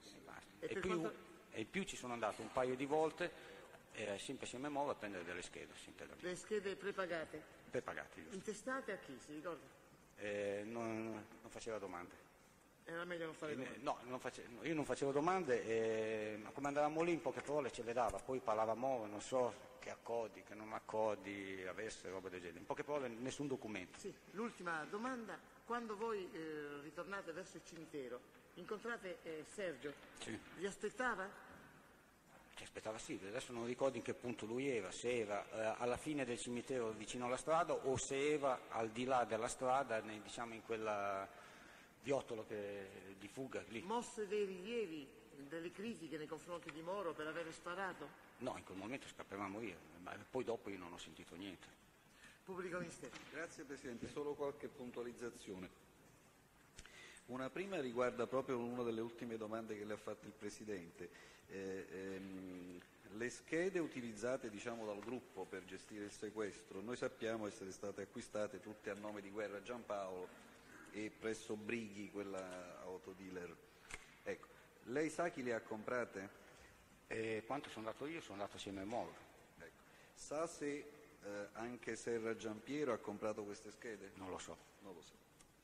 E in più ci sono andato un paio di volte, sempre assieme a Moro, a prendere delle schede. Le schede prepagate? Prepagate, giusto. Intestate a chi, si ricorda? Non faceva domande. Era meglio non fare domande? No, io non facevo domande, ma come andavamo lì in poche parole ce le dava, poi parlava Moro, non so che accordi, che non accordi avesse, roba del genere. In poche parole nessun documento. Sì, l'ultima domanda, quando voi ritornate verso il cimitero, incontrate Sergio, sì. Vi aspettava? Ci aspettava sì, adesso non ricordo in che punto lui era, se era alla fine del cimitero vicino alla strada o se era al di là della strada, in quella viottolo di fuga lì. Mosse dei rilievi, delle critiche nei confronti di Moro per aver sparato? No, in quel momento scappavamo via, ma poi dopo io non ho sentito niente. Pubblico ministero. Grazie Presidente, solo qualche puntualizzazione. Una prima riguarda proprio una delle ultime domande che le ha fatto il Presidente. Le schede utilizzate dal gruppo per gestire il sequestro, noi sappiamo essere state acquistate tutte a nome di Guerra Giampaolo e presso Brighi, quella autodealer. Ecco, lei sa chi le ha comprate? Quanto sono andato io, sono andato assieme a Moro. Ecco. Sa se anche Serra Giampiero ha comprato queste schede? Non lo so. Non lo so.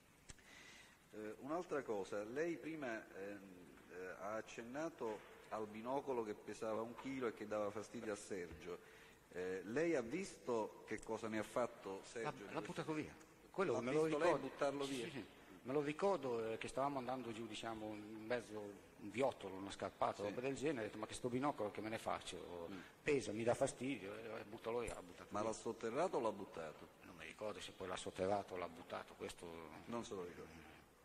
Un'altra cosa, lei prima ha accennato al binocolo che pesava 1 chilo e che dava fastidio a Sergio. Lei ha visto che cosa ne ha fatto Sergio? L'ha buttato via. Quello me lo lo ricordo. Lei buttarlo via? Sì. Me lo ricordo che stavamo andando giù, in mezzo un viottolo, una scarpata, roba del genere, ho detto ma che sto binocolo che me ne faccio? Pesa, mi dà fastidio, buttalo via. Ma l'ha sotterrato o l'ha buttato? Non mi ricordo se poi l'ha sotterrato o l'ha buttato, questo... Non se lo ricordo.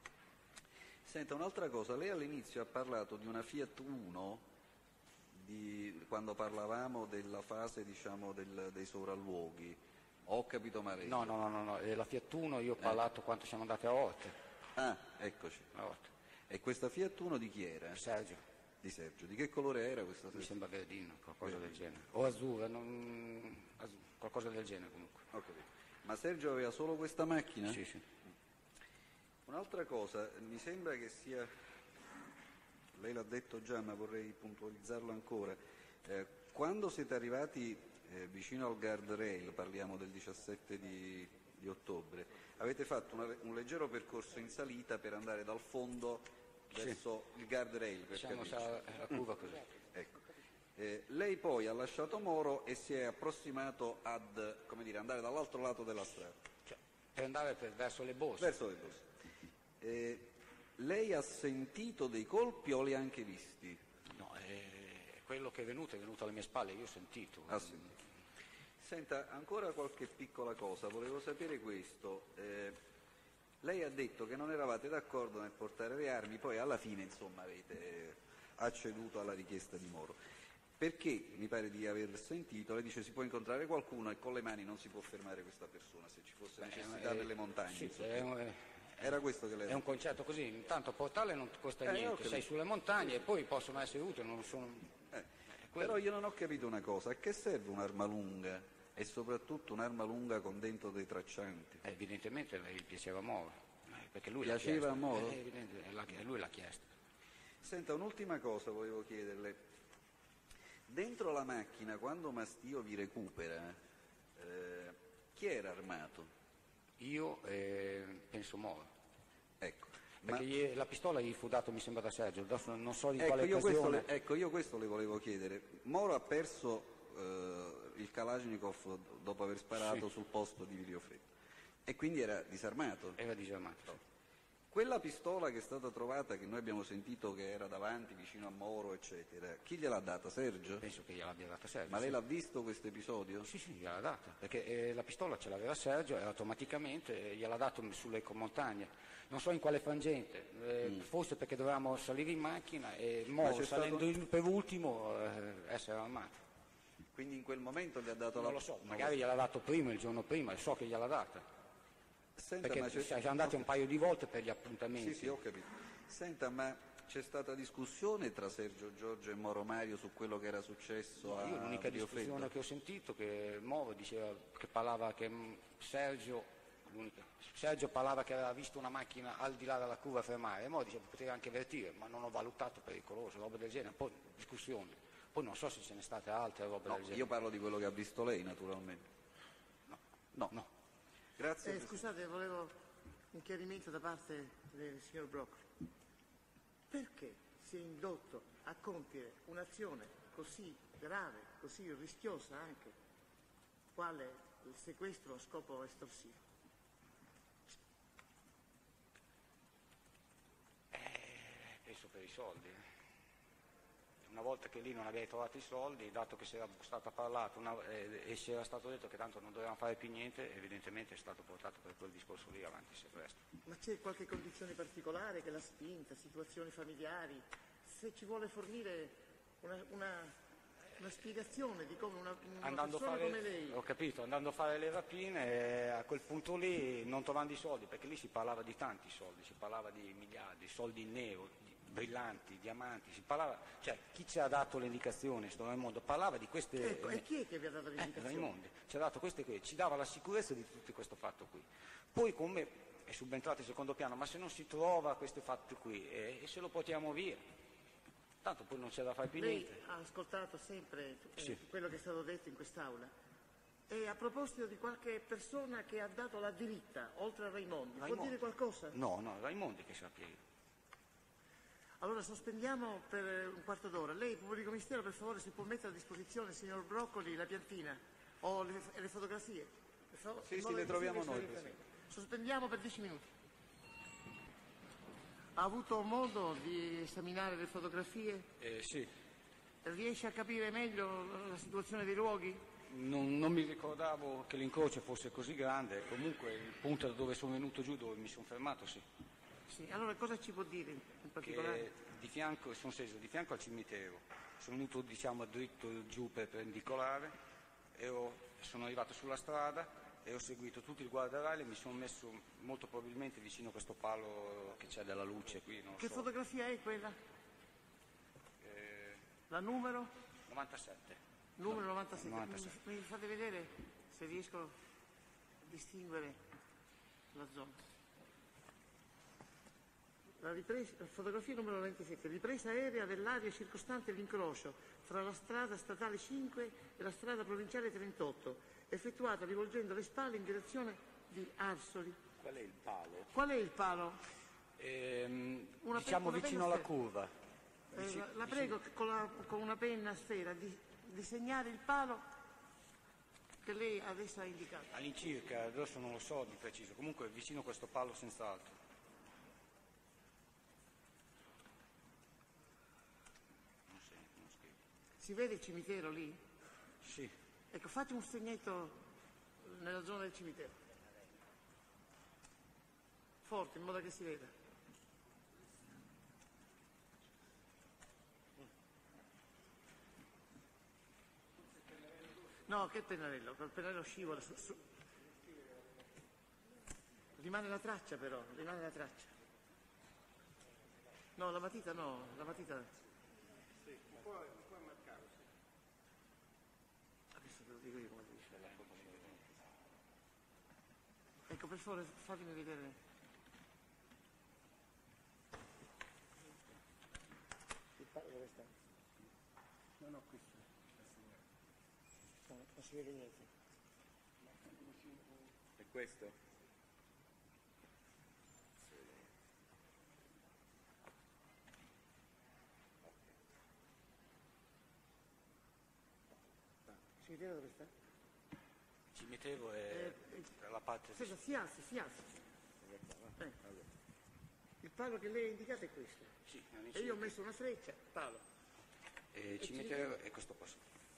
Senta, un'altra cosa, lei all'inizio ha parlato di una Fiat Uno, quando parlavamo della fase dei sopralluoghi. Ho capito male? No, la Fiat Uno io ho parlato quando siamo andati a Orte. Ah, eccoci. A Orte. E questa Fiat Uno di chi era? Di Sergio. Di Sergio. Di che colore era questa? Mi sembra verdino, qualcosa del genere. O azzurra, qualcosa del genere comunque. Ho capito. Ma Sergio aveva solo questa macchina? Sì. Un'altra cosa, mi sembra che sia, lei l'ha detto già ma vorrei puntualizzarlo ancora, quando siete arrivati vicino al guardrail, parliamo del 17 di ottobre, avete fatto un leggero percorso in salita per andare dal fondo verso il guardrail, per capirci. La curva così. Ecco. Lei poi ha lasciato Moro e si è approssimato ad andare dall'altro lato della strada. Cioè, per andare verso le Bosse. Verso le Bosse. Lei ha sentito dei colpi o li ha anche visti? No, quello che è venuto alle mie spalle, io ho sentito. Ah, sì. Senta, ancora qualche piccola cosa, volevo sapere questo. Lei ha detto che non eravate d'accordo nel portare le armi, poi alla fine insomma avete acceduto alla richiesta di Moro. Perché, mi pare di aver sentito, lei dice si può incontrare qualcuno e con le mani non si può fermare questa persona se ci fosse necessità nelle montagne. Sì, era questo che lei ha È un detto. concetto così, intanto portarle non ti costa niente, sei sulle montagne e poi possono essere utili, non sono... Però io non ho capito una cosa, a che serve un'arma lunga e soprattutto un'arma lunga con dentro dei traccianti? Evidentemente gli piaceva Moro, perché lui Piaceva a Moro? Lui l'ha chiesto. Senta, un'ultima cosa volevo chiederle. Dentro la macchina, quando Mastio vi recupera, chi era armato? Io penso Moro. Ecco. Perché la pistola gli fu data, mi sembra, da Sergio, adesso non so di Ecco, quale occasione. io questo le volevo chiedere. Moro ha perso il Kalashnikov dopo aver sparato sul posto di Villofreddo e quindi era disarmato. Era disarmato. Quella pistola che è stata trovata, che noi abbiamo sentito che era davanti, vicino a Moro, eccetera, chi gliel'ha data? Sergio? Penso che gliel'abbia data Sergio. Ma lei sì. l'ha visto questo episodio? Sì, gliel'ha data, perché la pistola ce l'aveva Sergio e automaticamente gliel'ha dato sulle montagne. Non so in quale frangente, forse perché dovevamo salire in macchina e Moro, salendo per ultimo, essere armato. Quindi in quel momento gli ha dato Non lo so, magari gliel'ha dato prima, il giorno prima, so che gliel'ha data. Senta, perché siamo andati un paio di volte per gli appuntamenti. Sì, ho capito. Senta, ma c'è stata discussione tra Sergio Giorgio e Moro Mario su quello che era successo a Io l'unica Villofreddo? discussione che ho sentito che Moro diceva che parlava che Sergio parlava che aveva visto una macchina al di là della curva fermare e Moro diceva che poteva anche vertire, ma non ho valutato pericoloso, roba del genere, poi discussione. Poi non so se ce ne state altre robe del genere. Io parlo di quello che ha visto lei, naturalmente. No. Grazie. Scusate, volevo un chiarimento da parte del signor Broccoli. Perché si è indotto a compiere un'azione così grave, così rischiosa anche, quale il sequestro a scopo estorsivo? Penso per i soldi. Una volta che lì non avevi trovato i soldi, dato che si era stato parlato e si era stato detto che tanto non dovevamo fare più niente, evidentemente è stato portato per quel discorso lì avanti il sequestro. Ma c'è qualche condizione particolare che l'ha spinta, situazioni familiari? Se ci vuole fornire una spiegazione di come una persona come lei... Ho capito, andando a fare le rapine, a quel punto lì non trovando i soldi, perché lì si parlava di tanti soldi, si parlava di miliardi, soldi in nero, brillanti, diamanti, si parlava, cioè chi ci ha dato le indicazioni, sto Raimondo, parlava di queste... Ecco, e chi è che vi ha dato le indicazioni? Raimondo, ci ha dato queste qui, ci dava la sicurezza di tutto questo fatto qui. Poi come è subentrato in secondo piano, ma se non si trova questo fatto qui, e se lo portiamo via, tanto poi non c'è da fare più Lei niente. ha ascoltato sempre Sì. quello che è stato detto in quest'Aula. E a proposito di qualche persona che ha dato la diritta, oltre a Raimondi, può dire qualcosa? No, Raimondi che sappia io. Allora sospendiamo per un quarto d'ora. Lei, pubblico ministero, per favore, se può mettere a disposizione, signor Broccoli, la piantina o le fotografie. Sì, le troviamo noi. Sospendiamo per 10 minuti. Ha avuto modo di esaminare le fotografie? Sì. Riesce a capire meglio la situazione dei luoghi? Non mi ricordavo che l'incrocio fosse così grande, comunque il punto da dove sono venuto giù, dove mi sono fermato, sì. Sì, allora cosa ci può dire in particolare? Che di fianco, sono sceso di fianco al cimitero, sono venuto dritto giù per perpendicolare, sono arrivato sulla strada e ho seguito tutto il guardrail e mi sono messo molto probabilmente vicino a questo palo che c'è della luce qui. Che fotografia è quella? La numero? 97. Numero 97. 97. Mi fate vedere se riesco a distinguere la zona. La fotografia numero 97, ripresa aerea dell'area circostante l'incrocio tra la strada statale 5 e la strada provinciale 38, effettuata rivolgendo le spalle in direzione di Arsoli. Qual è il palo? Qual è il palo? Diciamo vicino alla curva. La prego con una penna a sfera di disegnare il palo che lei adesso ha indicato. All'incirca, adesso non lo so di preciso, comunque vicino a questo palo senz'altro. Si vede il cimitero lì? Sì. Ecco, fate un segnetto nella zona del cimitero. Forte, in modo che si veda. No, che pennarello? Col pennarello scivola su. Rimane la traccia però, rimane la traccia. No, la matita no, la matita... Sì, puoi marcarlo, sì. Adesso te lo dico io come dice. Ecco, per favore, fatemi vedere. Il palo dove sta? No, questo. No, non si vede niente. E questo? Il cimitero dove sta? Il cimitero è la parte... Aspetta, si alzi. Il palo che lei ha indicato è questo. Sì, E io ho messo una freccia, palo. il cimitero è questo posto.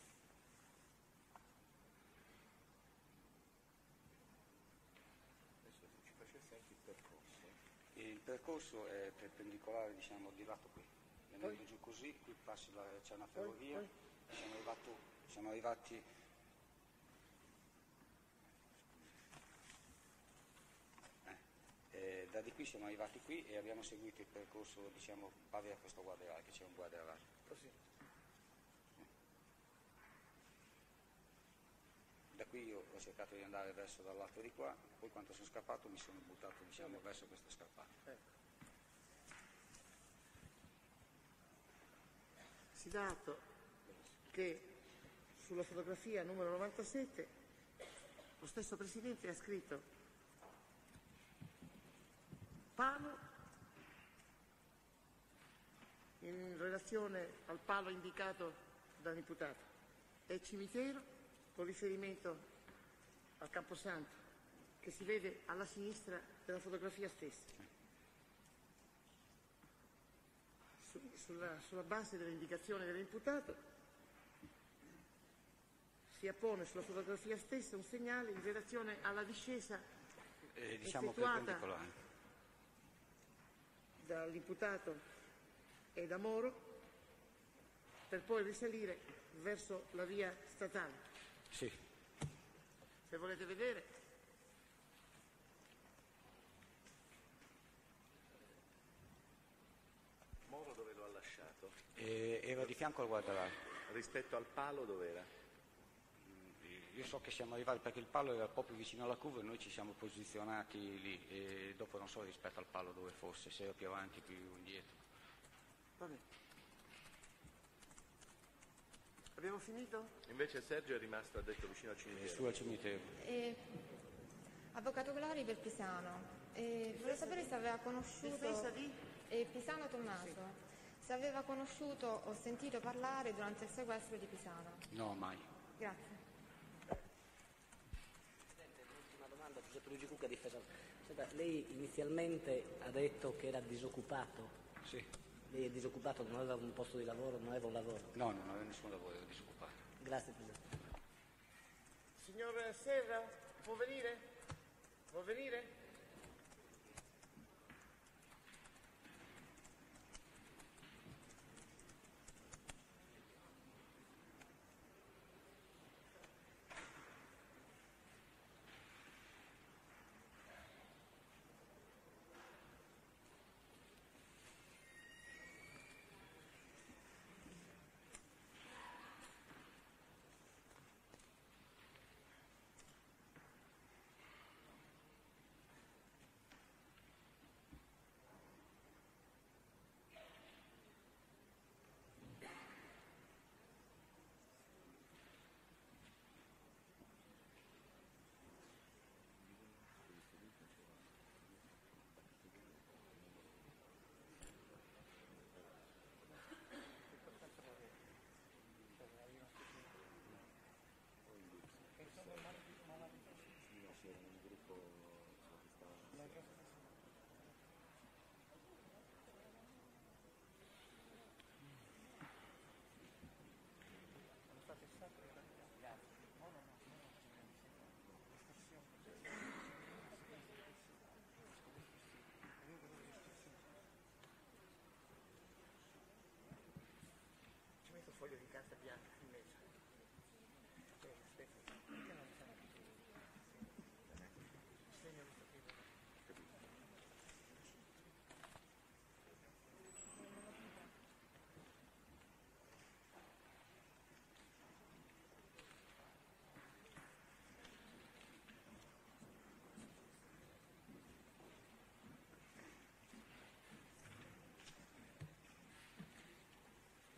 Adesso se ci facesse anche il percorso. Il percorso è perpendicolare, diciamo, di lato qui. Venendo giù così, qui c'è una ferrovia, siamo arrivati da di qui siamo arrivati qui e abbiamo seguito il percorso, diciamo, pari a questo guardrail, che c'è un guardrail. Così. Da qui io ho cercato di andare verso dal lato di qua, poi quando sono scappato mi sono buttato, diciamo, verso questo scarpato. Si dà atto che sulla fotografia numero 97 lo stesso Presidente ha scritto palo in relazione al palo indicato dall'imputato e cimitero con riferimento al Camposanto che si vede alla sinistra della fotografia stessa. Sulla base dell'indicazione dell'imputato si appone sulla fotografia stessa un segnale in relazione alla discesa diciamo effettuata perpendicolare. Dall'imputato e da Moro per poi risalire verso la via statale. Sì. Se volete vedere. Moro dove lo ha lasciato? Era di fianco al guardrail. Rispetto al palo dov'era? Io so che siamo arrivati perché il palo era proprio vicino alla curva e noi ci siamo posizionati lì e dopo non so rispetto al palo dove fosse, se era più avanti, più indietro. Va bene. Abbiamo finito? Invece Sergio è rimasto, ha detto, vicino al cimitero. Su al cimitero. Avvocato Colari per Pisano. Vorrei sapere se aveva conosciuto... Difesa di? Pisano Tommaso. Se aveva conosciuto o sentito parlare durante il sequestro di Pisano. No, mai. Grazie. L'ultima domanda, Giuseppe Luigi Cucca, difesa. Senta, lei inizialmente ha detto che era disoccupato. Sì. Lei è disoccupato, non aveva un posto di lavoro, non aveva un lavoro. No, non aveva nessun lavoro, ero disoccupato. Grazie Presidente. Signor Serra, può venire? Può venire?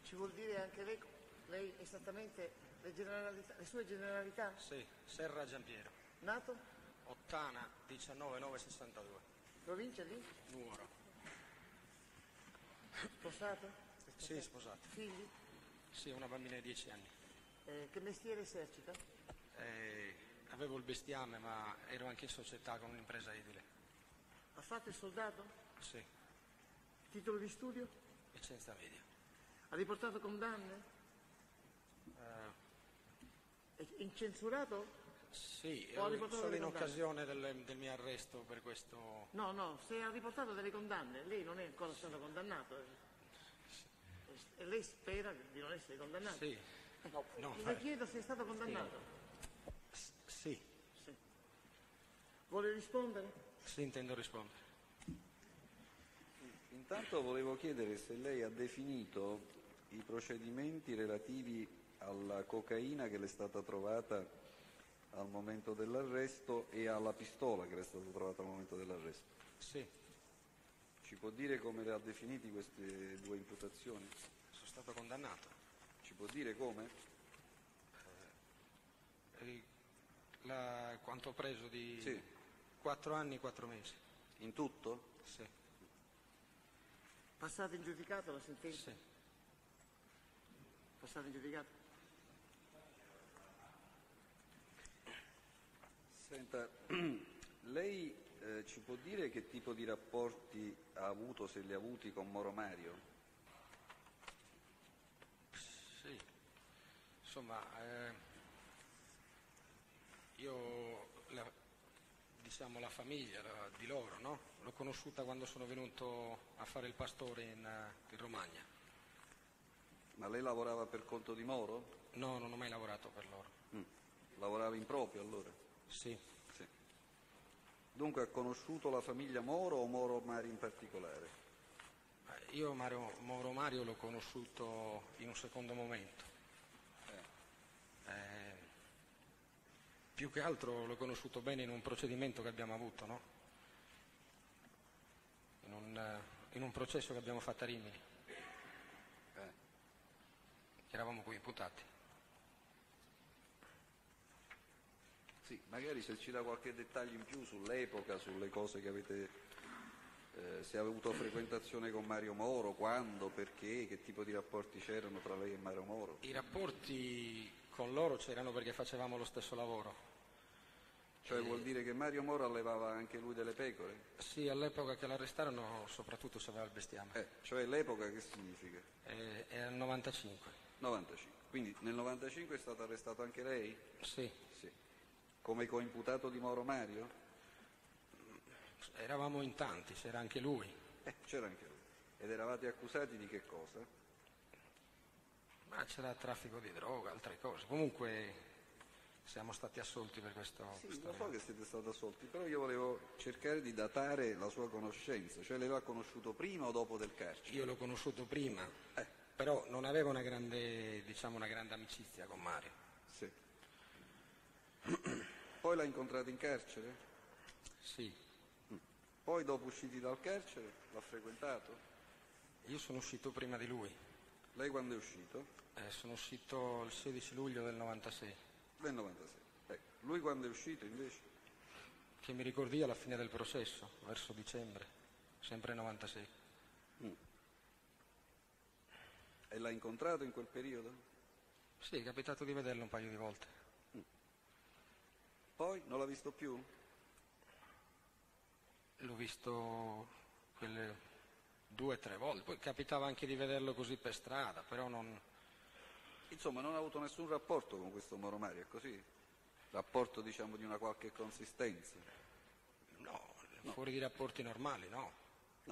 Ci vuol dire anche lei esattamente le sue generalità? Sì, Serra Giampiero. Nato? Ottana 19962. Provincia di? Nuoro. Sposato? Sì, sposato. Figli? Sì, una bambina di 10 anni. Che mestiere esercita? Avevo il bestiame, ma ero anche in società con un'impresa edile. Ha fatto il soldato? Sì, Titolo di studio? licenza media. Ha riportato condanne? È incensurato? Sì, O ha riportato solo delle in condanne? occasione del mio arresto per questo... No, se ha riportato delle condanne, lei non è ancora stato condannato. E lei spera di non essere condannato? Sì. No, Le chiedo se è stato condannato. Sì. Vuole rispondere? Sì, intendo rispondere. Intanto volevo chiedere se lei ha definito i procedimenti relativi alla cocaina che le è stata trovata al momento dell'arresto e alla pistola che le è stata trovata al momento dell'arresto. Sì. Ci può dire come le ha definiti queste due imputazioni? Sono stato condannato. Ci può dire come? Quanto ho preso di... Sì. 4 anni e 4 mesi. In tutto? Sì. Passata in giudicato la sentenza? Sì. Passata in giudicato? Senta, lei ci può dire che tipo di rapporti ha avuto, se li ha avuti, con Moro Mario? Sì. Insomma, io la famiglia di loro, no? L'ho conosciuta quando sono venuto a fare il pastore in Romagna. Ma lei lavorava per conto di Moro? No, non ho mai lavorato per loro. Lavorava in proprio allora? Sì. Dunque ha conosciuto la famiglia Moro o Moro Mario in particolare? Io Moro Mario l'ho conosciuto in un secondo momento. Più che altro l'ho conosciuto bene in un procedimento che abbiamo avuto, no? In un processo che abbiamo fatto a Rimini. Eravamo qui imputati. Sì, magari se ci dà qualche dettaglio in più sull'epoca, sulle cose che avete, se avete avuto frequentazione con Mario Moro, quando, perché, che tipo di rapporti c'erano tra lei e Mario Moro? I rapporti con loro c'erano perché facevamo lo stesso lavoro. Cioè vuol dire che Mario Moro allevava anche lui delle pecore? Sì, all'epoca che l'arrestarono soprattutto c'aveva il bestiame. Cioè l'epoca che significa? Era il 95. 95. Quindi nel 95 è stato arrestato anche lei? Sì. Come coimputato di Moro Mario? Eravamo in tanti, c'era anche lui. C'era anche lui. Ed eravate accusati di che cosa? Ma c'era traffico di droga, altre cose. Comunque siamo stati assolti per questo. Sì, lo so che siete stati assolti, però io volevo cercare di datare la sua conoscenza. Cioè lei l'ha conosciuto prima o dopo del carcere? Io l'ho conosciuto prima, però non avevo una grande amicizia con Mario. Sì. Poi l'ha incontrato in carcere? Sì. Poi dopo usciti dal carcere l'ha frequentato? Io sono uscito prima di lui. Lei quando è uscito? Sono uscito il 16 luglio del 96. Del 96. Lui quando è uscito invece? Che mi ricordi alla fine del processo, verso dicembre, sempre 96. E l'ha incontrato in quel periodo? Sì, è capitato di vederlo un paio di volte. Poi non l'ha visto più? L'ho visto quelle 2 o 3 volte, poi capitava anche di vederlo così per strada, però non... Insomma, non ha avuto nessun rapporto con questo Moro Mario, è così? Rapporto, diciamo, di una qualche consistenza? No, fuori di rapporti normali, no. No.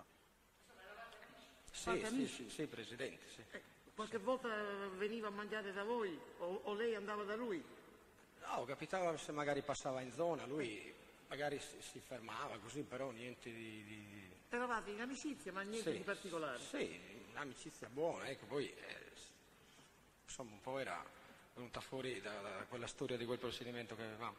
Sì, Presidente, sì. Qualche volta veniva a mangiare da voi o lei andava da lui? No, capitava se magari passava in zona, lui magari si fermava così, però niente di... Eravate in amicizia, ma niente di particolare? Sì, un'amicizia buona, ecco, poi insomma un po' era venuta fuori da quella storia di quel procedimento che avevamo.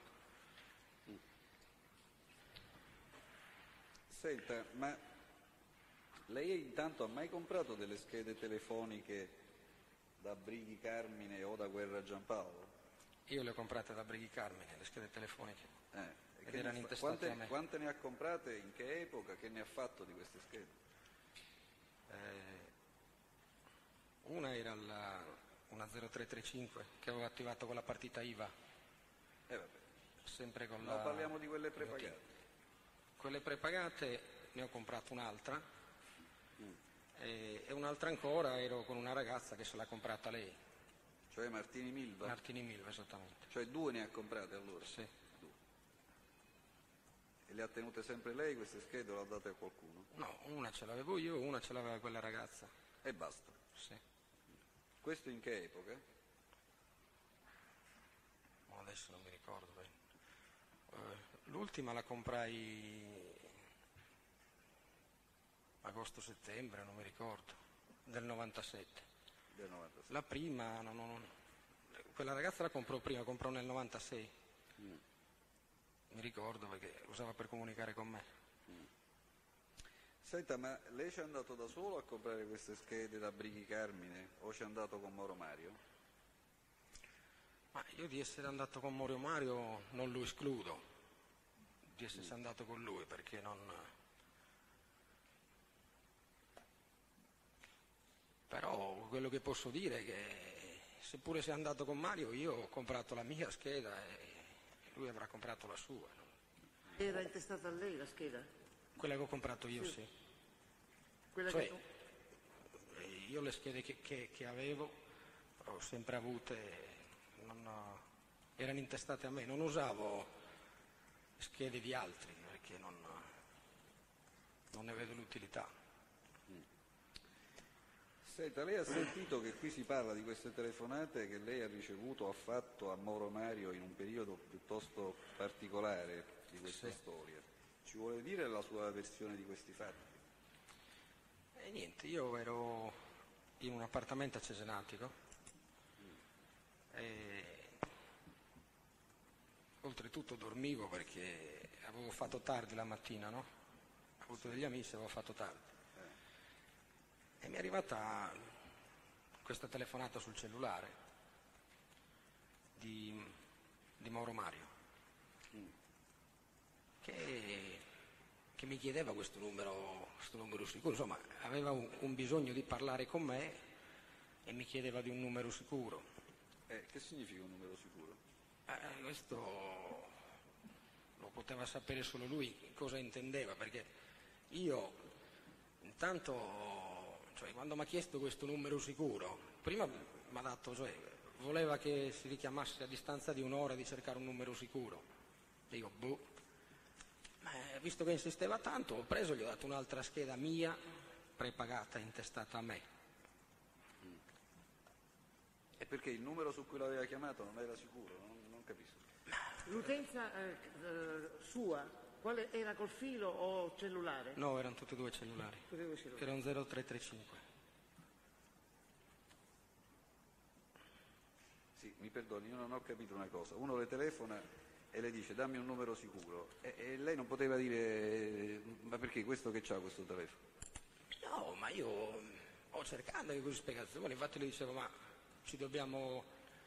Senta, ma lei intanto ha mai comprato delle schede telefoniche da Brighi Carmine o da Guerra Giampaolo? Io le ho comprate da Brighi Carmine, le schede telefoniche. Ed Che erano intestate a me. Quante ne ha comprate, in che epoca, che ne ha fatto di queste schede? Una era una 0335 che avevo attivato con la partita IVA. Sempre con No, parliamo di quelle prepagate. Quelle prepagate ne ho comprato un'altra e un'altra ancora ero con una ragazza che se l'ha comprata lei. Cioè Martini Milva? Martini Milva, esattamente. Cioè 2 ne ha comprate allora? Sì. 2. E le ha tenute sempre lei queste schede o le ha date a qualcuno? No, una ce l'avevo io, una ce l'aveva quella ragazza. E basta? Sì. Questo in che epoca? Adesso non mi ricordo bene. L'ultima la comprai agosto-settembre, non mi ricordo, del 97. Del 97. La prima, quella ragazza la comprò nel 96. Mi ricordo perché usava per comunicare con me. Senta, ma lei ci è andato da solo a comprare queste schede da Brighi Carmine o ci è andato con Moro Mario? Ma io di essere andato con Moro Mario non lo escludo, di essersi andato con lui perché non... Però quello che posso dire è che seppure sia andato con Mario io ho comprato la mia scheda e lui avrà comprato la sua. Era intestata a lei la scheda? Quella che ho comprato io, sì. Quella cioè, che... io le schede che avevo ho sempre avute, erano intestate a me, non usavo schede di altri perché non ne vedo l'utilità. Senta, lei ha sentito che qui si parla di queste telefonate che lei ha ricevuto o ha fatto a Moro Mario in un periodo piuttosto particolare di questa storia. Ci vuole dire la sua versione di questi fatti? Niente, io ero in un appartamento a Cesenatico e oltretutto dormivo perché avevo fatto tardi la mattina, no? Ho avuto degli amici e avevo fatto tardi. E mi è arrivata questa telefonata sul cellulare di Mauro Mario che mi chiedeva questo numero sicuro, insomma aveva un bisogno di parlare con me e mi chiedeva di un numero sicuro. Che significa un numero sicuro? Questo lo poteva sapere solo lui cosa intendeva, perché io intanto... Cioè, quando mi ha chiesto questo numero sicuro, prima mi ha dato, voleva che si richiamasse a distanza di un'ora di cercare un numero sicuro. Dico, ma visto che insisteva tanto, ho preso e gli ho dato un'altra scheda mia, prepagata, intestata a me. E perché il numero su cui l'aveva chiamato non era sicuro? Non capisco. L'utenza sua, quale era, col filo o cellulare? No, erano tutti e due cellulari. Era un 0335. Sì, mi perdoni, io non ho capito una cosa. Uno le telefona e le dice dammi un numero sicuro e lei non poteva dire ma perché questo che c'ha questo telefono? No, ma io ho cercato di queste spiegazioni, infatti lui diceva ma ci dobbiamo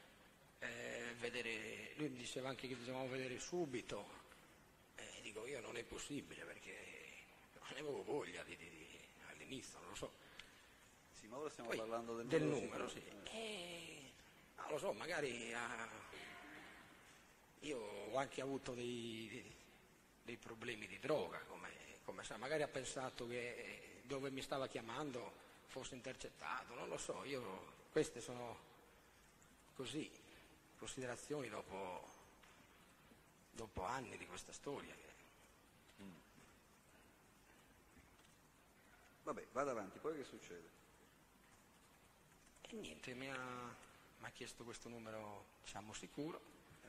vedere, lui mi diceva anche che dovevamo vedere subito. Dico io non è possibile perché non avevo voglia all'inizio, non lo so. Sì, ma ora stiamo Poi, parlando del numero, sì. Non lo so, magari io ho anche avuto dei problemi di droga, come sa, magari ha pensato che dove mi stava chiamando fosse intercettato, non lo so, queste sono così, considerazioni dopo anni di questa storia. Vabbè, vada avanti, poi che succede? E niente, mi ha chiesto questo numero, diciamo, sicuro.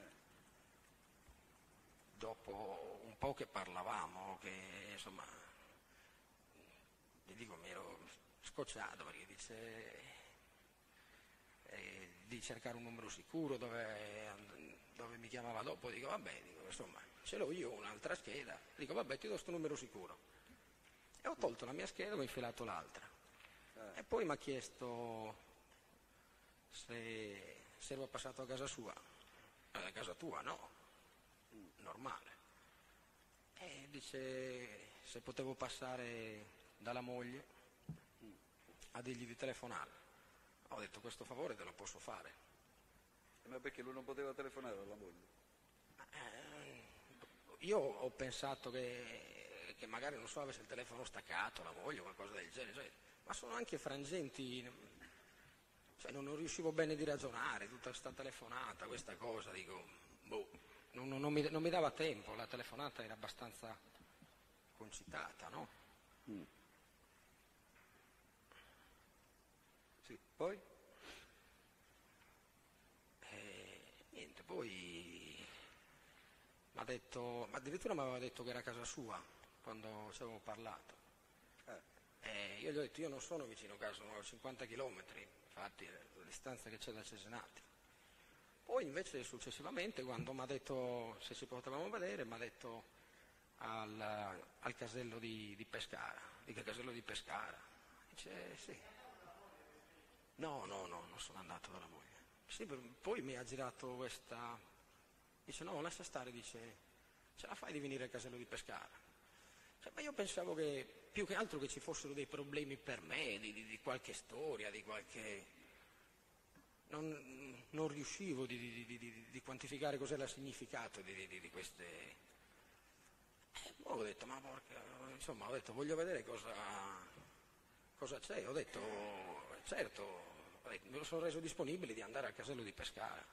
Dopo un po' che parlavamo, che insomma, gli dico, mi ero scocciato perché dice di cercare un numero sicuro dove mi chiamava dopo, dico vabbè, insomma, ce l'ho io un'altra scheda, dico vabbè ti do sto numero sicuro. E ho tolto la mia scheda e ho infilato l'altra. E poi mi ha chiesto se ero passato a casa sua, a casa tua no, normale. E dice se potevo passare dalla moglie a dirgli di telefonare. Ho detto questo favore te lo posso fare. Ma perché lui non poteva telefonare alla moglie? Io ho pensato che magari, non so, avesse il telefono staccato, la moglie o qualcosa del genere, cioè, ma sono anche frangenti, cioè, non riuscivo bene di ragionare, tutta questa telefonata, questa cosa, dico, boh, non mi dava tempo, la telefonata era abbastanza concitata, no? Sì, poi? Niente, poi m'ha detto, addirittura mi aveva detto che era a casa sua quando ci avevamo parlato. Io gli ho detto io non sono vicino a casa, sono a 50 chilometri, infatti la distanza che c'è da Cesenati. Poi invece successivamente quando mi ha detto se ci potevamo vedere, mi ha detto al casello di Pescara. Dico casello di Pescara? Dice sì. No, non sono andato dalla moglie. Sì, poi mi ha girato questa, dice no, lascia stare, dice ce la fai di venire al casello di Pescara? Cioè, ma io pensavo che più che altro che ci fossero dei problemi per me, di qualche storia, di qualche... Non riuscivo di quantificare cos'era il significato di queste... Poi ho detto, ma porca, insomma, ho detto voglio vedere cosa c'è, ho detto certo. Me lo sono reso disponibile di andare al casello di Pescara.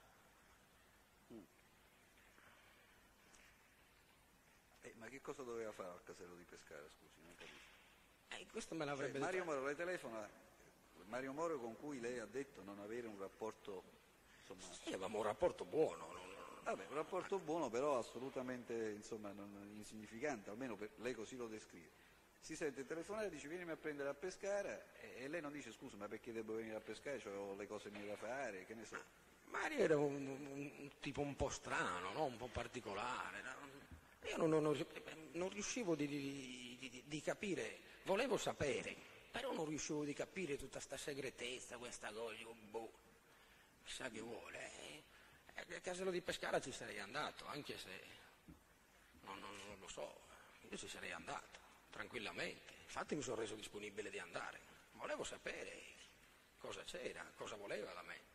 Ma che cosa doveva fare al casello di Pescara, scusi, non capisco. Questo me l'avrebbe detto. Mario Moro le telefona, Mario Moro con cui lei ha detto non avere un rapporto, insomma... Sì, avevamo un rapporto buono. Vabbè, un rapporto buono, però assolutamente, insomma, insignificante, almeno lei così lo descrive. Si sente telefonare e dice vienimi a prendere a Pescara e lei non dice scusa ma perché devo venire a Pescara, ho le cose mie da fare, che ne so. Mario era un tipo un po' strano, no? Un po' particolare. Io non riuscivo di capire, volevo sapere, però non riuscivo di capire tutta sta segretezza, questa cosa, boh, chissà che vuole. Al casello di Pescara ci sarei andato, anche se non lo so, io ci sarei andato. Tranquillamente, infatti mi sono reso disponibile di andare, volevo sapere cosa c'era, cosa voleva da me.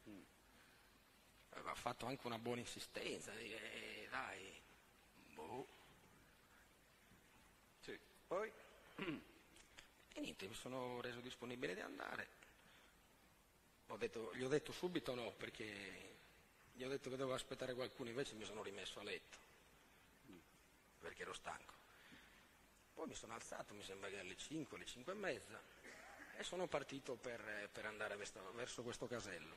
Aveva fatto anche una buona insistenza, dire dai, boh. Sì, poi? E niente, mi sono reso disponibile di andare. Gli ho detto subito no, perché gli ho detto che dovevo aspettare qualcuno, invece mi sono rimesso a letto, perché ero stanco. Poi mi sono alzato, mi sembra che alle 5, alle 5 e mezza, e sono partito per andare verso questo casello.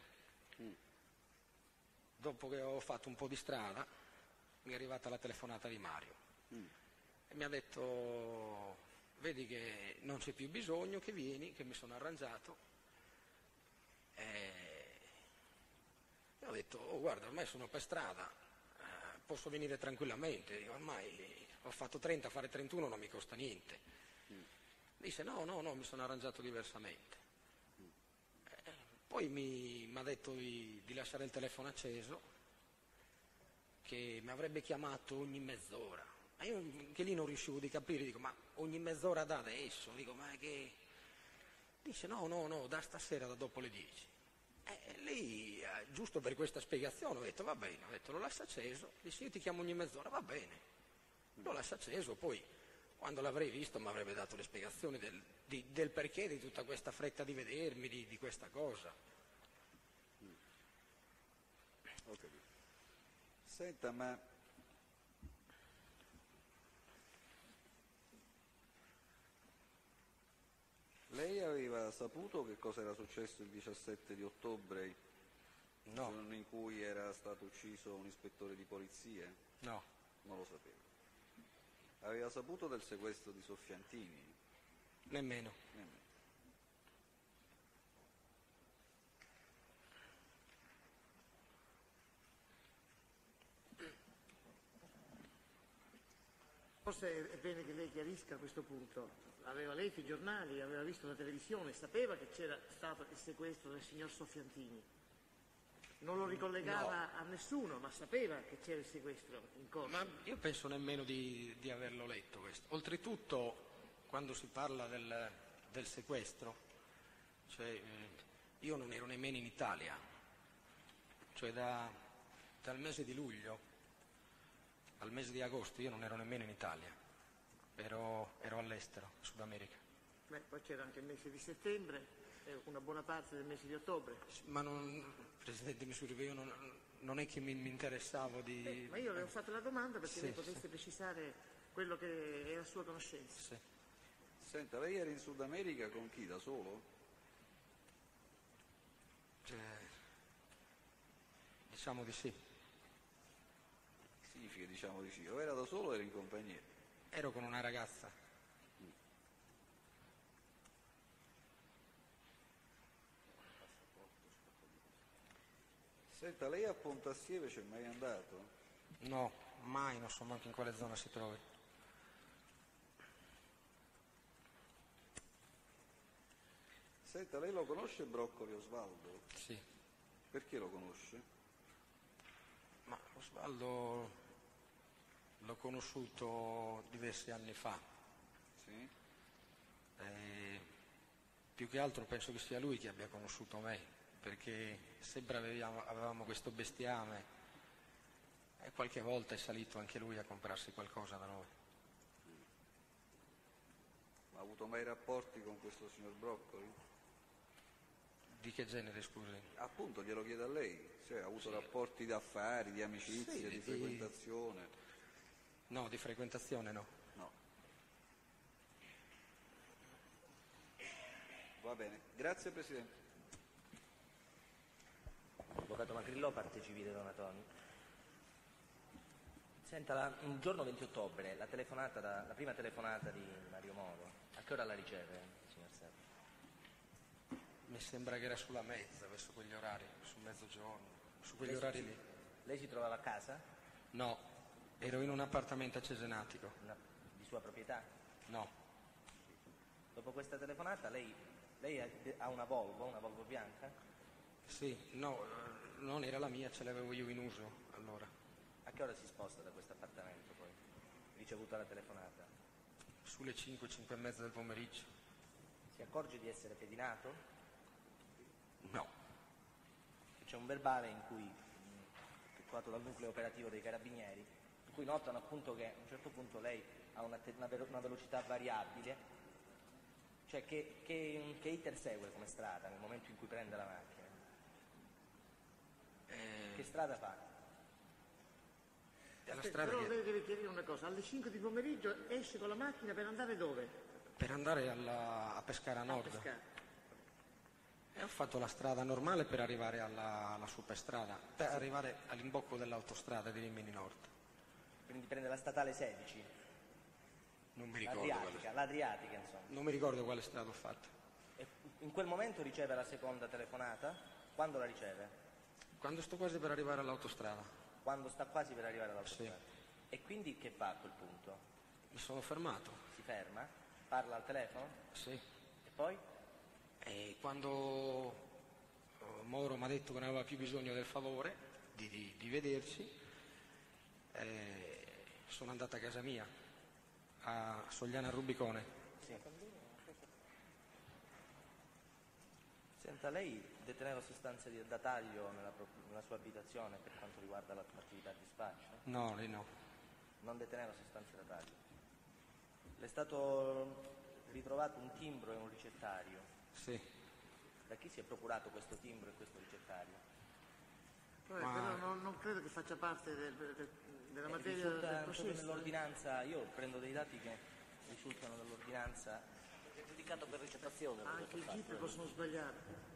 Dopo che ho fatto un po' di strada, mi è arrivata la telefonata di Mario e mi ha detto vedi che non c'è più bisogno, che vieni, che mi sono arrangiato. E ho detto guarda, ormai sono per strada, posso venire tranquillamente, ormai ho fatto 30, fare 31 non mi costa niente. Dice no, mi sono arrangiato diversamente. Poi mi ha detto di lasciare il telefono acceso, che mi avrebbe chiamato ogni mezz'ora. Ma io che lì non riuscivo di capire, dico ma ogni mezz'ora da adesso? Dico ma che... Dice no, da stasera, da dopo le 10. Lì, giusto per questa spiegazione, ho detto va bene, lo lascio acceso, dice io ti chiamo ogni mezz'ora, va bene. Lo lascio acceso, poi quando l'avrei visto mi avrebbe dato le spiegazioni del perché di tutta questa fretta di vedermi, di questa cosa. Ho capito. Senta, ma lei aveva saputo che cosa era successo il 17 di ottobre, il giorno in cui era stato ucciso un ispettore di polizia? No. Non lo sapeva. Aveva saputo del sequestro di Soffiantini? Nemmeno. Forse è bene che lei chiarisca questo punto. Aveva letto i giornali, aveva visto la televisione, sapeva che c'era stato il sequestro del signor Soffiantini. Non lo ricollegava a nessuno, ma sapeva che c'era il sequestro in corso. Ma io penso nemmeno di averlo letto questo. Oltretutto, quando si parla del sequestro, cioè, io non ero nemmeno in Italia, cioè dal mese di luglio al mese di agosto io non ero nemmeno in Italia, ero all'estero, Sud America. Poi c'era anche il mese di settembre e una buona parte del mese di ottobre. Ma Presidente Misurive, io non è che mi interessavo di... ma io le ho fatto la domanda perché Sì, lei potesse precisare quello che era a sua conoscenza. Sì. Senta, lei era in Sud America con chi? Da solo? Diciamo di sì. Significa diciamo di sì. O era da solo o era in compagnia? Ero con una ragazza. Senta, lei a Pontassieve c'è mai andato? No, mai, non so manco in quale zona si trovi. Senta, lei lo conosce Broccoli Osvaldo? Sì. Perché lo conosce? Ma Osvaldo l'ho conosciuto diversi anni fa. Sì. Più che altro penso che sia lui che abbia conosciuto me, perché sempre avevamo questo bestiame e qualche volta è salito anche lui a comprarsi qualcosa da noi. Ma ha avuto mai rapporti con questo signor Broccoli? Di che genere, scusi? Appunto, glielo chiedo a lei, cioè ha avuto rapporti d'affari, di amicizia, Sì, di frequentazione? No, di frequentazione no. No. Va bene, grazie Presidente. Avvocato Magrillo, parte civile Donatoni. Senta, il giorno 20 ottobre, la prima telefonata di Mario Moro, a che ora la riceve, signor Serra? Mi sembra che era sulla mezza, verso quegli orari, sul mezzogiorno, su quegli orari lì. Lei si trovava a casa? No, ero in un appartamento a Cesenatico. Di sua proprietà? No. Dopo questa telefonata lei ha una Volvo bianca? Sì, no, non era la mia, ce l'avevo io in uso allora. A che ora si sposta da questo appartamento poi? Ricevuta la telefonata? Sulle 5, 5 e mezza del pomeriggio. Si accorge di essere pedinato? No. C'è un verbale in cui, effettuato dal nucleo operativo dei carabinieri, in cui notano appunto che a un certo punto lei ha una velocità variabile, cioè che iter segue come strada nel momento in cui prende la macchina? Che strada fa? Però lei deve chiarire una cosa, alle 5 di pomeriggio esce con la macchina per andare dove? Per andare a Pescara Nord. A Pescara. E ho fatto la strada normale per arrivare alla superstrada, per arrivare all'imbocco dell'autostrada di Rimini Nord. Quindi prende la statale 16? Non mi ricordo l'Adriatica, insomma. Non mi ricordo quale strada ho fatto. E in quel momento riceve la seconda telefonata? Quando la riceve? Quando sto quasi per arrivare all'autostrada. Quando sta quasi per arrivare all'autostrada? Sì. E quindi che fa a quel punto? Mi sono fermato. Si ferma? Parla al telefono? Sì. E poi? E quando Moro mi ha detto che non aveva più bisogno del favore di vederci, sono andato a casa mia, a Sogliana Rubicone. Sì. Senta, lei deteneva sostanze da taglio nella sua abitazione per quanto riguarda l'attività di spaccio? No, lei no. Non deteneva sostanze da taglio. Le è stato ritrovato un timbro e un ricettario? Sì. Da chi si è procurato questo timbro e questo ricettario? Però non credo che faccia parte della materia del processo. Nell'ordinanza, io prendo dei dati che risultano dall'ordinanza, è giudicato per ricettazione. Anche i GIP possono sbagliare.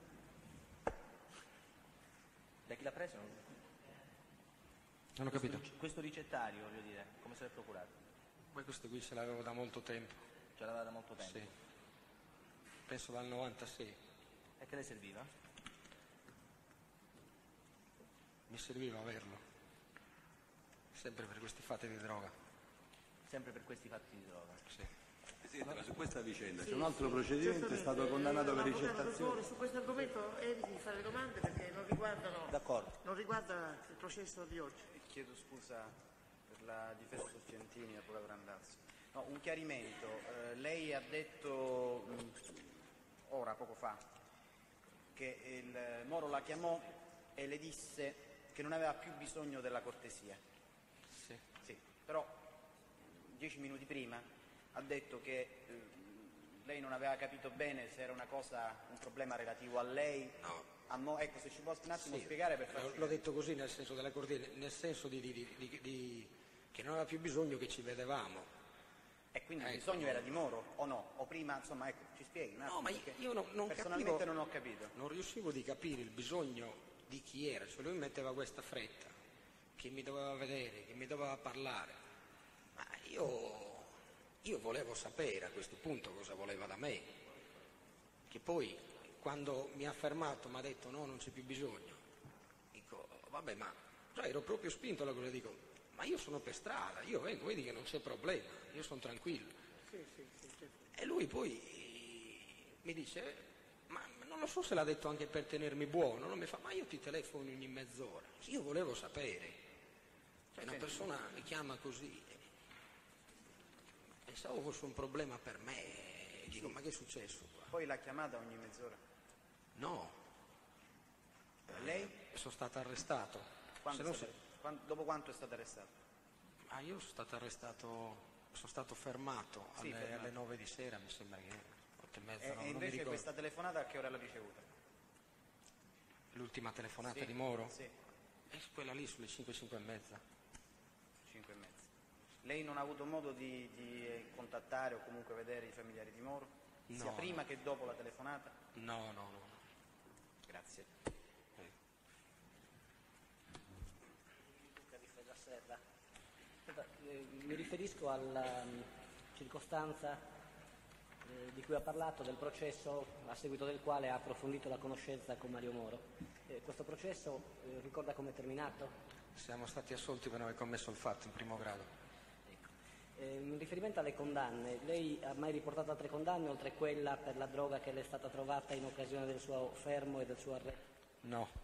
Da chi l'ha preso? Non ho capito. Questo ricettario, voglio dire, come se l'è procurato? Poi questo qui ce l'avevo da molto tempo. Ce l'aveva da molto tempo? Sì. Penso dal 96. E che le serviva? Mi serviva averlo. Sempre per questi fatti di droga. Sempre per questi fatti di droga? Sì. Presidente, ma su questa vicenda c'è un altro procedimento, è stato condannato per ricettazione. Su questo argomento eviti di fare domande perché non riguarda il processo di oggi. Chiedo scusa per la difesa Soffiantini e Avvocato Randazzo. No, un chiarimento. Lei ha detto ora, poco fa, che il Moro la chiamò e le disse che non aveva più bisogno della cortesia. Sì. Però 10 minuti prima ha detto che lei non aveva capito bene se era un problema relativo a lei. No. Ecco, se ci può un attimo spiegare per farci... L'ho detto così nel senso della cortesia, nel senso che non aveva più bisogno che ci vedevamo. E quindi il bisogno era di Moro o no? O prima, insomma, ecco, ci spieghi un attimo. No, ma io non personalmente capivo, non ho capito. Non riuscivo di capire il bisogno di chi era, cioè lui metteva questa fretta, che mi doveva vedere, che mi doveva parlare, ma io volevo sapere a questo punto cosa voleva da me, che poi quando mi ha fermato mi ha detto no, non c'è più bisogno, dico vabbè, ma cioè, ero proprio spinto alla cosa, dico ma io sono per strada, io vengo, vedi che non c'è problema, io sono tranquillo. E lui poi mi dice ma non lo so se l'ha detto anche per tenermi buono, non mi fa ma io ti telefono ogni mezz'ora, io volevo sapere, cioè una persona mi chiama così, pensavo fosse un problema per me, dico ma che è successo qua? Poi l'ha chiamata ogni mezz'ora? No. Lei? Sono stato arrestato. Dopo quanto è stato arrestato? Io sono stato arrestato, sono stato fermato alle 9 di sera, mi sembra che 8 e mezza, e invece questa telefonata a che ora l'ha ricevuta? L'ultima telefonata di Moro? Sì. È quella lì sulle 5 e mezza. 5 e mezza. Lei non ha avuto modo di contattare o comunque vedere i familiari di Moro? No. Sia prima che dopo la telefonata? No. Grazie. Mi riferisco alla circostanza di cui ha parlato, del processo a seguito del quale ha approfondito la conoscenza con Mario Moro. Questo processo ricorda come è terminato? Siamo stati assolti per aver commesso il fatto in primo grado. In riferimento alle condanne, lei ha mai riportato altre condanne oltre quella per la droga che le è stata trovata in occasione del suo fermo e del suo arresto? No.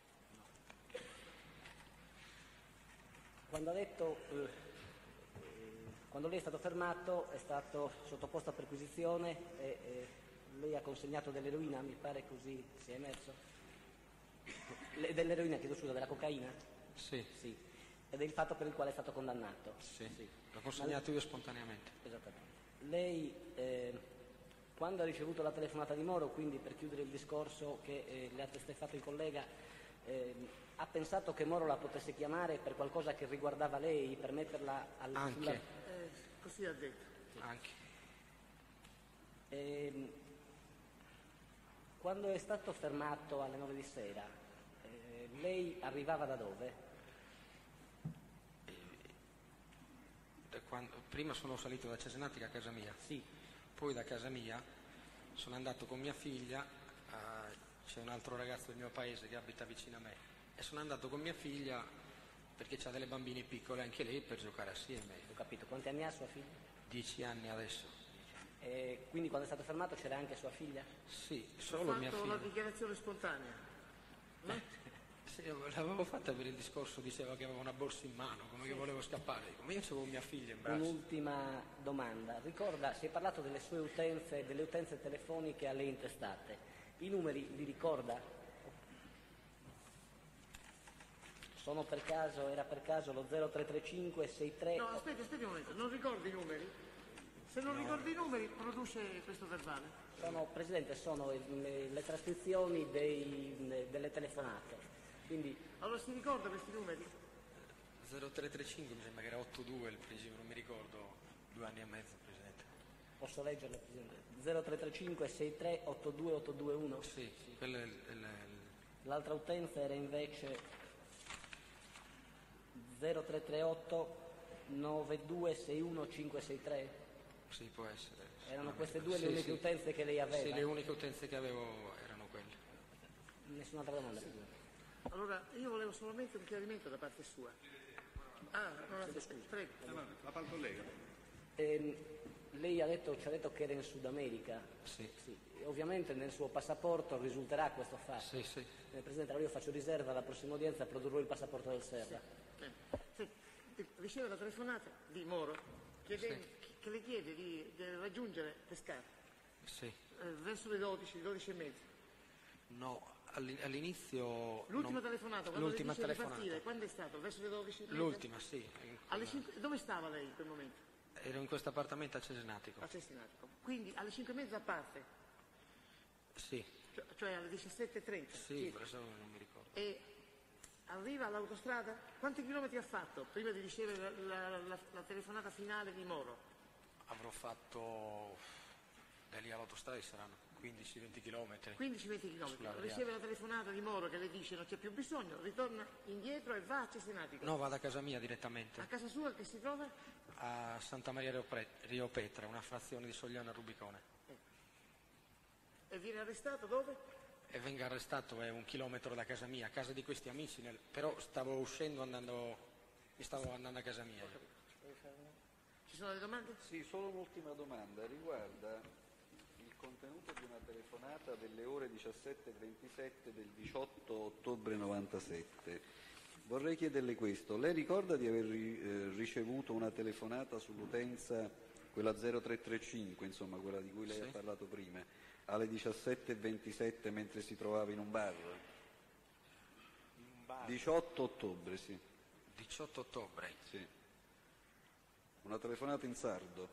Quando ha detto, quando lei è stato fermato è stato sottoposto a perquisizione e lei ha consegnato dell'eroina, mi pare così sia emerso? Dell'eroina, chiedo scusa, della cocaina? Sì. Ed è il fatto per il quale è stato condannato? Sì. L'ho consegnato io spontaneamente. Esattamente. Lei, quando ha ricevuto la telefonata di Moro, quindi per chiudere il discorso che le ha testé fatto il collega, ha pensato che Moro la potesse chiamare per qualcosa che riguardava lei, per metterla Anche. Così ha detto. Anche. Quando è stato fermato alle 9 di sera, lei arrivava da dove? Prima sono salito da Cesenatico a casa mia. Sì. Poi da casa mia sono andato con mia figlia, c'è un altro ragazzo del mio paese che abita vicino a me, e sono andato con mia figlia perché ha delle bambine piccole anche lei per giocare assieme. Ho capito. Quanti anni ha sua figlia? 10 anni adesso. E quindi quando è stato fermato c'era anche sua figlia? Sì, solo mia figlia. Ha fatto una dichiarazione spontanea? Sì, l'avevo fatta per il discorso, diceva che aveva una borsa in mano, come che volevo scappare. Dico, ma io avevo mia figlia in braccio. Un'ultima domanda. Ricorda, si è parlato delle sue utenze, delle utenze telefoniche a lei intestate. I numeri li ricorda? Era per caso lo 0335 63... No, aspetti un momento, non ricordi i numeri? Se non ricordi i numeri, produce questo verbale. Presidente, sono le trascrizioni delle telefonate. Quindi... Allora si ricorda questi numeri? 0335 mi sembra che era 82 il preciso, non mi ricordo, 2 anni e mezzo, Presidente. Posso leggerle, Presidente? 0335 63 82 821? Sì, quello è L'altra utenza era invece 0338 9261 563? Sì, può essere. Erano queste due le uniche utenze che lei aveva? Sì, le uniche utenze che avevo erano quelle. Nessun'altra domanda, Presidente. Allora, io volevo solamente un chiarimento da parte sua. Non la scusi, prego. La fa il collega. Lei ci ha detto che era in Sud America. Sì. Ovviamente nel suo passaporto risulterà questo fatto. Sì. Presidente, allora io faccio riserva alla prossima udienza, produrrò il passaporto del Serra. Sì. Riceve la telefonata di Moro che le chiede di raggiungere Pescara verso le 12 e mezza. No, all'inizio... L'ultima telefonata, quando le dice di partire, quando è stato? Verso le 12 e mezza? L'ultima, sì. Alle 5, dove stava lei in quel momento? Ero in questo appartamento a Cesenatico. A Cesenatico. Quindi alle 5 e mezza parte? Sì. Cioè alle 17:30? Sì, adesso non mi ricordo. E arriva all'autostrada? Quanti chilometri ha fatto prima di ricevere la telefonata finale di Moro? Avrò fatto da lì all'autostrada saranno 15-20 chilometri. 15-20 km. Riceve la telefonata di Moro che le dice non c'è più bisogno, ritorna indietro e va a Cesenatico. No, vado a casa mia direttamente. A casa sua che si trova? A Santa Maria Rio Petra, una frazione di Sogliana Rubicone. E viene arrestato dove? E venga arrestato a 1 chilometro da casa mia, a casa di questi amici, però stavo uscendo mi stavo andando a casa mia. Ci sono delle domande? Sì, solo un'ultima domanda, riguarda il contenuto di una telefonata delle ore 17:27 del 18 ottobre 97. Vorrei chiederle questo, lei ricorda di aver ricevuto una telefonata sull'utenza, quella 0335, insomma quella di cui lei ha parlato prima, alle 17:27 mentre si trovava in un bar? 18 ottobre, sì. 18 ottobre? Sì. Una telefonata in sardo.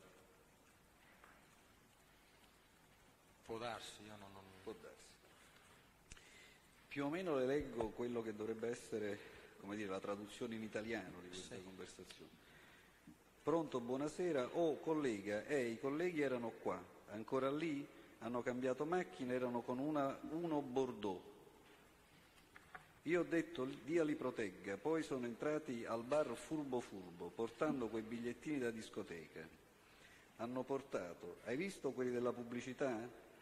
Può darsi, io non... Può darsi. Più o meno le leggo quello che dovrebbe essere, come dire, la traduzione in italiano di questa conversazione. Pronto, buonasera. Oh, collega, i colleghi erano qua. Ancora lì? Hanno cambiato macchina, erano con uno Bordeaux. Io ho detto Dio li protegga, poi sono entrati al bar Furbo portando quei bigliettini da discoteca. Hanno portato, hai visto quelli della pubblicità?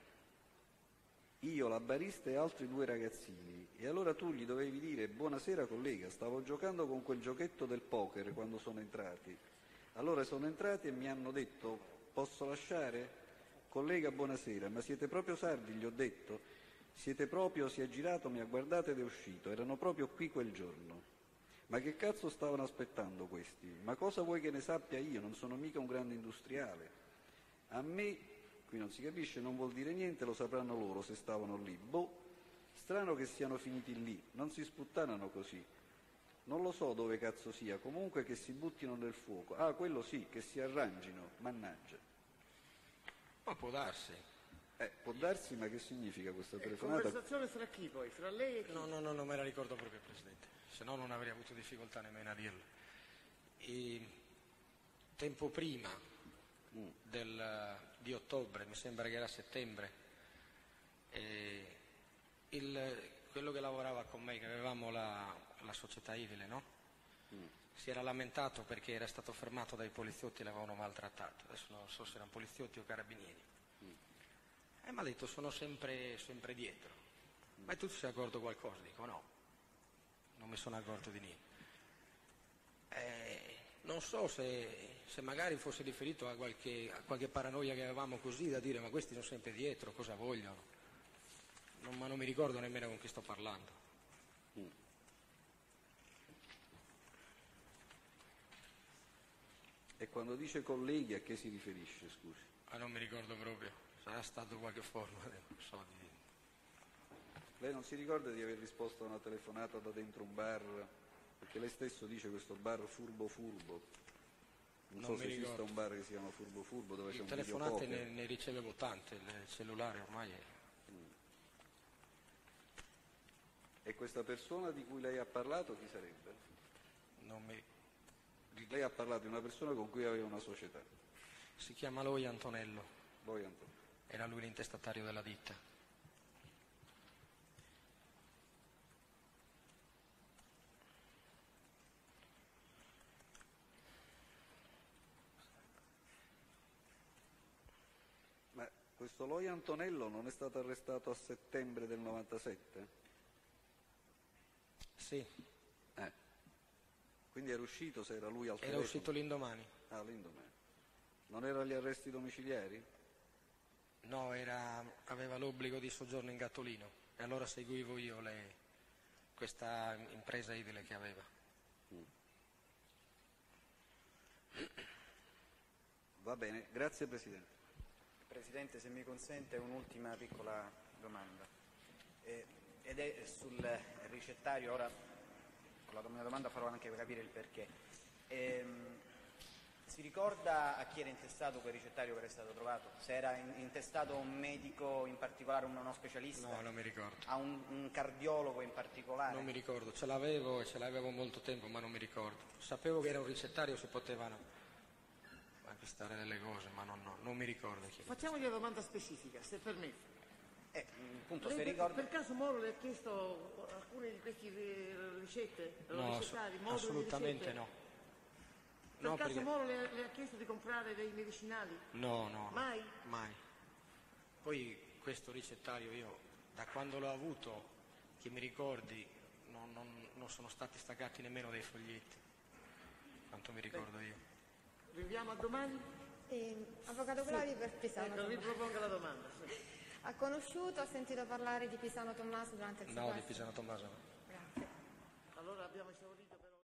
Io, la barista e altri 2 ragazzini. E allora tu gli dovevi dire buonasera collega, stavo giocando con quel giochetto del poker quando sono entrati. Allora sono entrati e mi hanno detto posso lasciare? Collega buonasera, ma siete proprio sardi? Gli ho detto. Siete proprio, si è girato, mi ha guardato ed è uscito, erano proprio qui quel giorno. Ma che cazzo stavano aspettando questi? Ma cosa vuoi che ne sappia io? Non sono mica un grande industriale. A me, qui non si capisce, non vuol dire niente, lo sapranno loro se stavano lì. Boh, strano che siano finiti lì, non si sputtanano così. Non lo so dove cazzo sia, comunque che si buttino nel fuoco. Ah, quello sì, che si arrangino, mannaggia. Ma può darsi. Può darsi, ma che significa questa telefonata? Conversazione fra chi poi? Fra lei e chi? No, non me la ricordo proprio, Presidente, se no non avrei avuto difficoltà nemmeno a dirlo. Tempo prima di ottobre, mi sembra che era settembre, quello che lavorava con me, che avevamo la società edile, no? Si era lamentato perché era stato fermato dai poliziotti e l'avevano maltrattato. Adesso non so se erano poliziotti o carabinieri. E mi ha detto sono sempre dietro. Ma tu ti sei accorto qualcosa? Dico no, non mi sono accorto di niente. Non so se magari fosse riferito a qualche paranoia che avevamo così da dire ma questi sono sempre dietro, cosa vogliono? Ma non mi ricordo nemmeno con chi sto parlando. E quando dice colleghi a che si riferisce, scusi? Non mi ricordo proprio. Sarà stato qualche forma, non so di... Lei non si ricorda di aver risposto a una telefonata da dentro un bar? Perché lei stesso dice questo bar Furbo. Non so se esiste un bar che si chiama Furbo dove c'è un telefonate videopoker. ne ricevevo tante, il cellulare ormai è... E questa persona di cui lei ha parlato chi sarebbe? Lei ha parlato di una persona con cui aveva una società. Si chiama Loi Antonello. Loi Antonello. Era lui l'intestatario della ditta. Ma questo Loi Antonello non è stato arrestato a settembre del 97? Sì. Quindi era uscito se era lui al telefono? Era uscito l'indomani. Ah, l'indomani. Non era agli arresti domiciliari? No, aveva l'obbligo di soggiorno in Gattolino e allora seguivo io questa impresa edile che aveva. Va bene, grazie Presidente. Presidente, se mi consente un'ultima piccola domanda. Ed è sul ricettario, ora con la mia domanda farò anche capire il perché. Si ricorda a chi era intestato quel ricettario che era stato trovato? Se era intestato a un medico in particolare, uno specialista? No, non mi ricordo. A un cardiologo in particolare? Non mi ricordo, ce l'avevo molto tempo, ma non mi ricordo. Sapevo che era un ricettario, si potevano acquistare delle cose, ma non mi ricordo chi. Facciamogli una domanda specifica, se permette. Appunto, Lei se ricorda... per caso Moro le ha chiesto alcune di queste ricette? No, assolutamente no. Per caso perché... Moro le ha chiesto di comprare dei medicinali? No. Mai? Mai. Poi questo ricettario io, da quando l'ho avuto, che mi ricordi, non sono stati staccati nemmeno dei foglietti, quanto mi ricordo io. Rinviamo a domani? Avvocato Clavi per Pisano. Ecco, riproponga la domanda. Sì. Ha conosciuto, ha sentito parlare di Pisano Tommaso durante il sequestro? No, di Pisano Tommaso no.